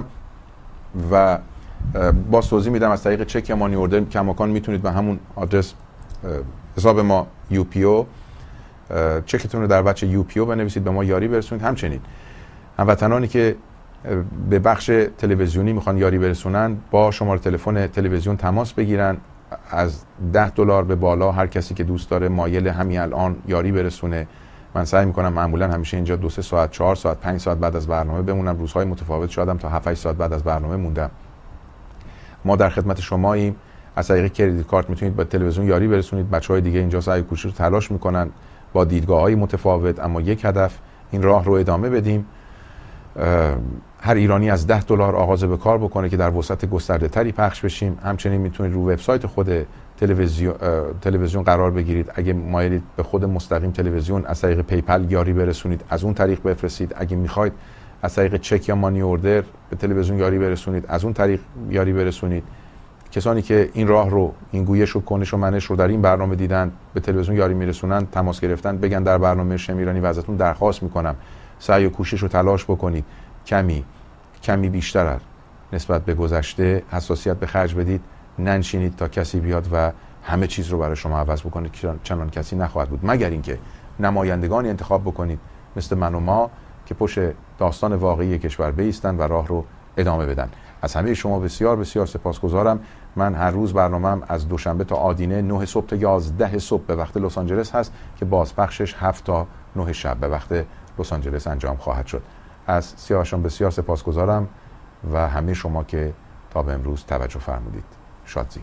و باز توضیح میدم از طریق چک یا مانی اوردر کماکان میتونید به همون آدرس حساب ما یو پی او چکتون رو در بچه یو پی او بنویسید، به ما یاری برسونید. همچنین هموطنانی که به بخش تلویزیونی میخوان یاری برسونن با شماره تلفن تلویزیون تماس بگیرن. از ده دلار به بالا هر کسی که دوست داره مایل همین الان یاری برسونه من سعی میکنم معمولا همیشه اینجا دو سه ساعت، چهار ساعت، پنج ساعت بعد از برنامه بمونم. روزهای متفاوت شدم تا هفت هشت ساعت بعد از برنامه موندم. ما در خدمت شماییم. از طریق کریدیت کارت میتونید با تلویزیون یاری برسونید. بچهای دیگه اینجا سعی کوشش رو تلاش میکنن با دیدگاه‌های متفاوت، اما یک هدف، این راه رو ادامه بدیم. هر ایرانی از ده دلار آغاز به کار بکنه که در وسعت گسترده تری پخش بشیم. همچنین میتونید رو وبسایت خود تلویزیون تلویزیون قرار بگیرید. اگه مایلید به خود مستقیم تلویزیون از طریق پیپل یاری برسونید، از اون طریق بفرستید. اگه میخواید از طریق چک یا مانی اوردر به تلویزیون یاری برسونید، از اون طریق یاری برسونید. کسانی که این راه رو، این گویش و کنش و منش رو در این برنامه دیدن، به تلویزیون یاری میرسونن، تماس گرفتن، بگن در برنامه شم ایرانی و ازتون درخواست میکنم سعی و کوشش رو تلاش بکنید، کمی کمی بیشتر نسبت به گذشته حساسیت به خرج بدید، ننشینید تا کسی بیاد و همه چیز رو برای شما عوض بکنه. چنان کسی نخواهد بود، مگر اینکه نمایندگانی انتخاب بکنید مثل من و ما که پشت داستان واقعی کشور بایستن و راه رو ادامه بدن. از همه شما بسیار بسیار سپاسگزارم. من هر روز برنامه‌ام از دوشنبه تا آدینه نه صبح تا یازده صبح به وقت لس آنجلس هست که بازپخشش هفت تا نه شب به وقت لس آنجلس انجام خواهد شد. از سیاوشان بسیار سپاسگزارم و همه شما که تا به امروز توجه فرمودید. شادزی.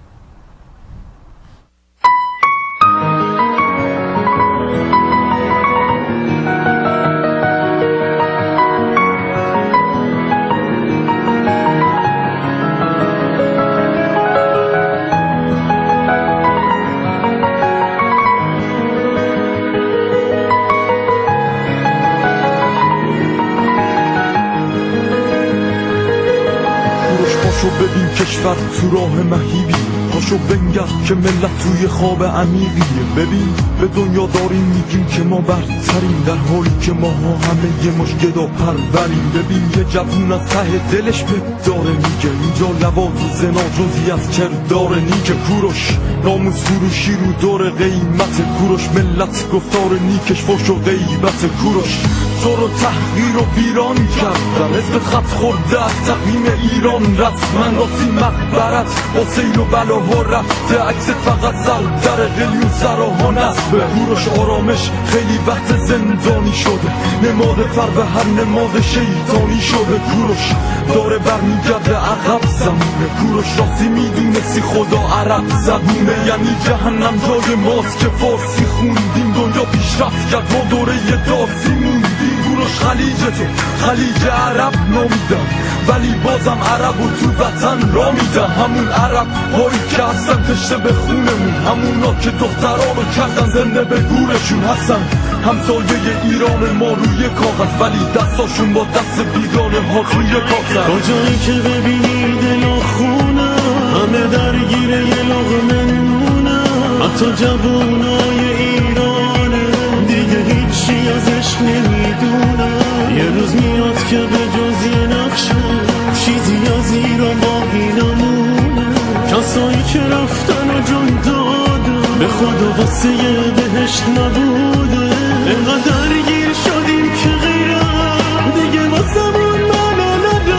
پاشو ببین کشور تو راه مهیبی، پاشو بنگر که ملت توی خواب عمیقیه. ببین به دنیا داریم میگیم که ما برتریم، در حالی که ما ها همه یه مش گدا پروریم. ببین یه جوون از ته دلش به داره میگه اینجا لواط و زنا جزی از کردار نیکه. کوروش ناموس فروشی رو دور قیمت، کوروش ملت گفتار نیکش فوش و غیبت. کوروش تو رو تحقیر و ویران کردن، حزب خط خورده از تقویم ایران رسما. راستی مقبرت با سیل و بلاها رفته، عکست فقط سر در قلیون سراها نصبه. کوروش آرامش خیلی وقت زندانی شده، نماد فر به هر نماد شیطانی شده. کوروش داره برمیگرده عقب زمونه، کوروش راستی میدونستی خدا عرب زبونه. یعنی جهنم جای ماست که فارسی خوندیم، دنیا پیشرفت کرد ما دوره دارسی موندیم. کوروش خلیج تو خلیج عرب نامیدم، ولی بازم عرب و تو وطن را میدم. همون عرب هایی که هستن تشته به خونمون، همونا که دخترها رو کردن زنده به گورشون هستن. همسایه ایران ما روی کاغذ، ولی دستاشون با دست بیگانه ها روی کاغذ. تا جایی که ببینی دل خونه همه درگیر یه لقمه نونه، حتی جوونای ایرانه دیگه هیچی ازش نمیدونه. یه روز میاد که به جز یه نقشه چیزی از ایران باقی نمونه. کسایی که رفتن و جون دادن به خدا واسه یه بهشت نبوده. اینقدر درگیر شدیم که غیره دیگه واسمون معنا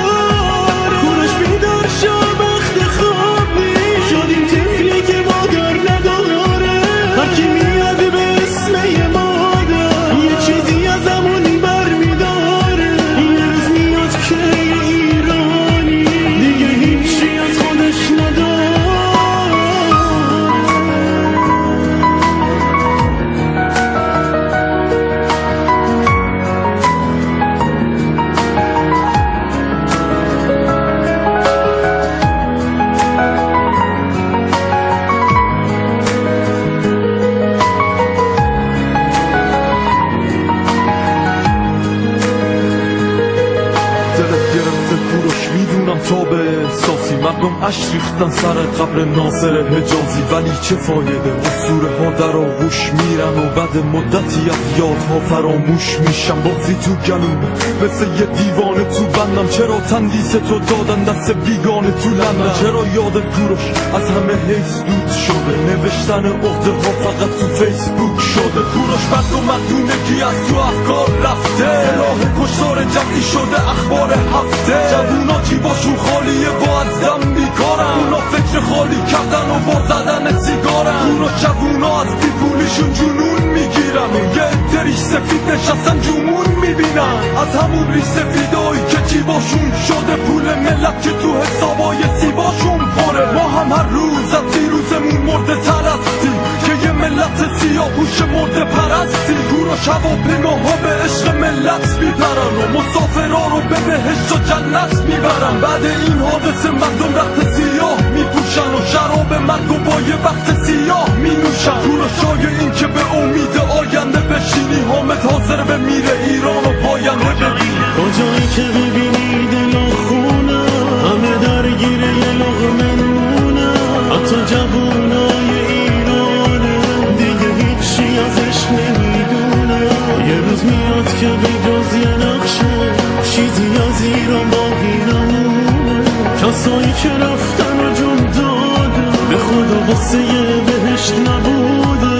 نداره. کوروش بیدار شو بخت خوابی، شدیم طفلی که مادر نداره. هرکی میاد به اسم یه مادر یه چیزی ازمون برمیداره. یه روز میاد که ایرانی دیگه هیچی از خودش نداره. تا به احساسی مردم اش ریختن سر قبر ناصر حجازی، ولی چه فایده؟ اسطوره ها در آغوش میرن و بعد مدتی از یادها فراموش میشن. بازی تو گلومه مثل یه دیوانه تو بندم، چرا تندیس تو دادن دست بیگانه تو لندن؟ چرا یاد کوروش از همه حیث دود شده، نوشتن عقده ها فقط تو فیسبوک شده. کوروش مرد و مردونگی از تو افکار رفته، سلاح کشتار جمعی شده اخبار هفته. جوونا جیباشون خالیه با از دم بیکارن، اونا فکر خالی کردن و بار زدن سیگارن، اونا جوونا از بیپولیشون جنون میگیرن و یه عده ریش سفید نشستن جمون میبینن، از همون ریش سفیدایی که جیباشون شده پول ملت که تو حسابای سیباشون پره. ما هم هر روز از دیروزمون مرده تر هستیم که یه ملت سیاه پوش مرده پرستی، گورا هواپیماها به عشق ملت میپرن و مسافرها رو به بهشت و جنت میبرن. بعد این حادثه مردم رخت سیاه میپوشن و شراب مرگ و با یه وقت سیاه مینوشن. گورا شای این که به امید آینده بشینی، حامد حاضر به میره ایران و پاینده ببینی. کجایی که ببینی دل و خونه همه درگیر یه لقمه نونه، حتی جوونای ایرانه دیگه هیچی ازش نمیدونه. یه روز میاد که بجز یه نقشه چیزی از ایران باقی نمونه، کسایی که رفتن و جون داده به خدا واسه یه بهشت نبوده.